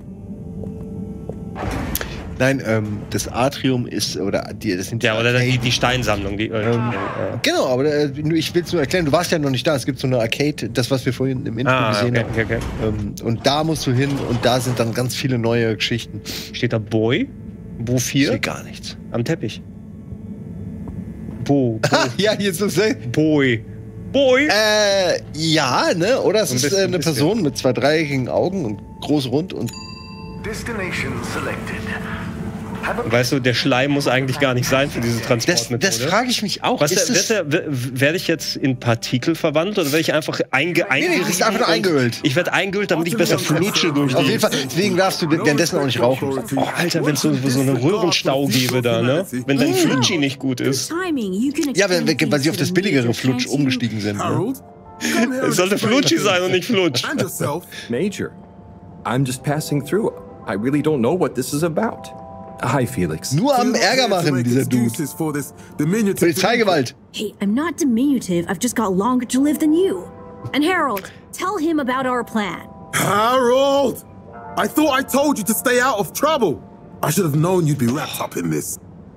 Nein, ähm, das Atrium ist, oder die, das sind die Ja, oder die, die Steinsammlung. Die, äh, ähm, äh, genau, aber äh, ich will es nur erklären, du warst ja noch nicht da, es gibt so eine Arcade, das, was wir vorhin im Intro ah, gesehen okay, haben. okay, okay. Ähm, und da musst du hin und da sind dann ganz viele neue Geschichten. Steht da Boy? Wo vier? Steht gar nichts. Am Teppich. Bo. Bo. Ja, jetzt ist es. Boy. Boy? Äh, ja, ne? Oder es ein ist bisschen, äh, eine bisschen. Person mit zwei dreieckigen Augen und groß rund und. Destination selected. Weißt du, der Schleim muss eigentlich gar nicht sein für diese Transportmethode. Das, das frage ich mich auch. Was, ist der, der, werde ich jetzt in Partikel verwandelt oder werde ich einfach einge nee, nee, du bist einfach nur eingeölt. Ich werde eingeölt, damit ich besser flutsche durch die... Auf jeden Fall, deswegen darfst du währenddessen auch nicht rauchen. Oh, Alter, wenn es so, so eine Röhrenstau gäbe da, ne? Wenn dein Flutschi nicht gut ist. Ja, weil, weil sie auf das billigere Flutsch umgestiegen sind. Ne? Es sollte Flutschi sein und nicht Flutsch. Major, I'm just passing through. I really don't know what this is about. Hi, Felix. Nur am Ärger machen, dieser Dude. Polizeigewalt. Hey, I'm not diminutive. I've just got longer to live than you. And Harold, tell him about our plan. Harold! I thought I told you to stay out of trouble. I should have known you'd be wrapped up in this.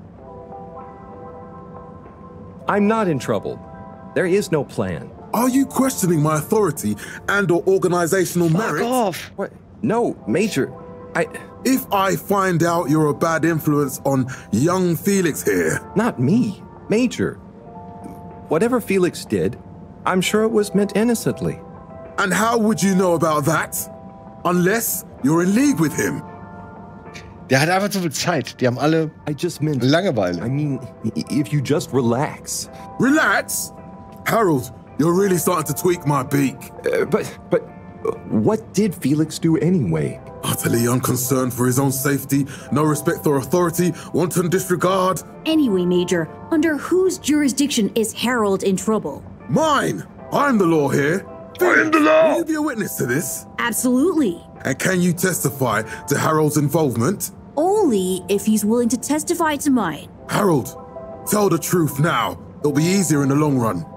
I'm not in trouble. There is no plan. Are you questioning my authority and or organizational merit? Fuck off. What? No, Major. I... If I find out you're a bad influence on young Felix here... Not me. Major. Whatever Felix did, I'm sure it was meant innocently. And how would you know about that? Unless you're in league with him. Der hat einfach zu viel Zeit. Die haben alle I just meant, Langeweile. I mean, if you just relax. Relax? Harold, you're really starting to tweak my beak. Uh, but, but, uh, what did Felix do anyway? Utterly unconcerned for his own safety, no respect for authority, wanton disregard. Anyway, Major, under whose jurisdiction is Harold in trouble? Mine! I'm the law here. I'm the law! Will you be a witness to this? Absolutely. And can you testify to Harold's involvement? only if he's willing to testify to mine. Harold, tell the truth now. It'll be easier in the long run.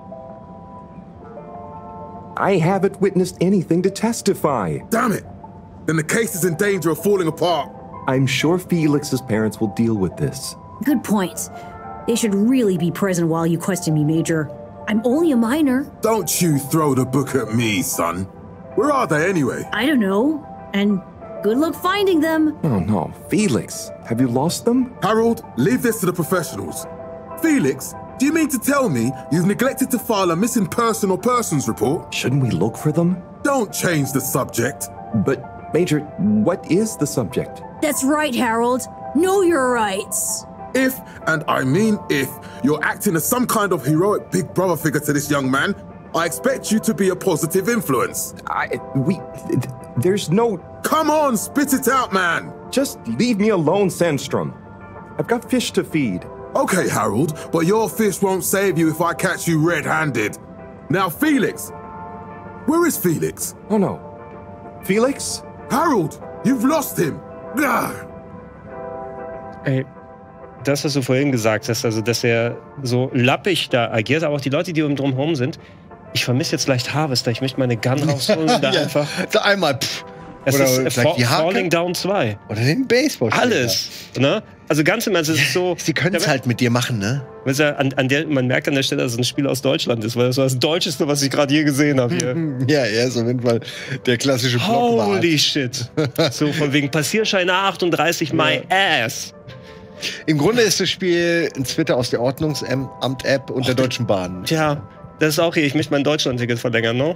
I haven't witnessed anything to testify. Damn it! Then the case is in danger of falling apart. I'm sure Felix's parents will deal with this. Good point. They should really be present while you question me, Major. I'm only a minor. Don't you throw the book at me, son. Where are they anyway? I don't know. And good luck finding them. Oh no, Felix, have you lost them? Harold, leave this to the professionals. Felix, do you mean to tell me you've neglected to file a missing person or persons report? Shouldn't we look for them? Don't change the subject. But, Major, what is the subject? That's right, Harold. Know your rights. If, and I mean if, you're acting as some kind of heroic big brother figure to this young man, I expect you to be a positive influence. I, we, there's no... Come on, spit it out, man! Just leave me alone, Sandstrom. I've got fish to feed. Okay, Harold, but your fish won't save you if I catch you red-handed. Now, Felix! Where is Felix? Oh, no. Felix? Harold, you've lost him! Ah. Ey, das, was du vorhin gesagt hast, also dass er so lappig da agiert, aber auch die Leute, die um drumherum sind. Ich vermisse jetzt leicht Harvester. Ich möchte meine Gun rausholen und da ja, einfach... So einmal, pff. Es oder ist vielleicht Fa die Hake. Falling Down zwei. Oder den Baseball. Alles. Ne? Also ganz im Ernst, es ist so... Sie können es halt mit dir machen, ne? An, an der, man merkt an der Stelle, dass es ein Spiel aus Deutschland ist, weil das war das Deutscheste, was ich gerade je gesehen habe hier. Ja, er ist auf jeden Fall der klassische Block. Holy shit. So von wegen Passierschein A achtunddreißig, my ja. ass. Im Grunde ist das Spiel ein Twitter aus der Ordnungsamt-App und der Deutschen Bahn. Tja, das ist auch hier. Ich möchte mein Deutschland-Ticket verlängern, ne?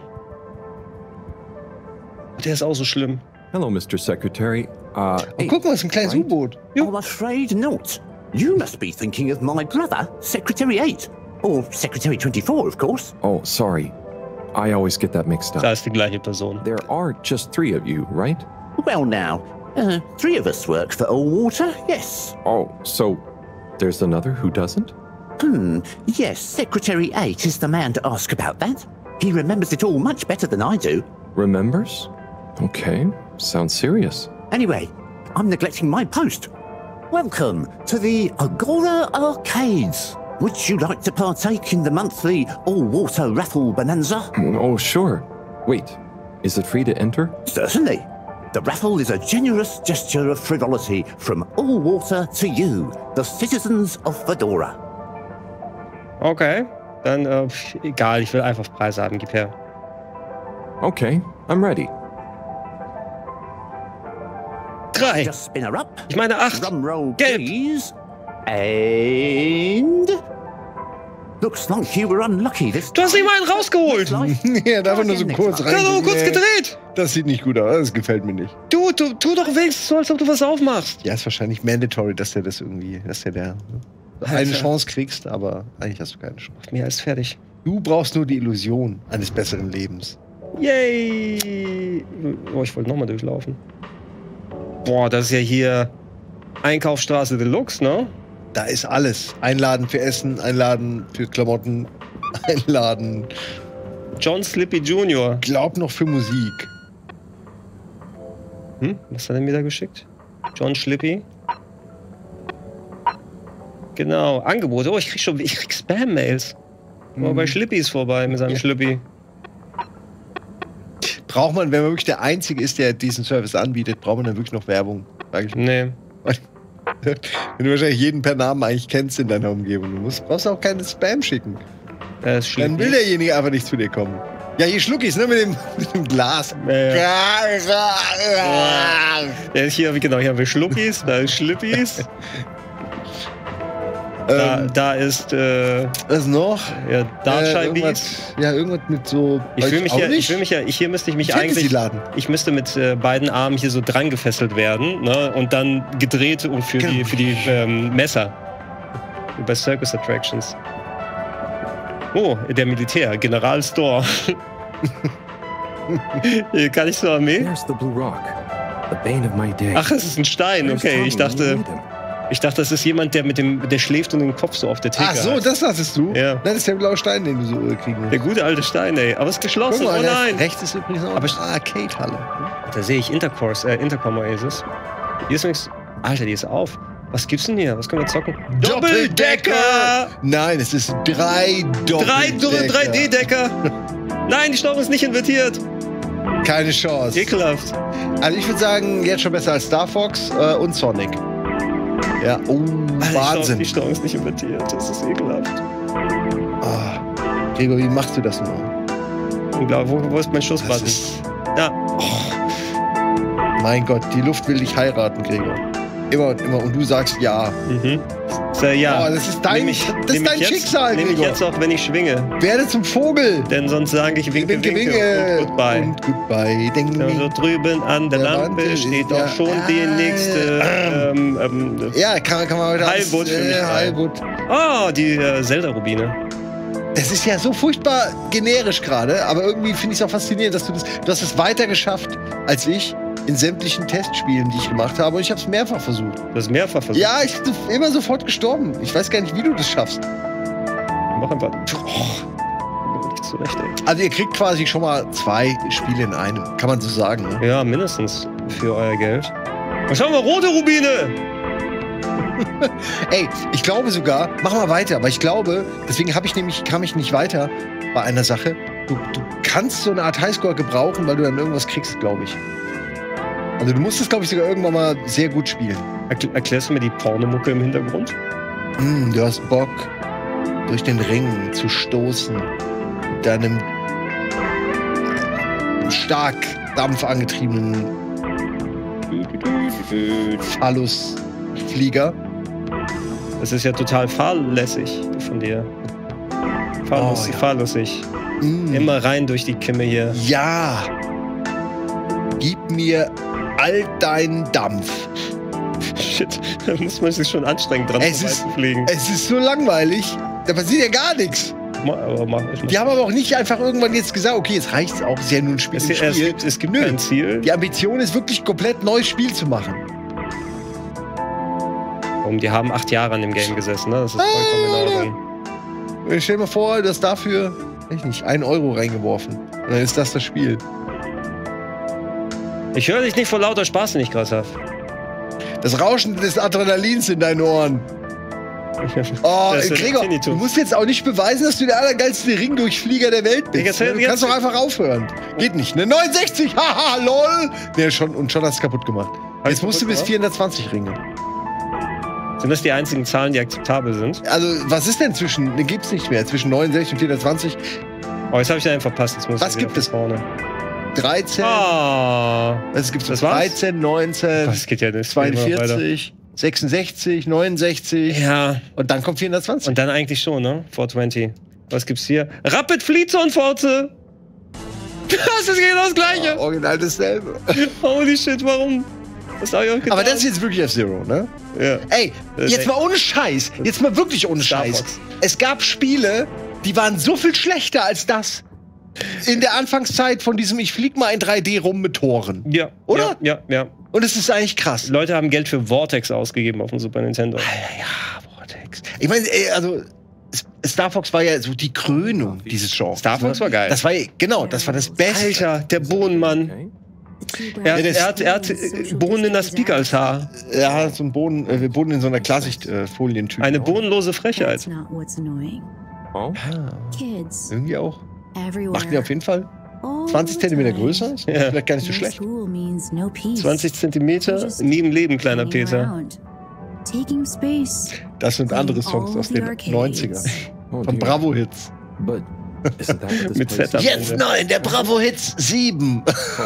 Der ist auch so schlimm. Hello, Mister Secretary. Uh, oh, guck mal, es ist ein kleines U-Boot. I'm afraid not. You must be thinking of my brother, Secretary eight. Or Secretary twenty-four, of course. Oh, sorry. I always get that mixed up. Da ist die gleiche Person. There are just three of you, right? Well, now, uh, three of us work for Allwater, yes. Oh, so there's another who doesn't? Hmm, yes, Secretary eight is the man to ask about that. He remembers it all much better than I do. Remembers? Okay, sounds serious. Anyway, I'm neglecting my post. Welcome to the Agora Arcades. Would you like to partake in the monthly all-water raffle bonanza? Oh, sure. Wait, is it free to enter? Certainly. The raffle is a generous gesture of frivolity from Allwater to you, the citizens of Fedora. Okay, dann äh, egal, ich will einfach Preise haben, gib her. Okay, I'm ready. Drei. Just spin her up. Ich meine acht. Drum roll, Gelb. please. And looks like you were unlucky this Du hast nicht mal einen rausgeholt. Ja, da war nur so kurz rein. Da nur kurz gedreht. Das sieht nicht gut aus. Das gefällt mir nicht. Du, du, tu doch wenigstens so, als ob du was aufmachst. Ja, ist wahrscheinlich mandatory, dass der das irgendwie, dass der der eine Alter. Chance kriegst, aber eigentlich hast du keine Chance. Mehr als fertig. Du brauchst nur die Illusion eines besseren Lebens. Yay! Oh, ich wollte nochmal durchlaufen. Boah, das ist ja hier Einkaufsstraße Deluxe, ne? Da ist alles. Einladen für Essen, Einladen für Klamotten, Einladen. John Slippy Junior Glaub noch für Musik. Hm? Was hat er mir da geschickt? John Slippy? Genau, Angebote. Oh, ich krieg schon ich krieg Spam-Mails. Hm. Oh, bei Schlippy ist vorbei mit seinem ja. Schlippy. Braucht man, wenn man wirklich der Einzige ist, der diesen Service anbietet, braucht man dann wirklich noch Werbung? Nee. Wenn du wahrscheinlich jeden per Namen eigentlich kennst in deiner Umgebung. Du musst, brauchst auch keinen Spam schicken. Das ist dann will derjenige einfach nicht zu dir kommen. Ja, hier Schluckis, ne, mit dem, mit dem Glas. Ja, ja. Ja, hier, genau, hier haben wir Schluckis, da ist Schlippis. Da, ähm, da ist, äh, was noch? Ja, Dartscheibies. Äh, ja, irgendwas mit so. Ich fühle mich, ja, ich fühl mich ja, hier müsste ich mich ich eigentlich. Ich müsste mit äh, beiden Armen hier so dran gefesselt werden, ne? Und dann gedreht um für genau. die, für die ähm, Messer. Wie bei Circus Attractions. Oh, der Militär, General Store. Hier kann ich zur Armee. There's the Blue Rock, the bane of my day. Ach, es ist ein Stein, okay. Ich dachte. Ich dachte, das ist jemand, der mit dem, der schläft und den Kopf so auf der Theke hat. Ach so, hat. das dachtest du? Ja. Das ist der blaue Stein, den du so äh, kriegen musst. Der gute alte Stein, ey. Aber es ist geschlossen, mal, oh nein. Rechts ist übrigens auch eine Arcade-Halle. Da sehe ich Intercourse, äh, Intercom Oasis. Hier ist nichts. Alter, die ist auf. Was gibt's denn hier? Was können wir zocken? Doppeldecker! Nein, es ist drei Doppeldecker. drei D Decker. Nein, die Steuerung ist nicht invertiert. Keine Chance. Ekelhaft. Also ich würde sagen, jetzt schon besser als Star Fox äh, und Sonic. Ja, oh, Alter, Wahnsinn. Die Steuerung ist nicht invertiert. Das ist ekelhaft. Oh. Gregor, wie machst du das nur? Unglaublich. Wo, wo ist mein Schussbutton? Da. Oh. Mein Gott, die Luft will dich heiraten, Gregor. Immer und immer. Und du sagst ja. Mhm. So, ja. Oh, das ist dein, ich, das ist dein jetzt, Schicksal, Nehme ich Gregor. jetzt auch, wenn ich schwinge. Werde zum Vogel. Denn sonst sage ich winke, winke, winke und goodbye. Und goodbye. Ding, ja, so drüben an der, der Lampe Wand steht doch schon ja, die nächste ähm, ähm, ja, kann, kann man heute Heilbutt für mich. Äh, Heilbutt. Oh, die äh, Zelda-Rubine. Das ist ja so furchtbar generisch gerade, aber irgendwie finde ich es auch faszinierend, dass du das, du hast es weiter geschafft als ich in sämtlichen Testspielen, die ich gemacht habe. Und ich habe es mehrfach versucht. Du hast mehrfach versucht? Ja, ich bin immer sofort gestorben. Ich weiß gar nicht, wie du das schaffst. Mach einfach. Oh. Nicht zurecht, ey. Also ihr kriegt quasi schon mal zwei Spiele in einem. Kann man so sagen, ne? Ja, mindestens für euer Geld. Was haben wir? Rote Rubine! Ey, ich glaube sogar, mach mal weiter, aber ich glaube, deswegen hab ich nämlich, kam ich nicht weiter bei einer Sache. Du, du kannst so eine Art Highscore gebrauchen, weil du dann irgendwas kriegst, glaube ich. Also du musst es, glaube ich, sogar irgendwann mal sehr gut spielen. Erkl erklärst du mir die Pornomucke im Hintergrund? Mm, du hast Bock, durch den Ring zu stoßen. Mit deinem stark dampfangetriebenen Phallusflieger. Das ist ja total fahrlässig von dir. Fahrlos, oh, ja. Fahrlässig. Mm. Immer rein durch die Kimme hier. Ja. Gib mir all deinen Dampf. Shit, da muss man sich schon anstrengen dran es ist, fliegen. Es ist so langweilig. Da passiert ja gar nichts. Aber mach, die haben aber auch nicht einfach irgendwann jetzt gesagt, okay, jetzt reicht's auch. Es ist ja nur ein Spiel. Es, Spiel. es gibt, es gibt kein Ziel. Die Ambition ist wirklich komplett neues Spiel zu machen. Um, die haben acht Jahre an dem Game gesessen, ne? Das ist vollkommen in Ordnung. Stell dir mal vor, du hast dafür, weiß ich nicht, einen Euro reingeworfen. Und dann ist das das Spiel. Ich höre dich nicht vor lauter Spaß, den ich gerade habe. Das Rauschen des Adrenalins in deinen Ohren. Oh, Gregor, du musst jetzt auch nicht beweisen, dass du der allergeilste Ringdurchflieger der Welt bist. Jetzt, du kannst doch einfach aufhören. Geht nicht. Ne? neunundsechzig, haha, lol. Nee, schon, und schon hast du es kaputt gemacht. Jetzt musst du bis vierhundertzwanzig ringen. Sind das die einzigen Zahlen, die akzeptabel sind? Also, was ist denn zwischen, den gibt's nicht mehr, zwischen neunundsechzig und vierhundertzwanzig? Oh, jetzt habe ich den einfach verpasst. Jetzt muss was gibt es? Vorne. dreizehn. Oh, was gibt's? Das dreizehn, neunzehn, das geht ja nicht. zweiundvierzig, sechsundsechzig, neunundsechzig. Ja. Und dann kommt vierhundertzwanzig. Und dann eigentlich schon, ne? vierhundertzwanzig. Was gibt's hier? Rapid Fleetson Forze! Das ist genau das Gleiche. Oh, original dasselbe. Holy shit, warum? Das hab ich auch gedacht. Aber das ist jetzt wirklich F-Zero, ne? Ja. Ey, jetzt mal ohne Scheiß. Jetzt mal wirklich ohne Scheiß. Es gab Spiele, die waren so viel schlechter als das. In der Anfangszeit von diesem Ich flieg mal in drei D rum mit Toren. Ja. Oder? Ja, ja, ja. Und es ist eigentlich krass. Leute haben Geld für Vortex ausgegeben auf dem Super Nintendo. Ja, ja, Vortex. Ich meine, also Star Fox war ja so die Krönung dieses Genres. Star Fox war geil. Das war, genau, das war das Beste. Alter, der Bohnenmann. Er, Ja, er hat, er hat äh, Bohnen in das Speaker-Altar. Er hat so einen Boden, äh, Boden in so einer Klarsichtfolientyp. Eine bodenlose Frechheit. Oh? Ah, irgendwie auch. Macht die auf jeden Fall zwanzig Zentimeter größer? Ist Ja. vielleicht gar nicht so schlecht. zwanzig Zentimeter, nie im Leben, kleiner Peter. Das sind andere Songs aus den neunziger. Von Bravo Hits. But isn't that what this Mit place Setup. is? Jetzt neu, der Bravo Hits sieben.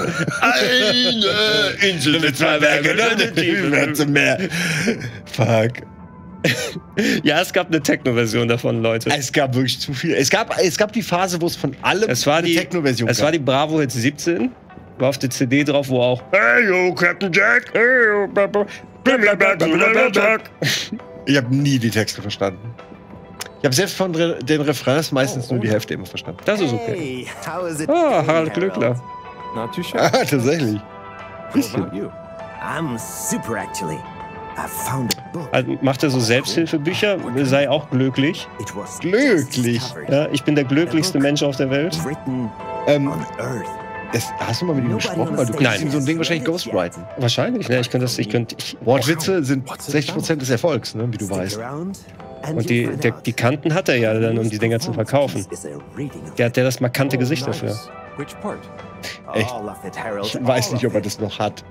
Eine Insel mit zwei Bergen, mehr. Fuck. Ja, es gab eine Techno-Version davon, Leute. Es gab wirklich zu viel. Es gab, es gab die Phase, wo es von allem Es war eine die, Techno-Version es gab. war die Bravo Hits siebzehn. War auf der C D drauf, wo auch Hey yo, Captain Jack, hey yo, Papa, Jack. Ich habe nie die Texte verstanden. Ich habe selbst von re den Refrains meistens nur die Hälfte immer verstanden. Das ist okay. Ah, Harald Glöckler. Not too sure. Ah, tatsächlich. What about you? I'm super actually. I found a book. Also macht er so Selbsthilfebücher, sei auch glücklich. It was Glücklich. Ja, ich bin der glücklichste Mensch auf der Welt. written Ähm, on Earth. Das, hast du mal mit ihm gesprochen? Weil du kannst ihm so ein Ding wahrscheinlich ghostwriten. Wahrscheinlich, ne? Ich könnte das, ich könnte... Ich, Wortwitze sind sechzig Prozent des Erfolgs, ne? Wie du weißt. Und die, der, die Kanten hat er ja dann, um die Dinger zu verkaufen. Der hat ja das markante Gesicht dafür. Echt? Ich weiß nicht, ob er das noch hat.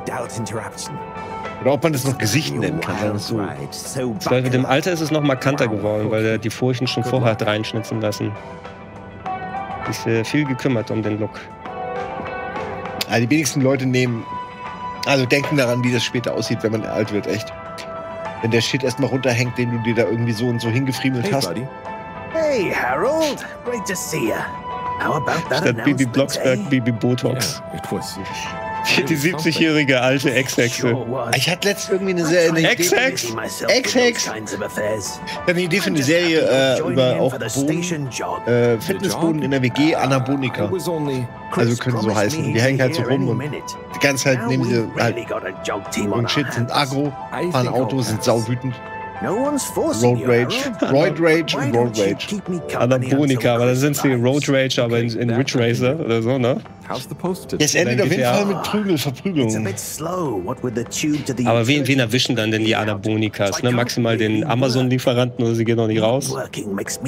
Oder ob man das noch Gesicht nennen kann. So. Weil mit dem Alter ist es noch markanter geworden, weil er die Furchen schon vorher hat reinschnitzen lassen. Ist äh, viel gekümmert um den Look. Also die wenigsten Leute nehmen, also denken daran, wie das später aussieht, wenn man alt wird, echt. Wenn der Shit erstmal runterhängt, den du dir da irgendwie so und so hingefriemelt hey, hast. Buddy. Hey, Harold. Great to see you. How about that? Statt Bibi Blocksberg, Bibi Botox. Yeah, die siebzigjährige alte Ex-Hexe. Ich hatte letztens irgendwie eine Serie. Eine Ex-Hex? Ex-Hex? Ich hatte eine Idee für eine Serie äh, über auch Boden, äh, Fitnessboden in der W G, Anabonika. Also können so heißen. Die hängen halt so rum und die ganze Zeit nehmen sie halt und Shit, sind aggro, fahren Autos, sind saubwütend. Road Rage, Roid Rage und Road Rage. Anabonika, aber dann sind sie Road Rage, aber in, in Ridge Racer oder so, ne? Es endet auf jeden Fall mit Prügel, Verprügelungen. Aber wen, wen erwischen dann denn die Anabonikas? Ne? Maximal den Amazon-Lieferanten oder sie gehen noch nicht raus? I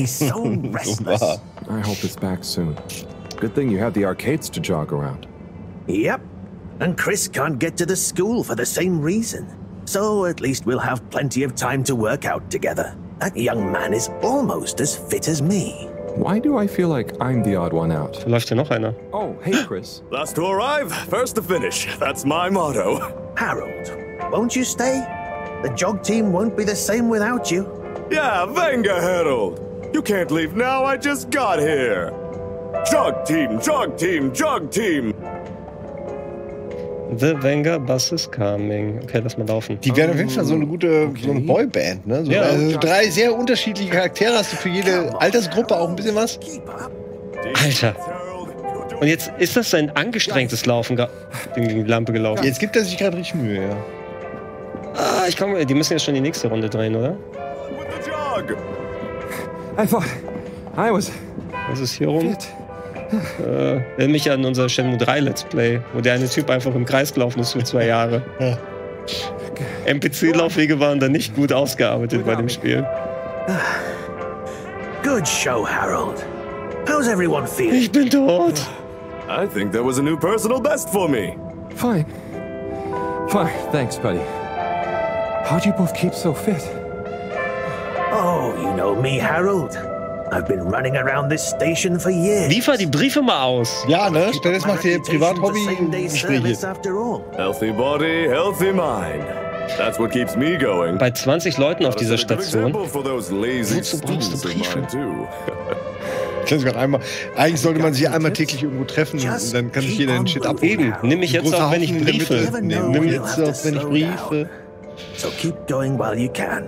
hope it's back soon. Good thing you have the arcades to jog around. Yep. And Chris can't get to the school for the same reason. So at least we'll have plenty of time to work out together. That young man is almost as fit as me. Why do I feel like I'm the odd one out? Da läuft ja noch einer. Oh, hey Chris. Last to arrive, first to finish. That's my motto. Harold, won't you stay? The jog team won't be the same without you. Yeah, venga, Harold. You can't leave now, I just got here. Jog team, jog team, jog team. The Venga Bus is coming. Okay, lass mal laufen. Die werden auf jeden Fall so eine gute okay. so eine Boyband, ne? So, ja, also drei sehr unterschiedliche Charaktere, hast du für jede Altersgruppe auch ein bisschen was? Alter. Und jetzt ist das ein angestrengtes Laufen gegen die Lampe gelaufen. Jetzt gibt er sich gerade richtig Mühe, ja. Ah, ich komme, die müssen jetzt schon die nächste Runde drehen, oder? I thought I was. Was ist hier rum? Äh, erinnert mich an unser Shenmue drei Let's Play, wo der eine Typ einfach im Kreis gelaufen ist für zwei Jahre. Ja. N P C-Laufwege waren dann nicht gut ausgearbeitet bei dem Spiel. Good show, Harold. How's everyone feeling? Ich bin tot. I think there was a new personal best for me. Fine. Fine, thanks, buddy. How'd you both keep so fit? Oh, you know me, Harold. I've been running around this station for years. Liefer die Briefe mal aus. Ja, ne? Dennis macht hier Privat-Hobby-Gespräche. Healthy body, healthy mind. That's what keeps me going. Bei zwanzig Leuten auf dieser Station. Wozu brauchst du Briefe? Ich kann sogar einmal, eigentlich sollte man sich einmal täglich irgendwo treffen und dann kann sich jeder den Shit abgeben. Nimm mich jetzt auch, wenn ich Briefe. Nimm jetzt auch, wenn ich Briefe. So keep going while you can.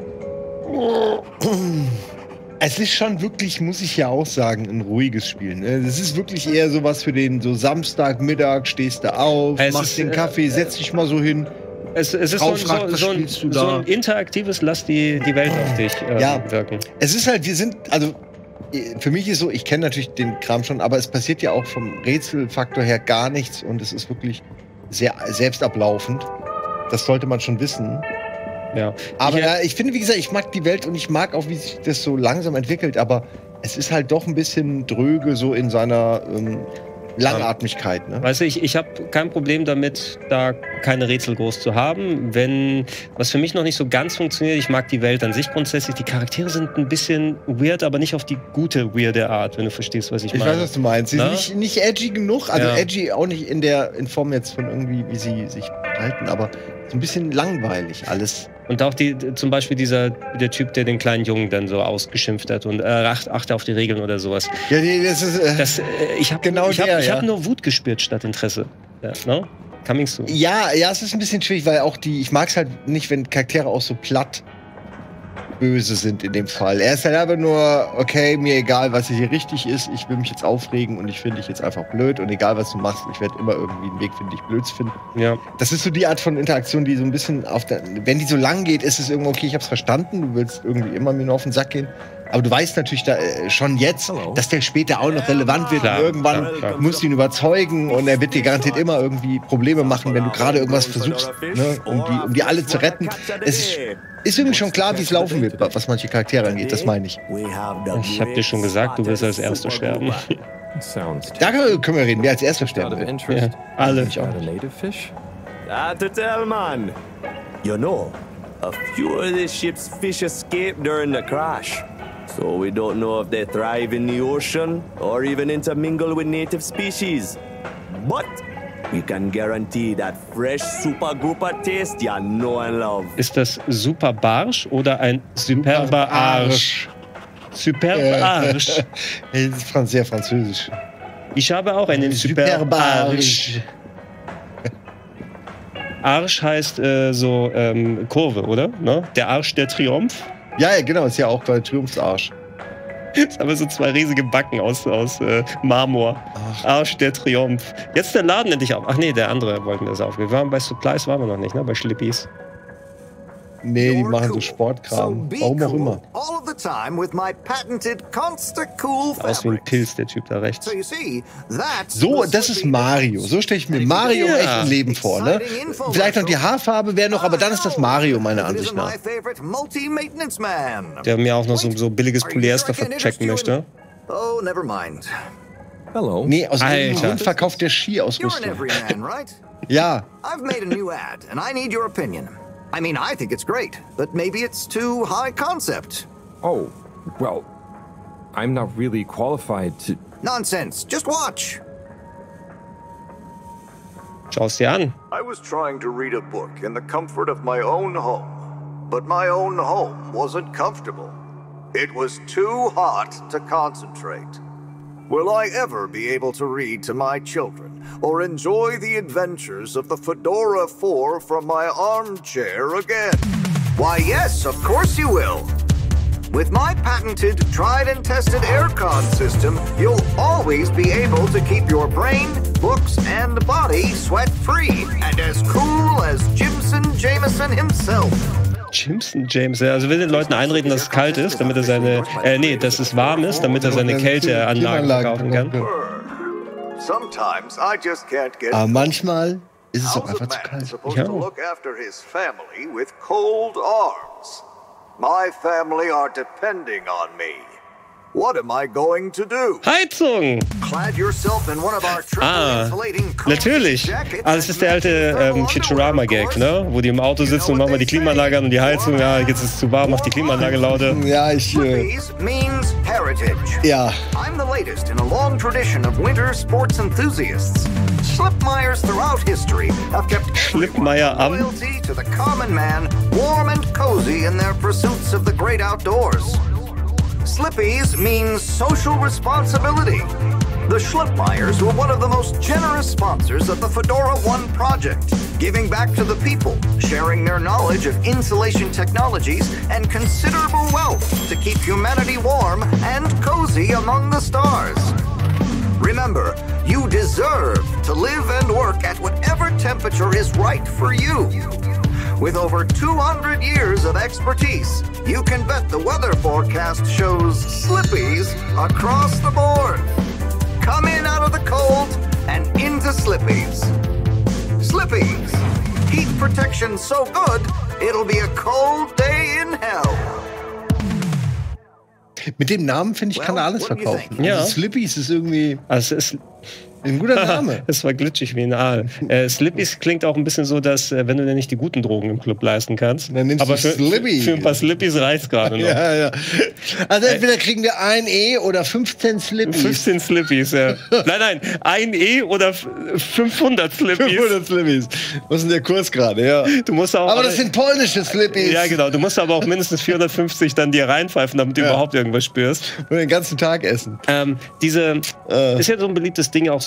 Es ist schon wirklich, muss ich ja auch sagen, ein ruhiges Spiel. Ne? Das ist wirklich eher sowas für den so Samstagmittag, stehst du auf, es machst ist, den Kaffee, setz dich mal so hin. Es, es ist so, fragt, so, so, ein, so ein interaktives, lass die, die Welt auf dich äh, ja, wirken. Es ist halt, wir sind, also für mich ist so, ich kenne natürlich den Kram schon, aber es passiert ja auch vom Rätselfaktor her gar nichts und es ist wirklich sehr selbstablaufend. Das sollte man schon wissen. Ja. Aber ich, ja, ich finde, wie gesagt, ich mag die Welt und ich mag auch, wie sich das so langsam entwickelt, aber es ist halt doch ein bisschen dröge so in seiner ähm, Langatmigkeit. Ne? Weißt du, ich, ich habe kein Problem damit, da keine Rätsel groß zu haben. Wenn, was für mich noch nicht so ganz funktioniert, ich mag die Welt an sich grundsätzlich, die Charaktere sind ein bisschen weird, aber nicht auf die gute, weirde Art, wenn du verstehst, was ich, ich meine. Ich weiß, was du meinst. Sie sind nicht, nicht edgy genug, also ja. edgy auch nicht in der in Form jetzt von irgendwie, wie sie sich verhalten, aber so ein bisschen langweilig alles. Und auch die, zum Beispiel dieser der Typ, der den kleinen Jungen dann so ausgeschimpft hat und äh, achte auf die Regeln oder sowas. Ja, nee, das ist. Äh, das, äh, ich habe genau ich hab, der, ich ja. hab nur Wut gespürt statt Interesse. Ja, no? Coming soon. Ja, ja, es ist ein bisschen schwierig, weil auch die. Ich mag es halt nicht, wenn Charaktere auch so platt böse sind in dem Fall. Er ist halt einfach nur, okay, mir egal, was hier richtig ist, ich will mich jetzt aufregen und ich finde dich jetzt einfach blöd und egal, was du machst, ich werde immer irgendwie einen Weg finden, dich blöd zu finden. Ja. Das ist so die Art von Interaktion, die so ein bisschen auf der, wenn die so lang geht, ist es irgendwie, okay, ich hab's verstanden, du willst irgendwie immer mir nur auf den Sack gehen, Aber du weißt natürlich da, äh, schon jetzt, dass der später auch noch relevant wird. Klar, und irgendwann klar, klar. musst du ihn überzeugen und er wird dir garantiert immer irgendwie Probleme machen, wenn du gerade irgendwas versuchst, ne, um, die, um die alle zu retten. Es ist, ist irgendwie schon klar, wie es laufen wird, was manche Charaktere angeht. Das meine ich. Ich habe dir schon gesagt, du wirst als Erster sterben. Da können wir reden, wer als Erster sterben will. Ja, alle. Ich auch. Ah, to tell, man. You know, a few of this ship's fish escaped during the crash. So we don't know if they thrive in the ocean or even intermingle with native species. But we can guarantee that fresh super grouper taste you know and love. Ist das Super Barsch oder ein Superber Arsch? Superber Arsch. Das ist sehr französisch. Ich habe auch einen Superber Arsch. Arsch heißt äh, so ähm, Kurve, oder? Ne? Der Arsch der Triumph. Ja, ja, genau, ist ja auch bei Triumphsarsch. Das haben wir so zwei riesige Backen aus, aus äh, Marmor. Ach. Arsch der Triumph. Jetzt der Laden endlich auf. Ach nee, der andere wollten das aufgeben. Wir waren bei Supplies, waren wir noch nicht, ne? Bei Schlippis. Nee, die machen so Sportkram. Warum auch immer. Aus wie ein Pilz, der Typ da rechts. So, das ist Mario. So stelle ich mir Mario im echten Leben vor, ne? Vielleicht noch die Haarfarbe wäre noch, aber dann ist das Mario, meiner Ansicht nach. Der mir auch noch so, so billiges Polyester verchecken möchte. Oh, never mind. Hello. Nee, aus dem Grund verkauft der Ski-Ausrüstung. Ja. I've made a new ad, and I need your opinion. I mean, I think it's great, but maybe it's too high concept. Oh, well, I'm not really qualified to... Nonsense. Just watch. Schau's dir an. I was trying to read a book in the comfort of my own home, but my own home wasn't comfortable. It was too hot to concentrate. Will I ever be able to read to my children or enjoy the adventures of the Fedora four from my armchair again? Why, yes, of course you will. With my patented, tried and tested aircon system, you'll always be able to keep your brain, books, and body sweat-free and as cool as Jimson Jameson himself. Jimson Jameson, also will den Leuten einreden, dass es kalt ist, damit er seine, äh, nee, dass es warm ist, damit er seine Kälteanlagen verkaufen kann. Aber manchmal ist es auch einfach zu kalt. Ja. My family are depending on me. What am I going to do? Heizung! Clad yourself in one of our Ah, natürlich. Ah, das ist der alte ähm, Futurama-Gag, ne? Wo die im Auto sitzen und machen mal die Klimaanlage an und die Heizung, ja, jetzt ist es zu warm, macht die Klimaanlage lauter. Ja, ich... Äh, ja. I'm the latest in a long tradition of winter sports enthusiasts. Schlipmeyers throughout history have kept Schlipmeyer am loyalty to the common man warm and cozy in their pursuits of the great outdoors. Slippies means social responsibility. The Schlipmeyers were one of the most generous sponsors of the Fedora One project, giving back to the people, sharing their knowledge of insulation technologies and considerable wealth to keep humanity warm and cozy among the stars. Remember, you deserve to live and work at whatever temperature is right for you. With over two hundred years of expertise, you can bet the weather forecast shows slippies across the board. Come in out of the cold and into Slippies. Slippies. Heat protection so good, it'll be a cold day in hell. Mit dem Namen, finde ich, kann er alles verkaufen. Ja. Also Slippies ist irgendwie... Also es ist ein guter Name. Es war glitschig wie ein Aal. Äh, Slippies klingt auch ein bisschen so, dass, äh, wenn du dir nicht die guten Drogen im Club leisten kannst. Dann nimmst aber du für, Slippy. für ein paar Slippies reicht's gerade noch. Ja, ja. Also entweder kriegen wir ein E oder fünfzehn Slippies. fünfzehn Slippies, ja. Nein, nein, ein E oder fünfhundert Slippies. fünfhundert Slippies. Was ist denn der Kurs gerade? Ja. Du musst auch, aber das sind polnische Slippies. Ja, genau. Du musst aber auch mindestens vierhundertfünfzig dann dir reinpfeifen, damit du ja. überhaupt irgendwas spürst. Und den ganzen Tag essen. Ähm, diese, äh. ist ja so ein beliebtes Ding auch so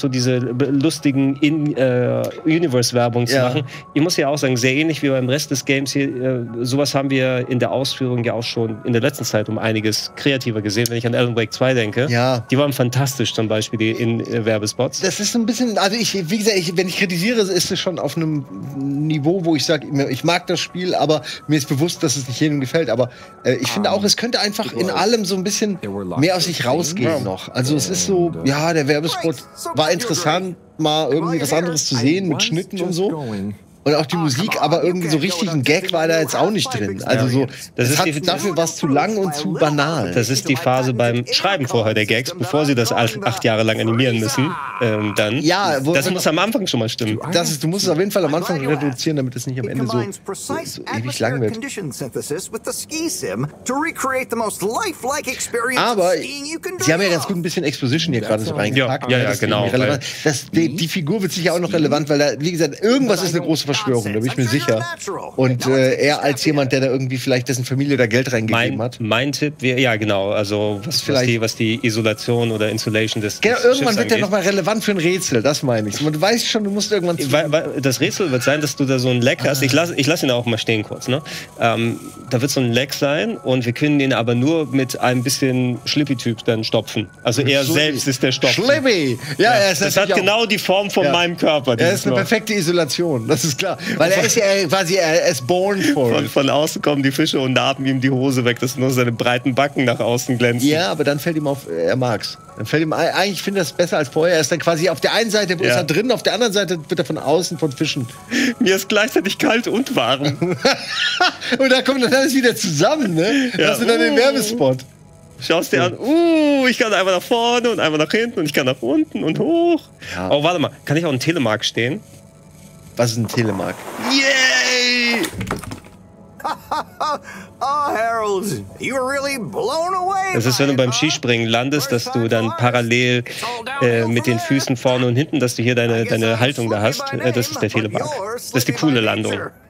so diese lustigen In-Universe-Werbung zu Ja. machen. Ich muss ja auch sagen, sehr ähnlich wie beim Rest des Games hier, äh, sowas haben wir in der Ausführung ja auch schon in der letzten Zeit um einiges kreativer gesehen. Wenn ich an Alan Wake zwei denke, Ja. die waren fantastisch, zum Beispiel die In-Werbespots. Das ist so ein bisschen, also ich, wie gesagt, ich, wenn ich kritisiere, ist es schon auf einem Niveau, wo ich sage, ich mag das Spiel, aber mir ist bewusst, dass es nicht jedem gefällt. Aber äh, ich finde auch, es könnte einfach in allem so ein bisschen mehr aus sich rausgehen noch. Also es ist so, ja, der Werbespot war interessant, mal irgendwie was anderes zu sehen mit Schnitten und so. Und auch die Musik, aber irgendwie so richtig ein Gag war da jetzt auch nicht drin. Also so, Das es ist hat die- dafür was zu lang und zu banal. Das ist die Phase beim Schreiben vorher der Gags, bevor sie das acht, acht Jahre lang animieren müssen. Ähm, dann. Ja, wo- das muss am Anfang schon mal stimmen. Das ist, du musst es auf jeden Fall am Anfang reduzieren, damit es nicht am Ende so, so, so ewig lang wird. Condition synthesis with the ski sim to recreate the most lifelike experience Aber of skiing you can sie haben ja ganz gut ein bisschen Exposition hier gerade so reingepackt. Ja, ja, ja, Das ist genau, irgendwie relevant. Das, die, die Figur wird sicher auch noch relevant, weil da, wie gesagt, irgendwas ist eine große Verschwörung, da bin ich mir sicher. Und äh, er als jemand, der da irgendwie vielleicht dessen Familie da Geld reingegeben Mein, hat. mein Tipp wäre, ja genau, also was, was, Vielleicht- die, was die Isolation oder Insulation des, Genau, des irgendwann Schiffs wird der angeht. nochmal relevant für ein Rätsel, das meine ich. Und du weißt schon, du musst irgendwann... Weil, weil das Rätsel wird sein, dass du da so ein Leck hast. Ich lasse ich lass ihn auch mal stehen kurz. Ne? Ähm, da wird so ein Leck sein und wir können den aber nur mit einem bisschen Schlippi-Typ dann stopfen. Also er Schlippi. selbst ist der Stopfen. Schlippi! Ja, er ist das hat natürlich auch- genau die Form von Ja. meinem Körper. Er dieses ist eine Loch. perfekte Isolation, das ist klar. Weil er ist ja quasi, er ist born for Von, it. von außen kommen die Fische und naben ihm die Hose weg, dass nur seine breiten Backen nach außen glänzen. Ja, aber dann fällt ihm auf, er mag's. Dann fällt ihm, ein- eigentlich finde ich das besser als vorher. Er ist dann quasi auf der einen Seite, wo Ja. ist er drin, auf der anderen Seite wird er von außen von Fischen. Mir ist gleichzeitig kalt und warm. Und da kommt dann alles wieder zusammen, ne? Ja. Hast du dann den Uh. Werbespot. Schaust dir an, uh, ich kann einmal nach vorne und einmal nach hinten und ich kann nach unten und hoch. Ja. Oh, warte mal, kann ich auch einen Telemark stehen? Was ist ein Telemark? Yay! Oh, Harold, you were really blown away. Das ist, wenn du beim Skispringen landest, dass du dann parallel äh, mit den Füßen vorne und hinten, dass du hier deine, deine Haltung da hast. Äh, das ist der Telemark. Das ist die coole Landung.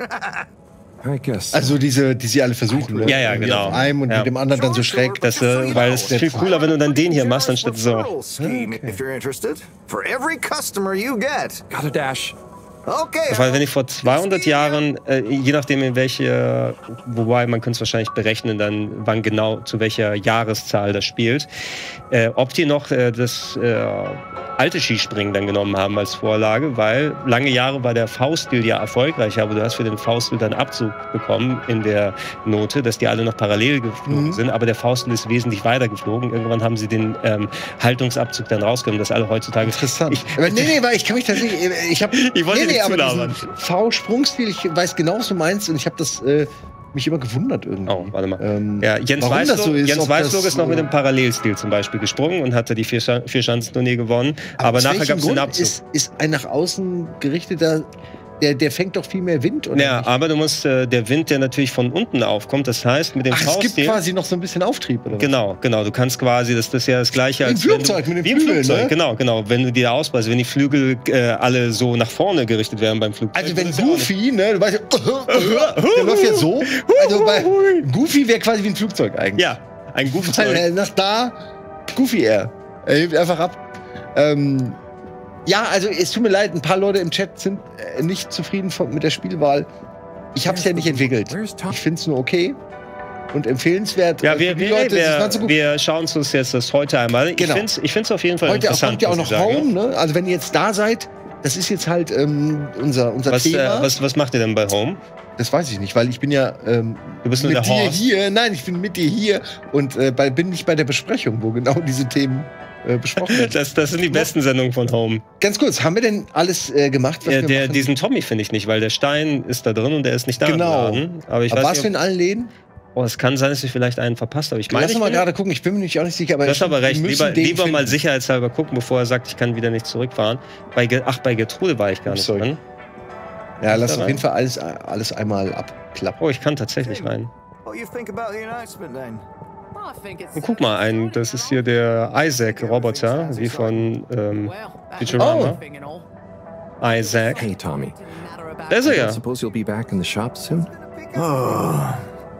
I guess. Also diese, die sie alle versuchen, ne? Ja, ja, Irgendwie genau. Auf einem und Ja. mit dem anderen dann so schräg. Das, äh, weil es ist viel cooler, wenn du dann den hier machst, anstatt so. Referral scheme, if you're interested. For every customer you get. Got a dash. Okay. Weil wenn ich vor zweihundert Jahren, äh, je nachdem in welche, wobei man könnte es wahrscheinlich berechnen, dann wann genau, zu welcher Jahreszahl das spielt, äh, ob die noch äh, das äh, alte Skispringen dann genommen haben als Vorlage, weil lange Jahre war der V-Stil ja erfolgreich, aber du hast für den V-Stil dann Abzug bekommen in der Note, dass die alle noch parallel geflogen Mhm. sind, aber der V-Stil ist wesentlich weiter geflogen. Irgendwann haben sie den ähm, Haltungsabzug dann rausgenommen, dass alle heutzutage... Interessant. Ich, aber nee, nee, weil ich kann mich tatsächlich, ich habe, Ich wollte nee, nee, nicht aber zulabern. diesen V-Sprungstil, ich weiß genau, was du meinst und ich habe das äh, mich immer gewundert irgendwie. Oh, warte mal. Ähm, Ja, Jens warum das Weißflog, so ist, Jens ob Weißflog das, ist noch mit äh, dem Parallelstil zum Beispiel gesprungen und hatte die vier, Schan vier Schanzentournee gewonnen. Aber, aus nachher welchem gab es den Grund Abzug. Ist, ist ein nach außen gerichteter, der, der fängt doch viel mehr Wind, oder Ja, nicht? aber du musst äh, der Wind, der natürlich von unten aufkommt, das heißt mit dem Ach, es gibt V-Stil. quasi noch so ein bisschen Auftrieb, oder was? Genau, genau. Du kannst quasi, das, das ist ja das Gleiche Wie ein als. wenn Flugzeug du, mit den wie im Flügeln, Flugzeug, ne? genau, genau. Wenn du die da ausbreitest, wenn die Flügel äh, alle so nach vorne gerichtet werden beim Flugzeug. Also wenn das ist ja auch nicht- Goofy, ne, du weißt ja, der läuft ja so. Also bei Goofy wäre quasi wie ein Flugzeug eigentlich. Ja, ein Weil Goofy. er nach da, Goofy Air. Er hebt einfach ab. Ähm, ja, also es tut mir leid, ein paar Leute im Chat sind äh, nicht zufrieden von, mit der Spielwahl. Ich habe es ja nicht entwickelt. Ich finde es nur okay und empfehlenswert. Ja, Äh, wir, für die wir, Leute, es wir, war so gut. wir schauen uns jetzt das heute einmal. Ich Genau. finde es ich find's auf jeden Fall Heute interessant. kommt ja auch was noch ich sage. Home, ne? Also wenn ihr jetzt da seid, das ist jetzt halt ähm, unser, unser Was, äh, Thema. was, was macht ihr denn bei Home? Das weiß ich nicht, weil ich bin ja ähm, Du bist nur mit der dir Horst. hier. Nein, ich bin mit dir hier und äh, bei, bin nicht bei der Besprechung, wo genau diese Themen äh, besprochen werden. Das, das sind die besten Sendungen von Home. Ganz kurz, haben wir denn alles äh, gemacht, was Der, wir der, machen? diesen Tommy finde ich nicht, weil der Stein ist da drin und der ist nicht da. Genau. Im Laden. Aber ich Aber weiß was nicht, wir in allen Läden? oh, es kann sein, dass ich vielleicht einen verpasst habe. Ich meine, Lass ich uns mal bin- gerade gucken, ich bin mir nicht auch nicht sicher. Aber Du hast ich- aber wir recht. müssen Lieber, den lieber mal finden. sicherheitshalber gucken, bevor er sagt, ich kann wieder nicht zurückfahren. Bei Ge Ach, bei Gertrude war ich gar nicht Sorry. drin. Ja, lass Da auf rein. jeden Fall alles, alles einmal abklappen. Oh, ich kann tatsächlich rein. What you think about the announcement then? Und guck mal, ein, das ist hier der Isaac-Roboter, wie von ähm, Futurama. Isaac. Hey, Tommy. Da ist er ja. I suppose you'll be back in the shop soon? Oh,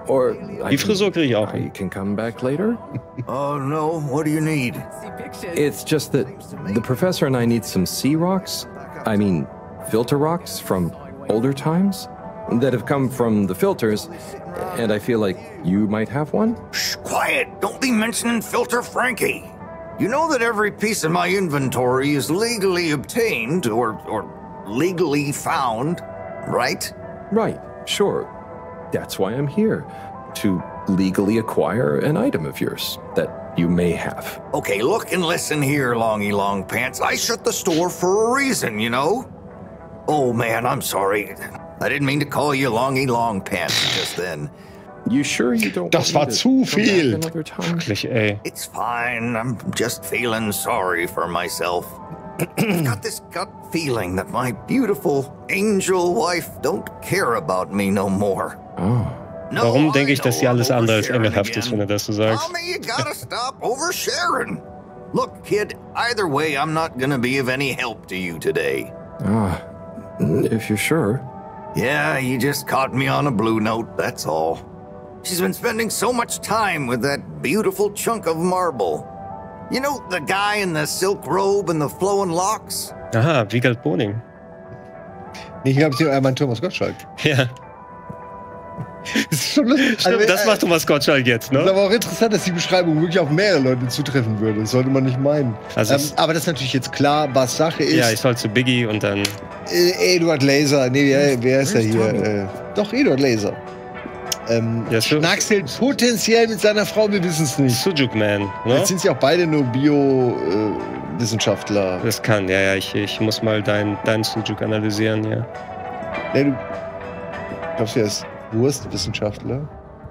Or Die Frisur kriege ich auch I hin. can come back later. Oh no, what do you need? It's just that the professor and I need some sea rocks. I mean, filter rocks from older times that have come from the filters, and I feel like you might have one. Shh, quiet! Don't be mentioning Filter Frankie. You know that every piece of my inventory is legally obtained or or legally found, right? Right, sure. That's why I'm here, to legally acquire an item of yours that you may have. Okay, look and listen here, Longy Long Pants. I shut the store for a reason, you know? Oh man, I'm sorry. I didn't mean to call you Longy Long Pants just then. You sure you don't Das want war me to zu come back viel. another time? Wirklich, ey. It's fine. I'm just feeling sorry for myself. I've got this gut feeling that my beautiful angel wife don't care about me no more. Oh. Warum denke ich, dass sie alles andere als engelhaft ist, wenn du das so sagst? Tommy, you gotta stop oversharing. Look, kid, either way, I'm not gonna be of any help to you today. Ah, if you're sure. Yeah, you just caught me on a blue note, that's all. She's been spending so much time with that beautiful chunk of marble. You know, the guy in the silk robe and the flowing locks? Aha, Wiegald Boning. Nee, hier habe ich einmal einen Thomas Gottschalk. Ja. Das ist schon lustig. Stimmt, Also, das äh, macht Thomas Gottschalk jetzt, Das ist ne? aber auch interessant, dass die Beschreibung wirklich auf mehrere Leute zutreffen würde. Das sollte man nicht meinen. Also ähm, es- aber das ist natürlich jetzt klar, was Sache ist. Ja, ich soll zu Biggie und dann. Äh, Eduard Laser, nee, wer, wer ist er hier? Äh, doch, Eduard Laser. Ähm, Ja, so- schnackselt potenziell mit seiner Frau, wir wissen es nicht. Sujuk Man, ne? Jetzt sind sie auch beide nur Bio-Wissenschaftler. Das kann, ja, ja, ich, ich muss mal deinen dein Sujuk analysieren, ja. nee, du glaubst du, er ist Wurstwissenschaftler?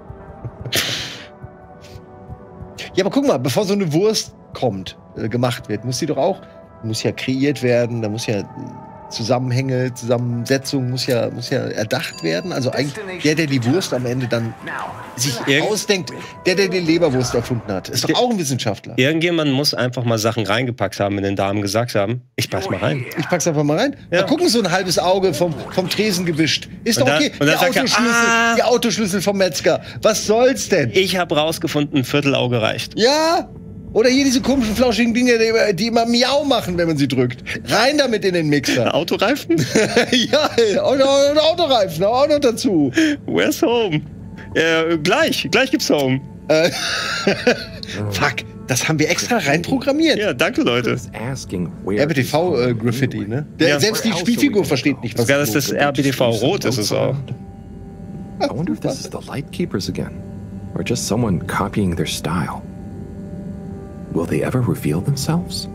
Ja, aber guck mal, bevor so eine Wurst kommt, äh, gemacht wird, muss sie doch auch, muss ja kreiert werden, da muss ja äh, Zusammenhänge, Zusammensetzung muss ja, muss ja erdacht werden. Also eigentlich der, der die Wurst am Ende dann sich Irgend- ausdenkt, der, der die Leberwurst erfunden hat, ist doch auch ein Wissenschaftler. Irgendjemand muss einfach mal Sachen reingepackt haben, wenn den Damen gesagt haben, ich pack's mal rein. Ich pack's einfach mal rein. Ja. Mal gucken, so ein halbes Auge vom, vom Tresen gewischt. Ist Und doch dann- okay. und dann Die sagt er, Autoschlüssel, ah. die Autoschlüssel vom Metzger. Was soll's denn? Ich habe rausgefunden, ein Viertelauge reicht. Ja. Oder hier diese komischen, flauschigen Dinge, die, die immer Miau machen, wenn man sie drückt. Rein damit in den Mixer. Autoreifen? Ja, und, und Autoreifen auch noch dazu. Where's home? Äh, gleich, gleich gibt's home. Äh, Fuck, das haben wir extra reinprogrammiert. Ja, danke, Leute. Asking where R B T V-Graffiti, ne? Der, Ja. Selbst die Spielfigur versteht nicht, was Sogar, dass das R B T V rot ist es auch. I wonder if this is the Lightkeepers again, or just someone copying their style. Will they ever reveal themselves?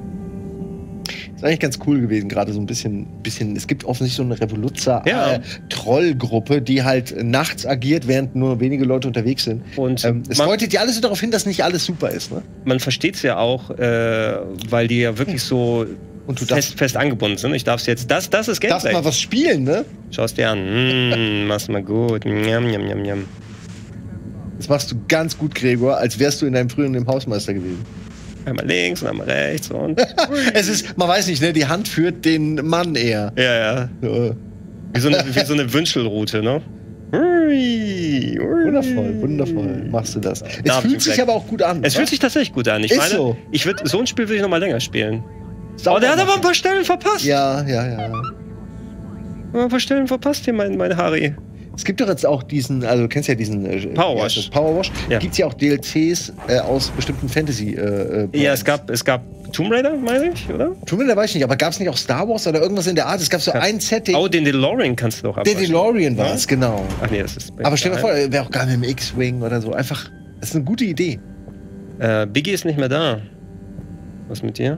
ist eigentlich ganz cool gewesen, gerade so ein bisschen, bisschen. Es gibt offensichtlich so eine Ja. Revoluzzer-Trollgruppe, die halt nachts agiert, während nur wenige Leute unterwegs sind. Und ähm, es man- deutet ja alles so darauf hin, dass nicht alles super ist, ne? Man versteht's ja auch, äh, weil die ja wirklich so Und du fest, fest angebunden sind. Ich darf's jetzt. Das, das ist darfst Gameplay. mal was spielen, ne? Schau's dir an. Mm, mach's mal gut. Njam, njam, njam, njam. Das machst du ganz gut, Gregor, als wärst du in deinem früheren im Hausmeister gewesen. Einmal links und einmal rechts und. Es ist, man weiß nicht, ne? Die Hand führt den Mann eher. Ja, ja. So. Wie so eine, wie so eine Wünschelroute, ne? Ui, ui. Wundervoll, wundervoll machst du das. Es Da hab ich fühlt einen sich Fleck. aber auch gut an. Es wa? fühlt sich tatsächlich gut an. Ich Ist meine, so. ich würd, so ein Spiel würde ich noch mal länger spielen. Sauber Oh, der hat aber machen. ein paar Stellen verpasst. Ja, ja, ja. Ein paar Stellen verpasst hier, mein, mein Harry. Es gibt doch jetzt auch diesen, also du kennst ja diesen äh, Power wie Wash. heißt das? Power Wash. Ja. Gibt es ja auch D L Cs äh, aus bestimmten Fantasy. Äh, äh, Ja, es gab, es gab Tomb Raider, meine ich, oder? Tomb Raider weiß ich nicht, aber gab es nicht auch Star Wars oder irgendwas in der Art? Es gab so ein Setting. Oh, den DeLorean kannst du doch der abwaschen. DeLorean war Ja? es, genau. Ach nee, das ist. Aber stell dir mal vor, er wäre auch gar nicht im X-Wing oder so. Einfach, das ist eine gute Idee. Äh, Biggie ist nicht mehr da. Was mit dir?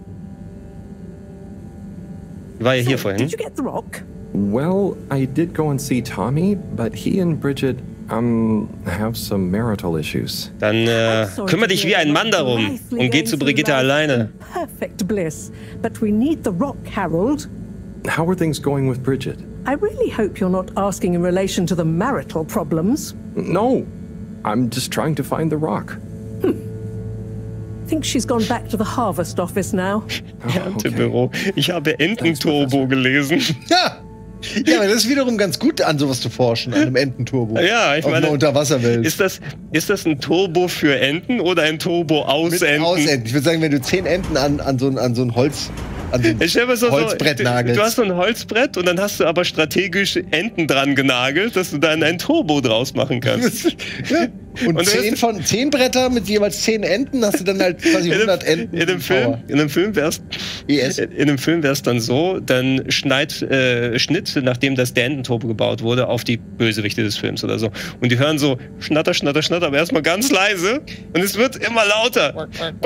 Die war ja hier vorhin. Did you get the rock? Well, I did go and see Tommy, but he and Bridget, um, have some marital issues. Dann äh, Sorry kümmere to dich hear wie ein you're Mann darum blithely und geh going zu through Brigitte life alleine. in Perfect bliss. But we need the rock, Harold. How are things going with Bridget? I really hope you're not asking in relation to the marital problems. No, I'm just trying to find the rock. Think she's gone back to the harvest office now. Ja, im Büro. Ich habe Ententurbo gelesen. Ja, Ja, aber das ist wiederum ganz gut, an sowas zu forschen, an einem Ententurbo. Ja, ich auf meine, einer Unterwasserwelt. Ist das, ist das ein Turbo für Enten oder ein Turbo aus Mit Enten? Aus Enten. Ich würde sagen, wenn du zehn Enten an, an, so, ein, an so ein Holz, an so ein ich stell mir so, Holzbrett so, nagelst. Du hast so ein Holzbrett und dann hast du aber strategisch Enten dran genagelt, dass du dann ein Turbo draus machen kannst. Ja. Und, Und zehn, von, zehn Bretter mit jeweils zehn Enten, hast du dann halt quasi hundert Enten. In dem Film, in dem Film wär's, E S. in dem Film wär's dann so, dann schneid, äh, Schnitt, nachdem das der Ententurbo gebaut wurde, auf die Bösewichte des Films oder so. Und die hören so Schnatter, Schnatter, Schnatter, aber erstmal ganz leise und es wird immer lauter.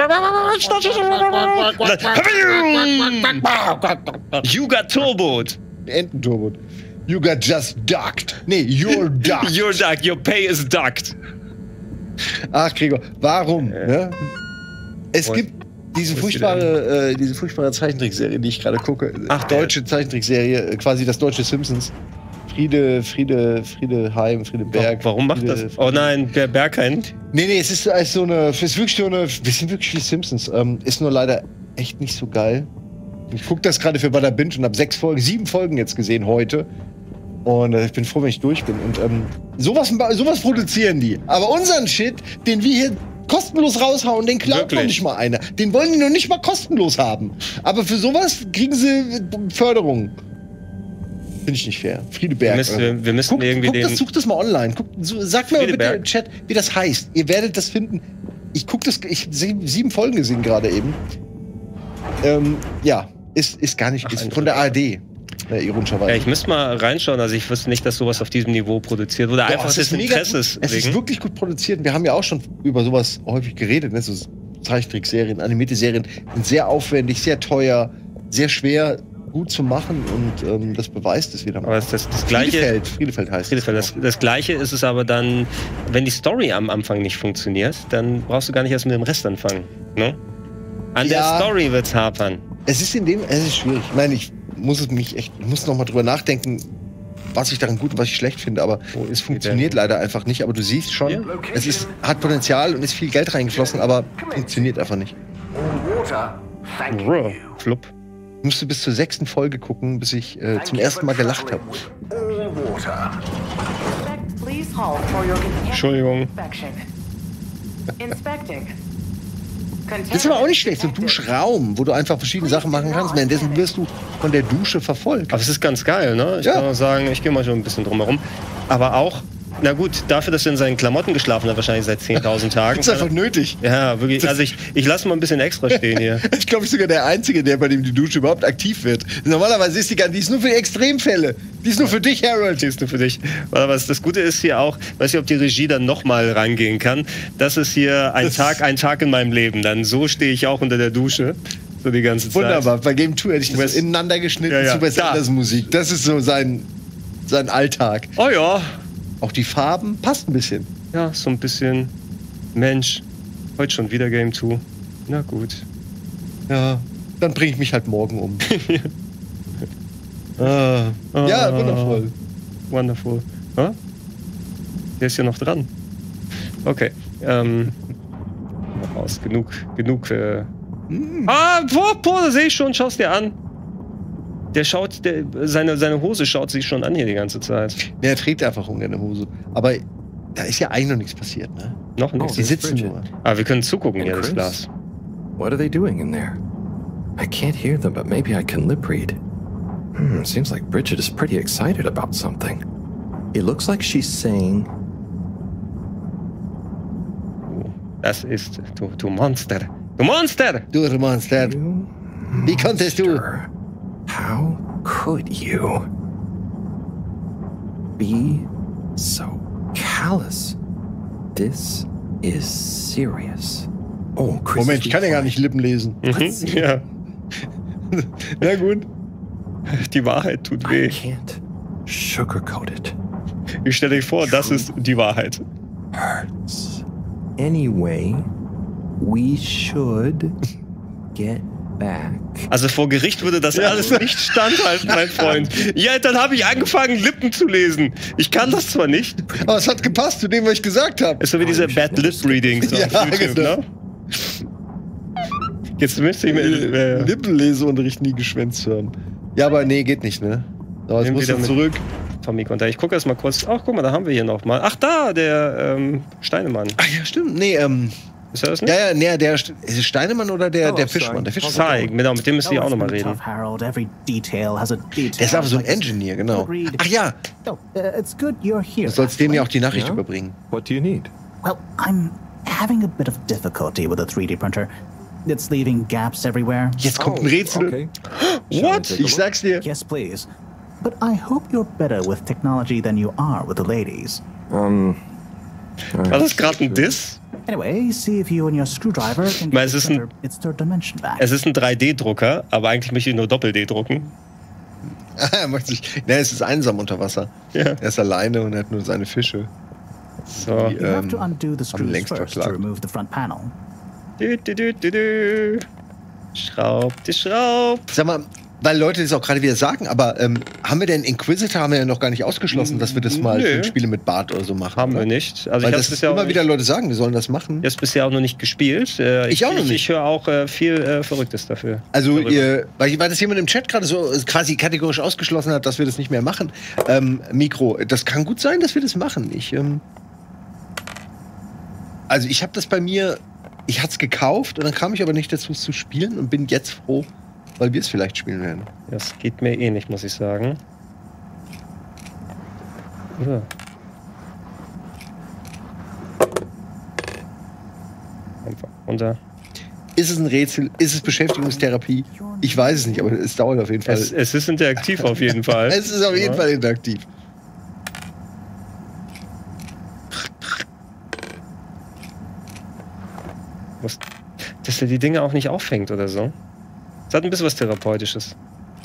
You got turboed. Ententurbo. You got just ducked. Nee, you're ducked. You're ducked. Your pay is ducked. Ach, Gregor, warum? Äh. Ne? Es Und, gibt diese furchtbare, äh, diese furchtbare Zeichentrickserie, die ich gerade gucke. Ach, deutsche äh. Zeichentrickserie, quasi das deutsche Simpsons. Friede, Friede, Friede Heim, Friede Berg. Warum macht Friede, das? Oh nein, der Berghain. Nee, nee, es ist, es ist so eine, es ist wirklich so eine, wir sind wirklich wie Simpsons. Ähm, ist nur leider echt nicht so geil. Ich gucke das gerade für Bada Binge und habe sechs Folgen, sieben Folgen jetzt gesehen heute. Und äh, ich bin froh, wenn ich durch bin. Und ähm, sowas, sowas produzieren die. Aber unseren Shit, den wir hier kostenlos raushauen, den klaut noch nicht mal einer. Den wollen die noch nicht mal kostenlos haben. Aber für sowas kriegen sie Förderung. Finde ich nicht fair. Friedeberg. Wir müssen, wir, wir müssen guck, irgendwie guck den... Das, such das mal online. Guck, so, sag mir mal bitte im Chat, wie das heißt. Ihr werdet das finden. Ich guck das, ich habe sieben Folgen gesehen gerade eben. Ähm, ja, ist, ist gar nicht, Ach, ist von der A R D. Äh, ironischerweise. Ja, ich müsste mal reinschauen. Also ich wüsste nicht, dass sowas auf diesem Niveau produziert wurde. Einfach des Interesses. Es ist wirklich gut produziert. Wir haben ja auch schon über sowas häufig geredet. Ne? So Zeichentrickserien, animierte Serien sind sehr aufwendig, sehr teuer, sehr schwer gut zu machen und ähm, das beweist es wieder mal. Aber das, das, das Gleiche, Friedefeld, Friedefeld heißt Friedefeld, es. Das, das Gleiche ist es aber dann, wenn die Story am Anfang nicht funktioniert, dann brauchst du gar nicht erst mit dem Rest anfangen. Ne? An ja, der Story wird's hapern. Es ist in dem, es ist schwierig. Ich meine, ich muss es mich echt, ich muss noch mal drüber nachdenken, was ich daran gut und was ich schlecht finde, aber oh, es funktioniert leider einfach nicht. Aber du siehst schon, ja. es ist, hat Potenzial und ist viel Geld reingeflossen, aber funktioniert einfach nicht. Flupp. Ich musste bis zur sechsten Folge gucken, bis ich äh, zum ersten Mal gelacht habe. Entschuldigung. Das ist aber auch nicht schlecht, so ein Duschraum, wo du einfach verschiedene Sachen machen kannst. Währenddessen wirst du von der Dusche verfolgt. Aber es ist ganz geil, ne? Ich ja. kann auch sagen, ich gehe mal schon ein bisschen drumherum. Aber auch, na gut, dafür, dass er in seinen Klamotten geschlafen hat, wahrscheinlich seit zehntausend Tagen. Das ist einfach nötig. Ja, wirklich. Also ich, ich lasse mal ein bisschen extra stehen hier. Ich glaube, ich sogar der Einzige, der bei dem die Dusche überhaupt aktiv wird. Normalerweise ist die, die ist nur für Extremfälle. Die ist nur für dich, Harold. Die ist nur für dich. Aber das Gute ist hier auch, weiß nicht, ob die Regie dann nochmal rangehen kann. Das ist hier ein das Tag, ein Tag in meinem Leben. Dann so stehe ich auch unter der Dusche. So die ganze Zeit. Wunderbar. Bei Game zwei hätte ich das so ineinander geschnitten ja, ja. zu Wes Musik. Das ist so sein, sein Alltag. Oh ja. Auch die Farben passt ein bisschen. Ja, so ein bisschen. Mensch, heute schon wieder Game zwei. Na gut. Ja, dann bringe ich mich halt morgen um. ah. Ja, wundervoll. Wonderful. Huh? Der ist ja noch dran. Okay. Ähm. Raus. Genug. Genug. Äh. Mm. Ah, boah, boah, da sehe ich schon. Schau's dir an. Der schaut, der, seine, seine Hose schaut sich schon an hier die ganze Zeit. Ja, er trägt einfach ungern eine Hose. Aber da ist ja eigentlich noch nichts passiert, ne? Noch nichts. Die sitzen nur. Aber wir können zugucken hier, das Glas. What are they doing in there? I can't hear them, but maybe I can lip read. Hmm, seems like Bridget is pretty excited about something. It looks like she's saying... Das ist... Du, du Monster. Du Monster! Du Monster. Wie konntest du... How could you be so callous? This is serious. Oh, Chris. Moment, ich kann ja gar nicht Lippen lesen. Mhm. Ja. Na gut. Die Wahrheit tut weh. I can't sugarcoat it. Ich stelle dir vor, das ist die Wahrheit. Hurts. Anyway, we should get back. Also vor Gericht würde das ja alles nicht standhalten, mein Freund. Ja, dann habe ich angefangen, Lippen zu lesen. Ich kann das zwar nicht. Aber es hat gepasst zu dem, was ich gesagt habe. Ist so wie diese Bad Lip Readings ja, auf YouTube, genau. ne? Jetzt müsste ich mir... Äh, Lippenleseunterricht nie geschwänzt haben. Ja, aber nee, geht nicht, ne? So, jetzt musst du zurück. Tommy Konter. Ich gucke erst mal kurz. Ach, guck mal, da haben wir hier noch mal. Ach, da, der ähm, Steinemann. Ach ja, stimmt. Nee, ähm. Ist er das nicht? Ja, ja, nee, der. Ist es Steinemann oder der, der Fischmann? Der Fischmann. Sai, genau, mit dem müssen wir auch noch mal reden. Er ist aber so ein Engineer, genau. Ach ja. Du sollst dem ja auch die Nachricht Yeah? überbringen. What do you need? Well, I'm having a bit of difficulty with the three D printer. It's leaving gaps everywhere. Jetzt kommt ein Rätsel. Okay. What? Ich sag's dir. Yes, please. But I hope you're better with technology than you are with the ladies. Um. War das gerade ein Diss? Anyway, see if you and your screwdriver can Weil get es the ist ein- printer its third dimension back. Es ist ein drei D-Drucker, aber eigentlich möchte ich nur Doppel-D drucken. Er macht sich. Ne, es ist einsam unter Wasser. Ja. Er ist alleine und hat nur seine Fische. So. Die, You have ähm, to undo the haben screws längst first to verklagt. remove the front panel. Dü, dü, dü, dü, dü. Schraubt, die schraubt. Sag mal, weil Leute das auch gerade wieder sagen, aber ähm, haben wir denn Inquisitor haben wir ja noch gar nicht ausgeschlossen, dass wir das mal Nö. für Spiele mit Bart oder so machen? Haben oder? wir nicht. Also Weil ich das habe bisher immer auch wieder nicht, Leute sagen, wir sollen das machen. jetzt bisher auch noch nicht gespielt. Äh, Ich auch noch Ich, nicht. ich höre auch äh, viel äh, Verrücktes dafür. Also, darüber. ihr, weil, weil das jemand im Chat gerade so quasi kategorisch ausgeschlossen hat, dass wir das nicht mehr machen. Ähm, Mikro, das kann gut sein, dass wir das machen. Ich, ähm, also, ich habe das bei mir, ich hatte es gekauft und dann kam ich aber nicht dazu, es zu spielen und bin jetzt froh, weil wir es vielleicht spielen werden. Das geht mir eh nicht, muss ich sagen. Ja. Einfach runter. Ist es ein Rätsel? Ist es Beschäftigungstherapie? Ich weiß es nicht, aber es dauert auf jeden Fall. Es, es ist interaktiv auf jeden Fall. Es ist auf jeden Ja. Fall interaktiv. Muss- Dass er die Dinge auch nicht auffängt oder so. Es hat ein bisschen was Therapeutisches.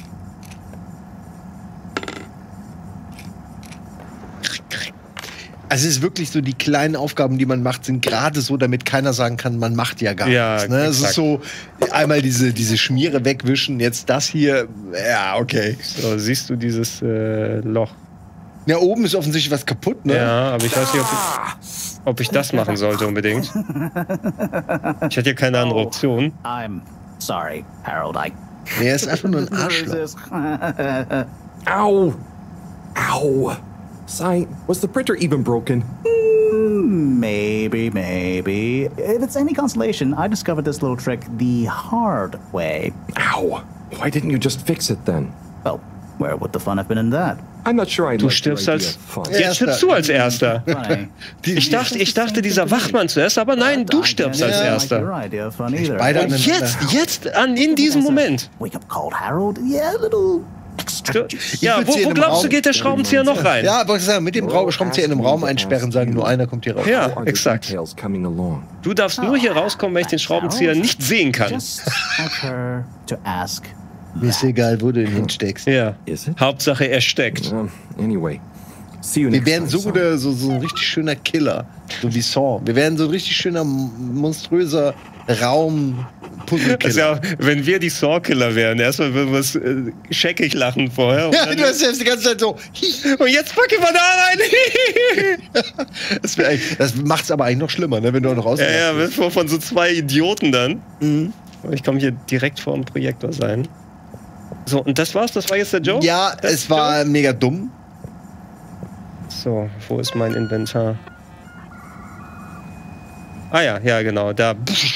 Also es ist wirklich so, die kleinen Aufgaben, die man macht, sind gerade so, damit keiner sagen kann, man macht ja gar Ja, nichts. Ne? Es ist exakt. so, einmal diese, diese Schmiere wegwischen, jetzt das hier, ja, okay. So, siehst du dieses äh, Loch? Ja, oben ist offensichtlich was kaputt, ne? Ja, aber ich weiß nicht, ob ich, ob ich das machen sollte unbedingt. Ich hatte ja keine andere Option. I'm sorry, Harold. I. Er ist einfach nur ein Arschloch. Ow! Ow! Sai, was the printer even broken? Maybe, maybe. If it's any consolation, I discovered this little trick the hard way. Ow! Why didn't you just fix it then? Well, where would the fun have been in that? I'm not sure I Du like stirbst your idea als. of fun. Jetzt stirbst du als Erster. Funny. Ich dachte, ich dachte, dieser Wachmann zuerst, aber nein, du stirbst als I don't like Erster. your idea of fun either. Beide Und aneinander. jetzt, jetzt, an, in diesem Moment. Wake up called Harold? Yeah, a little extra juice. Ja, würd wo, sie in wo einem glaubst du, Raum- geht der Schraubenzieher noch rein? Ja, aber ich sag, mit dem Raum- Schraubenzieher in einem Raum einsperren, sagen, nur einer kommt hier raus. Ja, How are the exakt. details coming along? Du darfst nur hier rauskommen, wenn ich den Schraubenzieher nicht sehen kann. Just like her to ask. Mir ist egal, wo du ihn hinsteckst. Ja. Is it? Hauptsache, er steckt. Um, anyway, see you Wir next werden time. so, Sai. guter, so, so ein richtig schöner Killer. So wie Saw. Wir werden so ein richtig schöner, monströser Raum. Also, Puzzle-Killer. ja, wenn wir die Saw-Killer wären, erstmal würden wir es äh, scheckig lachen vorher. Und, Ja, dann, du hast ja die ganze Zeit so. und jetzt packen wir da rein. Das, wär eigentlich- das macht's aber eigentlich noch schlimmer, ne, wenn du auch noch raus. ja, ja, wir sind von so zwei Idioten dann. Mhm. Ich komme hier direkt vor dem Projektor sein. So, und das war's? Das war jetzt der Joke? Ja, Das es war mega dumm. So, wo ist mein Inventar? Ah ja, ja genau, da.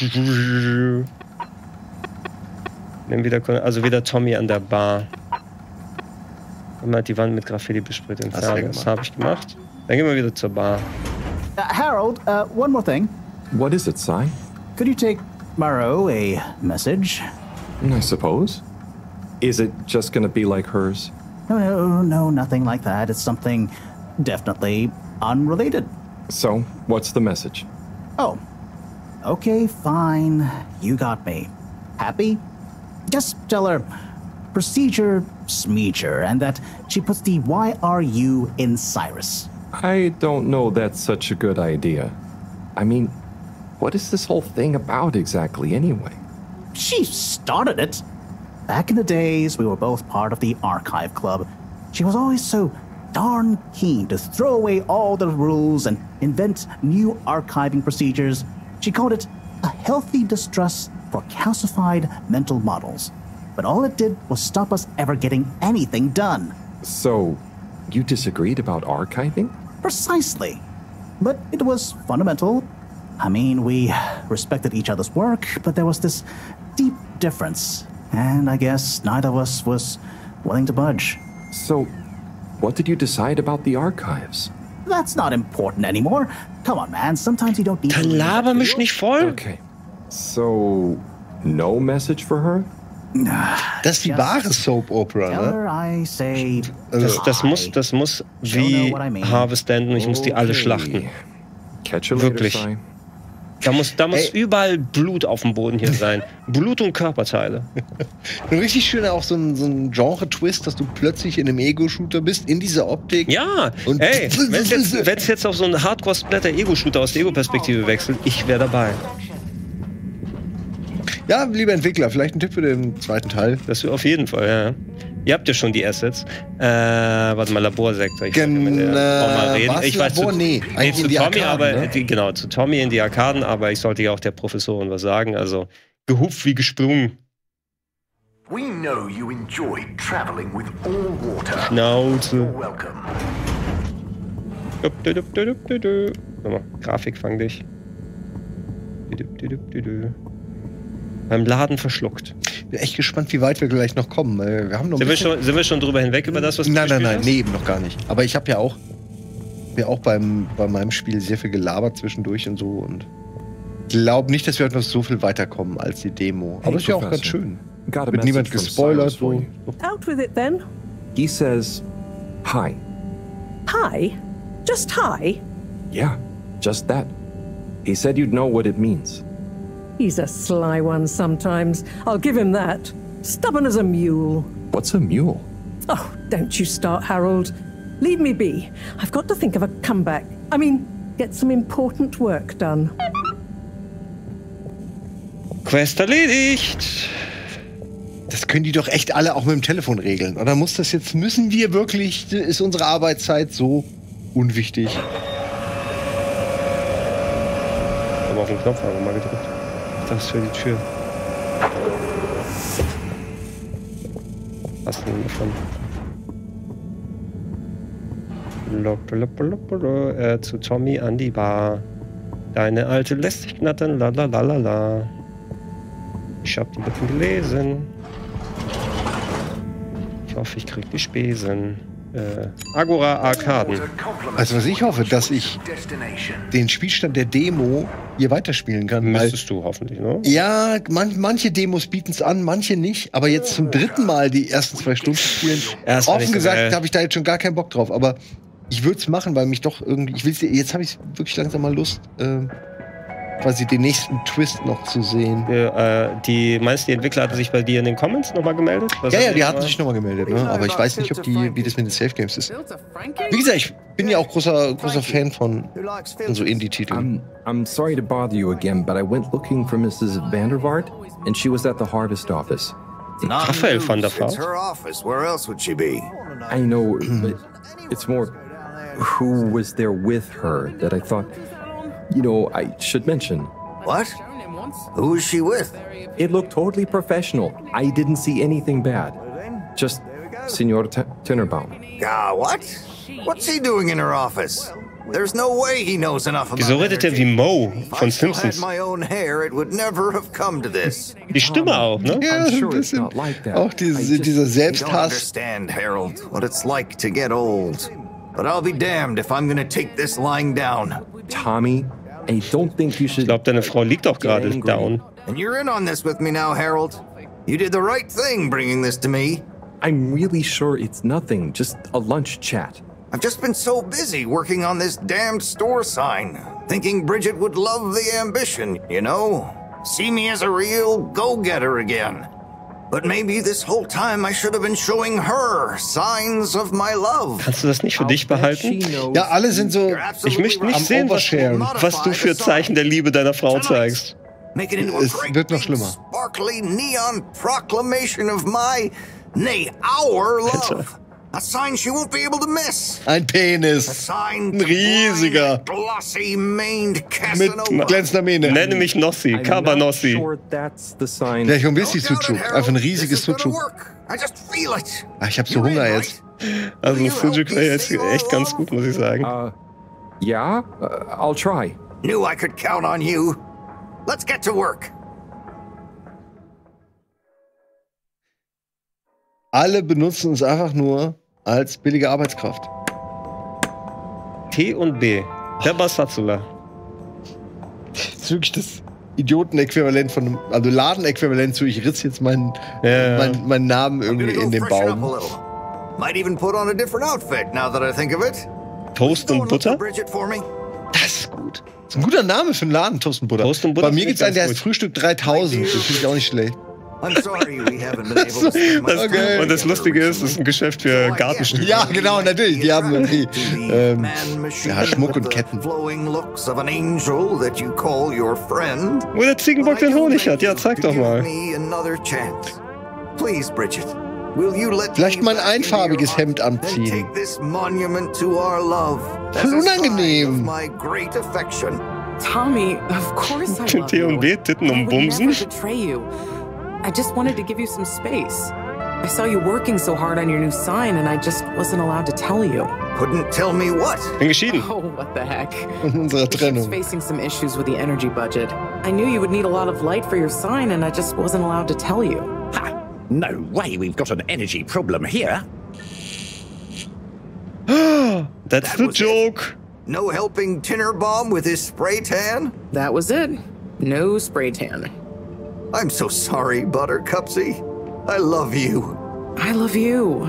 Nimm wieder, also wieder Tommy an der Bar. Immer die Wand mit Graffiti besprittet. Hast du ja Das gemacht. habe ich gemacht. Dann gehen wir wieder zur Bar. Uh, Harold, uh, one more thing. What is it, Sai? Could you take Marrow a message? I suppose. Is it just gonna be like hers? No, no, no, nothing like that. It's something definitely unrelated. So, what's the message? Oh. Okay, fine. You got me. Happy? Just tell her procedure smeecher and that she puts the Y R U in Cyrus. I don't know that's such a good idea. I mean, what is this whole thing about exactly anyway? She started it. Back in the days, we were both part of the Archive Club. She was always so darn keen to throw away all the rules and invent new archiving procedures. She called it a healthy distrust for calcified mental models. But all it did was stop us ever getting anything done. So, you disagreed about archiving? Precisely. But it was fundamental. I mean, we respected each other's work, but there was this deep difference. And I guess neither of us was willing to budge. So, what did you decide about the archives? That's not important anymore. Come on, man. Sometimes you don't need to... Laber mich nicht voll. Okay. So, no message for her? Das ist die wahre Soap-Opera, ne? Das, das muss, das muss wie Harvest enden. Ich muss die alle schlachten. Wirklich. Da muss, da muss überall Blut auf dem Boden hier sein. Blut und Körperteile. Und richtig schön auch so ein, so ein Genre-Twist, dass du plötzlich in einem Ego-Shooter bist, in dieser Optik. Ja, und ey, wenn es jetzt, wenn's jetzt auf so einen Hardcore-Splatter-Ego-Shooter aus der Ego-Perspektive wechselt, ich wäre dabei. Ja, lieber Entwickler, vielleicht ein Tipp für den zweiten Teil. Das auf jeden Fall, ja. Ihr habt ja schon die Assets. Äh, warte mal, Laborsektor. Ich Gen, mit der Frau mal reden. Was Ich weiß Labor? zu, Nee, nee, zu Tommy, Arkaden, aber ne? die, genau, zu Tommy in die Arkaden, aber ich sollte ja auch der Professorin was sagen. Also gehupft wie gesprungen. We know you enjoyed traveling with all water. Schnauze. You're welcome. Dup, dup, dup, dup, dup, dup. Warte mal, Grafik fang dich. Dup, dup, dup, dup, dup. Beim Laden verschluckt. Bin echt gespannt, wie weit wir gleich noch kommen. Wir haben noch sind, wir schon, sind wir schon drüber hinweg über das, was du Nein, nein, nein, hast? nee, eben noch gar nicht. Aber ich habe ja auch, ja auch beim, bei meinem Spiel sehr viel gelabert zwischendurch und so. Und ich glaube nicht, dass wir heute noch so viel weiterkommen als die Demo. Aber Hey, ist ja auch Professor. ganz schön. Got a Wird niemand message from gespoilert. Cyrus for So. you. Out with it then. He says, hi. Hi? Just hi? Yeah, just that. He said you'd know what it means. He's a sly one sometimes. I'll give him that. Stubborn as a mule. What's a mule? Oh, don't you start, Harold. Leave me be. I've got to think of a comeback. I mean, get some important work done. Quest erledigt. Das können die doch echt alle auch mit dem Telefon regeln. Oder muss das jetzt, müssen wir wirklich, ist unsere Arbeitszeit so unwichtig? Ich habe auf den Knopf einfach mal gedrückt. Das ist für die Tür. Was denn davon? Lopp, lopp, lopp, lopp, äh, zu Tommy an die Bar. Deine Alte lässt sich knattern, la la la la la. Ich hab die Lippen gelesen. Ich hoffe, ich krieg die Spesen. Äh, Agora Arkaden. Also was ich hoffe, dass ich den Spielstand der Demo hier weiterspielen kann. Müsstest du hoffentlich, ne? Ja, man, manche Demos bieten es an, manche nicht. Aber jetzt zum dritten Mal die ersten zwei Stunden spielen. Erst war Offen nicht so geil. gesagt habe ich da jetzt schon gar keinen Bock drauf. Aber ich würde es machen, weil mich doch irgendwie. Ich will's, jetzt habe ich wirklich langsam mal Lust, äh, quasi den nächsten Twist noch zu sehen. Äh, die, meinst du, die Entwickler hatten sich bei dir in den Comments nochmal gemeldet? Was Ja, ja, haben die die hatten mal- sich nochmal gemeldet, ne? Aber ich weiß nicht, ob die, wie das mit den Safe Games ist. Wie gesagt, ich bin ja auch großer, großer Fan von, von so Indie-Titeln. I'm, I'm sorry to bother you again, but I went looking for Missus Vandervaart, and she was at the harvest office. Not Raphael van der news. Vaart. It's her office. Where else would she be? I know, but it's more who was there with her that I thought, you know, I should mention. What? Who is she with? It looked totally professional. I didn't see anything bad. Just Senor T- Tinnerbaum. Ah, what? What's he doing in her office? There's no way he knows enough about Wieso redet er wie Mo von If I still had Simpsons? my own hair, it would never have come to this. Die Stimme auch, ne? Ja, I'm so ein sure it's bisschen. not like that. Auch diese, I just- dieser You don't Selbsthass. understand, Harold, what it's like to get old. But I'll be damned if I'm gonna take this lying down. Tommy, I don't think you Ich should. glaube, deine Frau liegt auch gerade Angry. down. And you're in on this with me now, Harold. You did the right thing bringing this to me. I'm really sure it's nothing, just a lunch chat. I've just been so busy working on this damned store sign, thinking Bridget would love the ambition, you know? See me as a real go-getter again. But maybe this whole time I should have been showing her signs of my love. Kannst du das nicht für dich behalten? Ja, alle sind so. Ich möchte nicht Am sehen, was, Oversharen. was du für Zeichen der Liebe deiner Frau zeigst. Make it into a Es great wird noch big schlimmer. sparkly neon proclamation of my, nay, our love. A sign she won't be able to miss. Ein A Penis. sign Ein riesiger. to blind, glossy maned Mit Casanova. glänzender Mähne. Nenne mich Nossi, I'm not Cabanossi. sure that's the sign. Vielleicht auch ein bisschen Don't doubt it, Sucuk. Harold. Einfach ein This riesiges is gonna Sucuk. work. I just feel it. Ah, ich hab so You're in, Hunger right? jetzt. Also Sujuk wäre jetzt echt ganz gut, muss ich sagen. Uh, yeah, uh, I'll try. Knew I could count on you. Let's get to work. Alle benutzen es einfach nur als billige Arbeitskraft. T und B. Der Bassazula. Das ist wirklich das Idioten-Äquivalent von einem, also Laden-Äquivalent zu, ich ritz jetzt meinen, ja. meinen, meinen Namen irgendwie in den Baum. Might even put on a different outfit now that I think of it. Toast und Butter? Das ist gut. Das ist ein guter Name für einen Laden, Toast und Butter. Toast und Butter. Bei mir gibt es einen, der heißt Frühstück dreitausend. Das finde ich auch nicht schlecht. I'm sorry we haven't been able to spend much time okay. Und das Lustige ist, es ist ein Geschäft für Gartenstücke. Ja, genau, natürlich. Die haben irgendwie ähm, ja, Schmuck und Ketten. Wo der Ziegenbock den Honig hat. Ja, zeig doch mal. Vielleicht mal ein einfarbiges Hemd anziehen. Voll unangenehm. Tommy, of course I love T und B, Titten und Bumsen. I just wanted to give you some space. I saw you working so hard on your new sign and I just wasn't allowed to tell you. Couldn't tell me what? Bin geschieden. Oh, what the heck. Und unsere Trennung. Facing some issues with the energy budget. I knew you would need a lot of light for your sign and I just wasn't allowed to tell you. Ha! No way we've got an energy problem here. That's that the joke. It. No helping Tinnerbomb with his spray tan? That was it. No spray tan. I'm so sorry, Buttercupsy. I love you. I love you.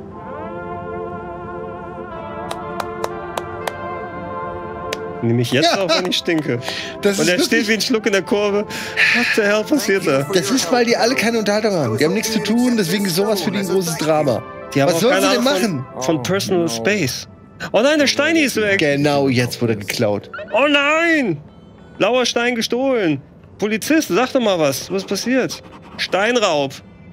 Nehme ich jetzt ja. auf, wenn ich stinke. Das Und er steht wie ein Schluck in der Kurve. Was der Hell passiert da? Das ist, weil die alle keine Unterhaltung haben. Die haben nichts zu tun, deswegen ist sowas für die ein großes Drama. Die haben Was sollen sie denn machen? Von, von Personal Space. Oh nein, der Steini ist weg. Genau, jetzt wurde geklaut. Oh nein! Blauer Stein gestohlen. Polizist, sag doch mal was. Was passiert? Steinraub.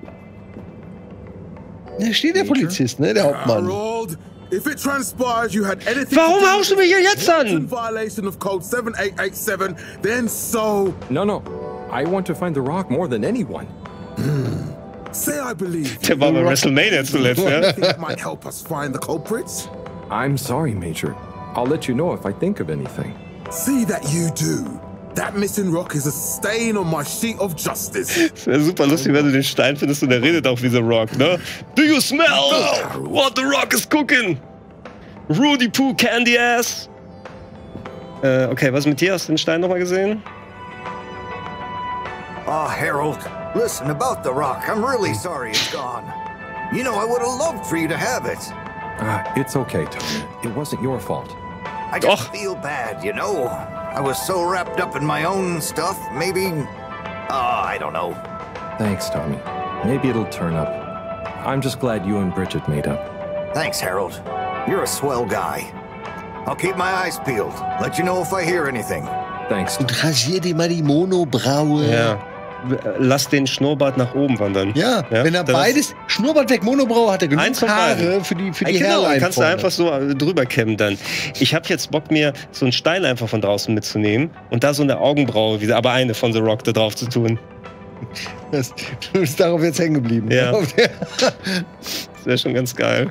Da steht der Polizist, ne? Der Hauptmann. If it transpires you had anything Warum haust du mich hier jetzt an? Violation of code seven eight eight seven, then so. No, no. I want to find the Rock more than anyone. Say I believe. Der war bei WrestleMania zuletzt, ja? Think might help us find the culprits? I'm sorry, Major. I'll let you know if I think of anything. See that you do. That missing rock is a stain on my sheet of justice. Es wäre super lustig, wenn du den Stein findest und der redet auch wie The Rock, ne? Do you smell what the Rock is cooking? Rudy Poo Candy Ass. Äh, okay, was mit dir? Hast du den Stein nochmal gesehen? Ah, oh, Harold, listen about the Rock. I'm really sorry it's gone. You know, I would have loved for you to have it. Ah, it's okay, Tommy. It wasn't your fault. I just feel bad, you know. I was so wrapped up in my own stuff, maybe... Oh, I don't know. Thanks, Tommy. Maybe it'll turn up. I'm just glad you and Bridget made up. Thanks, Harold. You're a swell guy. I'll keep my eyes peeled. Let you know if I hear anything. Thanks. Und rasier dir mal die Monobraue. Ja. Lass den Schnurrbart nach oben wandern. Ja, ja, wenn er beides, Schnurrbart weg, Monobraue, hat er genug Haare für die, für die genau, Hairline. Kannst du einfach so drüber kämmen dann. Ich habe jetzt Bock, mir so einen Stein einfach von draußen mitzunehmen und da so eine Augenbraue, wieder, aber eine von The Rock da drauf zu tun. Das, du bist darauf jetzt hängen geblieben. Ja. Das wäre schon ganz geil.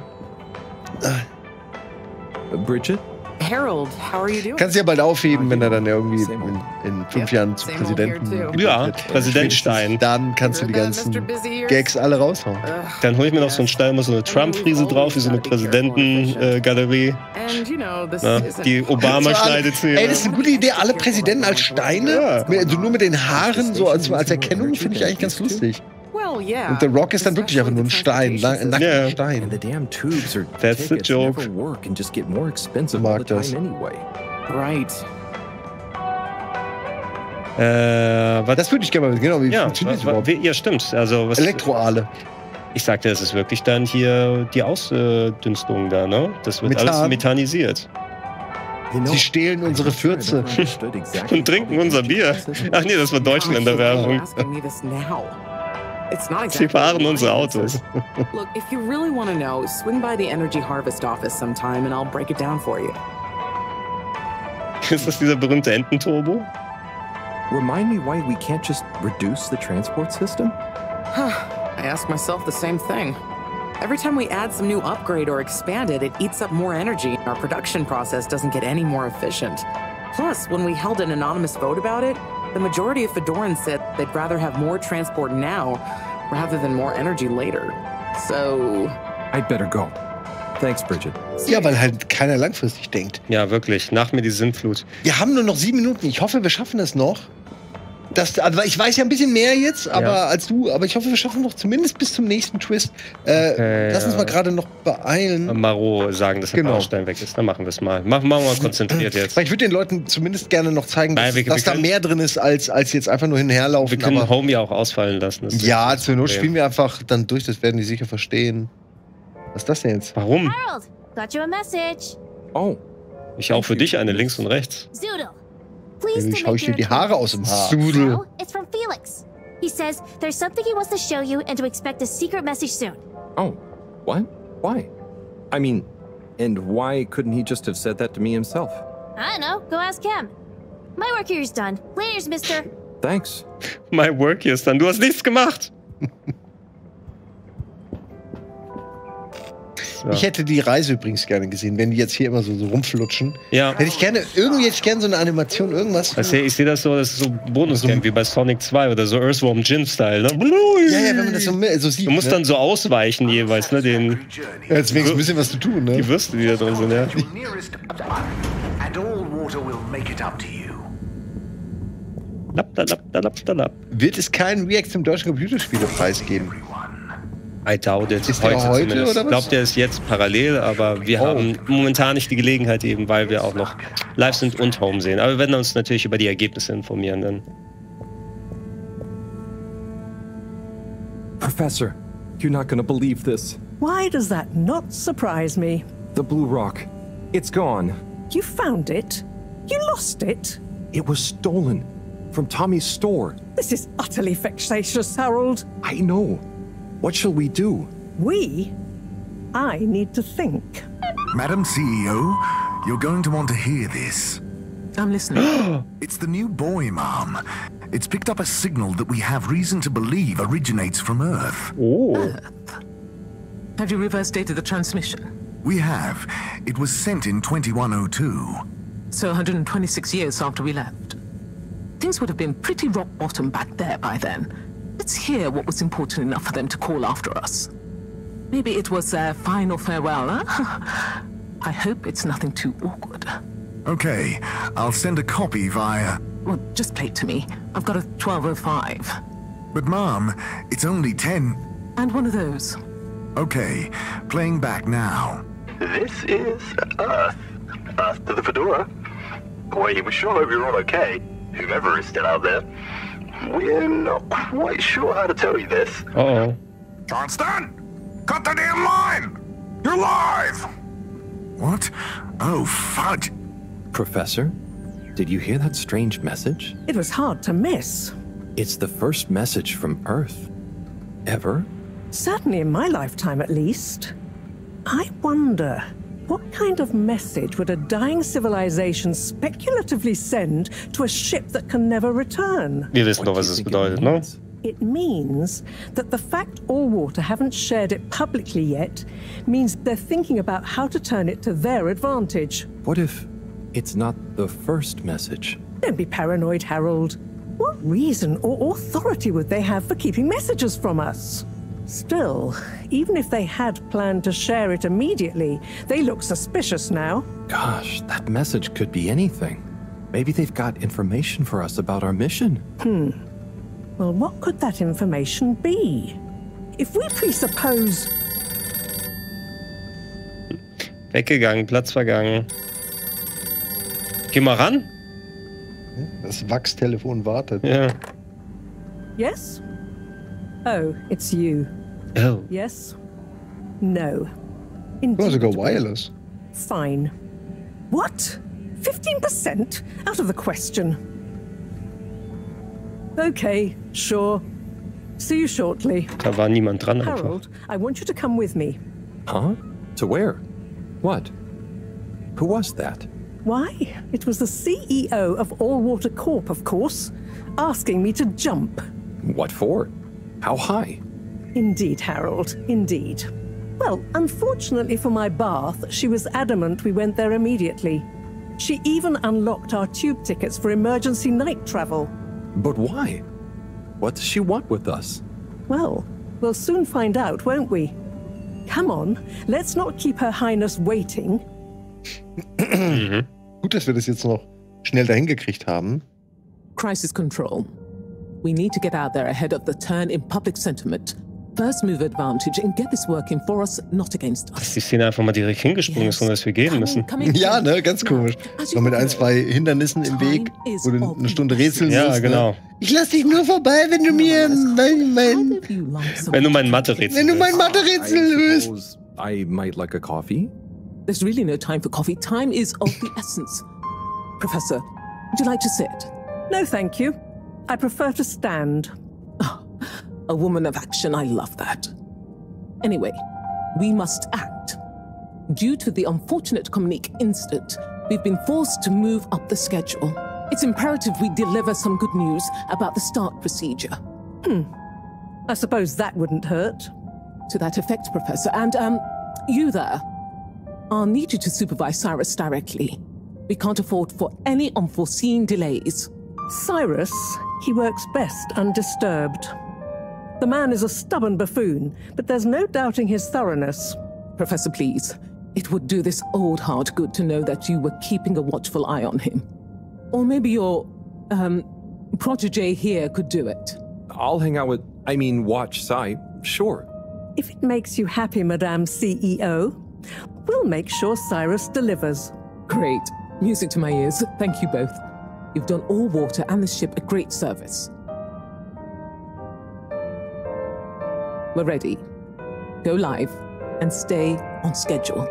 Bridget? Harold, how are you doing? Kannst du ja bald aufheben, wenn er dann irgendwie in, in fünf Jahren zu Präsidenten Ja, Präsidentstein. Dann kannst du die ganzen Gags alle raushauen. Dann hole ich mir noch so einen Stein, mit so eine Trump-Friese drauf, wie so eine Präsidentengalerie. Äh, die Obama-Schneidezähne. Ey, das ist eine gute Idee. Alle Präsidenten als Steine? Ja. Also nur mit den Haaren so als, als Erkennung finde ich eigentlich ganz lustig. Und The Rock ist dann wirklich einfach nur ein Stein, ein nackter yeah. Stein. That's the joke. Ich mag das. Right. Äh, was das würde ich gerne mal wissen. Genau, wie ja, funktioniert das überhaupt? Ja, stimmt. Also, was, Elektroaale. Ich sagte, das ist wirklich dann hier die Ausdünstung da, ne? Das wird Methan. Alles methanisiert. Sie stehlen unsere Fürze. Und trinken unser Bier. Ach nee, das war Deutschländer-Werbung. Sie fahren unsere Autos. Look, if you really want to know, swing by the Energy Harvest office sometime and I'll break it down for you. Ist das dieser berühmte Ententurbo? Remind me why we can't just reduce the transport system? I ask myself the same thing. Every time we add some new upgrade or expand it, it eats up more energy. Our production process doesn't get any more efficient. Plus, when we held an anonymous vote about it, the majority of Fedorans said they'd rather have more transport now rather than more energy later. So... I'd better go. Thanks, Bridget. Ja, weil halt keiner langfristig denkt. Ja, wirklich. Nach mir die Sintflut. Wir haben nur noch sieben Minuten. Ich hoffe, wir schaffen es noch. Das, also ich weiß ja ein bisschen mehr jetzt, aber ja. als du, aber ich hoffe, wir schaffen noch zumindest bis zum nächsten Twist. Äh, okay, lass uns ja. mal gerade noch beeilen. Maro sagen, dass der genau. Baustein weg ist. Dann machen wir es mal. Machen wir mal konzentriert jetzt. Weil ich würde den Leuten zumindest gerne noch zeigen, dass, Nein, wir, dass wir da mehr drin ist, als, als jetzt einfach nur hinherlaufen. Wir können aber Home ja auch ausfallen lassen. Ja, zur Not spielen wir einfach dann durch, das werden die sicher verstehen. Was ist das denn jetzt? Warum? Harold, got you a message. Oh. Ich auch für dich eine links und rechts. Zoodle. Wie schaue ich dir die Haare aus dem Haar? Zoodle. It's from Felix. He says there's something he wants to show you and to expect a secret message soon. Oh, what? Why? I mean, and why couldn't he just have said that to me himself? I don't know. Go ask him. My work here is done. Laters, mister. Thanks. My work here is done. Du hast nichts gemacht. So. Ich hätte die Reise übrigens gerne gesehen, wenn die jetzt hier immer so, so rumflutschen. Ja. Hätte ich gerne, irgendwie hätte ich gerne so eine Animation, irgendwas. Also ich sehe das so, das ist so Bonus-Game so wie bei Sonic zwei oder so Earthworm Jim-Style. Ne? Ja, ja, wenn man das so, so sieht. Du musst ne? dann so ausweichen jeweils, ne? Den, ja, deswegen ist ein bisschen was zu tun, ne? Die Würste, die da drin sind, ja. Wird es keinen React zum deutschen Computerspielepreis geben? I doubt it. Ist der heute zumindest. oder was? Ich glaube, der ist jetzt parallel, aber wir oh. haben momentan nicht die Gelegenheit eben, weil wir auch noch live sind und Home sehen. Aber wir werden uns natürlich über die Ergebnisse informieren dann. Professor, you're not gonna believe this. Why does that not surprise me? The Blue Rock. It's gone. You found it? You lost it? It was stolen from Tommy's store. This is utterly vexatious, Harold. I know. What shall we do? We? I need to think. Madam C E O, you're going to want to hear this. I'm listening. It's the new boy, Mom. It's picked up a signal that we have reason to believe originates from Earth. Oh. Earth. Have you reverse dated the transmission? We have. It was sent in twenty-one oh two. So one hundred twenty-six years after we left. Things would have been pretty rock bottom back there by then. Let's hear what was important enough for them to call after us. Maybe it was their final farewell, huh? I hope it's nothing too awkward. Okay, I'll send a copy via... Well, just play it to me. I've got a twelve oh five. But Mom, it's only ten... And one of those. Okay, playing back now. This is Earth. Earth to the Fedora. We were sure we were all okay, whoever is still out there. We're not quite sure how to tell you this. Uh-oh. Johnston! Cut the damn line! You're live! What? Oh, fudge. Professor, did you hear that strange message? It was hard to miss. It's the first message from Earth. Ever? Certainly in my lifetime, at least. I wonder, what kind of message would a dying civilization speculatively send to a ship that can never return? Wir wissen doch, was es bedeutet, ne? It means that the fact Allwater haven't shared it publicly yet means they're thinking about how to turn it to their advantage. What if it's not the first message? Don't be paranoid, Harold. What reason or authority would they have for keeping messages from us? Still, even if they had planned to share it immediately, they look suspicious now. Gosh, that message could be anything. Maybe they've got information for us about our mission. Hmm. Well, what could that information be? If we presuppose... Weggegangen, Platz vergangen. Geh mal ran. Das Wachstelefon wartet. Ja. Yes? Oh, it's you. Oh. Yes? No. Oh, sogar wireless. Fine. What? fifteen percent? Out of the question. Okay, sure. See you shortly. Da war niemand dran. Harold, I want you to come with me. Huh? To where? What? Who was that? Why, it was the C E O of Allwater Corp, of course, asking me to jump. What for? How high? Indeed, Harold, indeed. Well, unfortunately for my bath, she was adamant we went there immediately. She even unlocked our tube tickets for emergency night travel. But why? What does she want with us? Well, we'll soon find out, won't we? Come on, let's not keep Her Highness waiting. Mhm. Gut, dass wir das jetzt noch schnell dahin gekriegt haben. Crisis control. We need to get out there ahead of the turn in public sentiment. First move advantage and get this working for us, not against us. Dass die Szene einfach mal direkt hingesprungen ist, ohne dass wir gehen müssen. Ja, ne, ganz komisch. Noch mit ein, zwei Hindernissen im Weg, wo du eine Stunde rätseln musst. Ja, genau. Ne? Ich lass dich nur vorbei, wenn du mir mein, mein wenn du mein Mathe-Rätsel Wenn du mein Mathe-Rätsel löst. I might like a coffee. There's really no time for coffee. Time is of the essence. Professor, would you like to sit? No, thank you. I prefer to stand. A woman of action, I love that. Anyway, we must act. Due to the unfortunate Communique incident, we've been forced to move up the schedule. It's imperative we deliver some good news about the start procedure. Hmm. I suppose that wouldn't hurt. To that effect, Professor. And, um, you there. I'll need you to supervise Cyrus directly. We can't afford for any unforeseen delays. Cyrus, he works best undisturbed. The man is a stubborn buffoon, but there's no doubting his thoroughness. Professor, please. It would do this old heart good to know that you were keeping a watchful eye on him. Or maybe your, um, protege here could do it. I'll hang out with, I mean, watch Sai, sure. If it makes you happy, Madame C E O, we'll make sure Cyrus delivers. Great. Music to my ears. Thank you both. You've done all water and the ship a great service. We're ready. Go live and stay on schedule.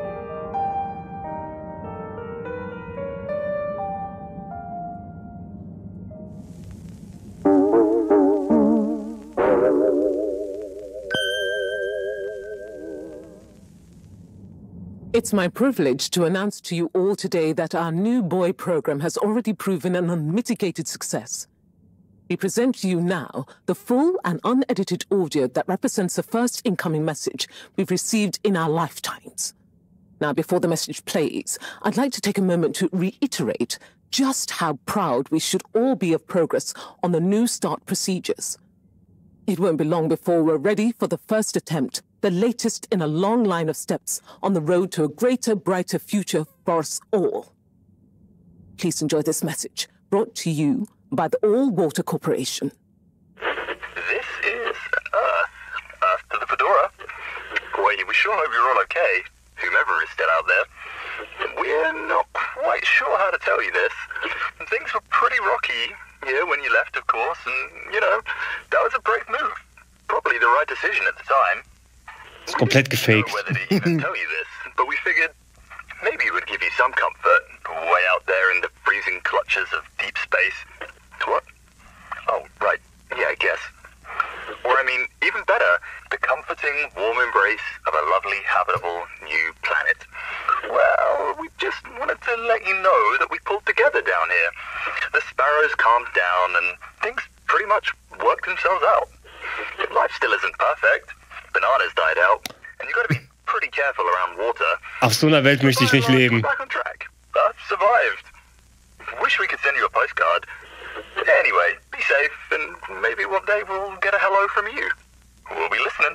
It's my privilege to announce to you all today that our new boy program has already proven an unmitigated success. We present to you now the full and unedited audio that represents the first incoming message we've received in our lifetimes. Now, before the message plays, I'd like to take a moment to reiterate just how proud we should all be of progress on the new start procedures. It won't be long before we're ready for the first attempt, the latest in a long line of steps on the road to a greater, brighter future for us all. Please enjoy this message, brought to you by the All Water Corporation. This is Earth. Earth to the Fedora. We, we sure hope you're all okay, whomever is still out there. We're not quite sure how to tell you this. Things were pretty rocky here when you left, of course, and, you know, that was a brave move. Probably the right decision at the time. It's komplett gefaked. Whether to even tell you this, but we figured maybe it would give you some comfort way out there in the freezing clutches of deep space. What? Oh, right. Yeah, I guess. Or, I mean, even better, the comforting, warm embrace of a lovely, habitable new planet. Well, we just wanted to let you know that we pulled together down here. The sparrows calmed down and things pretty much worked themselves out. Life still isn't perfect. Bananas died out, and you got to be pretty careful around water. Auf so einer Welt möchte ich nicht leben. Back on track. I've survived. Wish we could send you a postcard. Anyway, be safe, and maybe one day we'll get a hello from you. We'll be listening.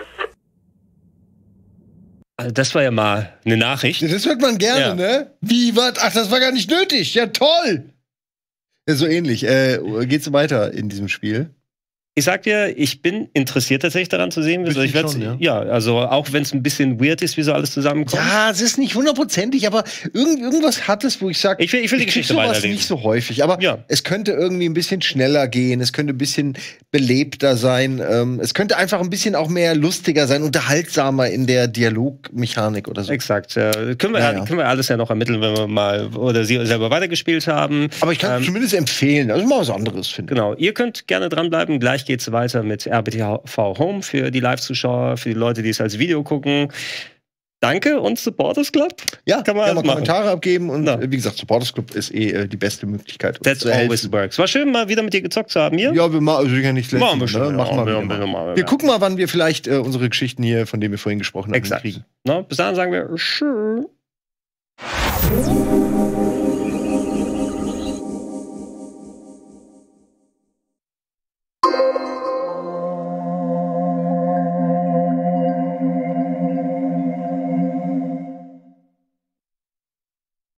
Also das war ja mal eine Nachricht. Ja, das hört man gerne, ja. Ne? Wie, was? Ach, das war gar nicht nötig. Ja, toll. Ja, so ähnlich. Äh, geht's so weiter in diesem Spiel? Ich sag dir, ich bin interessiert tatsächlich daran zu sehen, wie so ich werde ja. ja, also auch wenn es ein bisschen weird ist, wie so alles zusammenkommt. Ja, es ist nicht hundertprozentig, aber irgend, irgendwas hat es, wo ich sage, ich will, ich will die ich Geschichte sowas weiterlesen. Nicht so häufig, aber ja. Es könnte irgendwie ein bisschen schneller gehen, es könnte ein bisschen belebter sein, ähm, es könnte einfach ein bisschen auch mehr lustiger sein, unterhaltsamer in der Dialogmechanik oder so. Exakt, ja. Können, wir, ja, ja. können wir alles ja noch ermitteln, wenn wir mal oder sie selber weitergespielt haben. Aber ich kann ähm, zumindest empfehlen, also mal was anderes finden. Genau, ihr könnt gerne dranbleiben, gleich geht's weiter mit R B T V Home für die Live-Zuschauer, für die Leute, die es als Video gucken. danke und Supporters Club. Ja, kann man ja, mal machen. Kommentare abgeben und ja. wie gesagt, Supporters Club ist eh äh, die beste Möglichkeit. That's always works. War schön, mal wieder mit dir gezockt zu haben hier. Ja, wir machen sicher nicht letzten, machen wir schon. Ne? Ja, machen wir, wir, wir, wir, wir, wir gucken mal, wann wir vielleicht äh, unsere Geschichten hier, von denen wir vorhin gesprochen haben, Exakt. kriegen. Na, bis dahin sagen wir tschüss.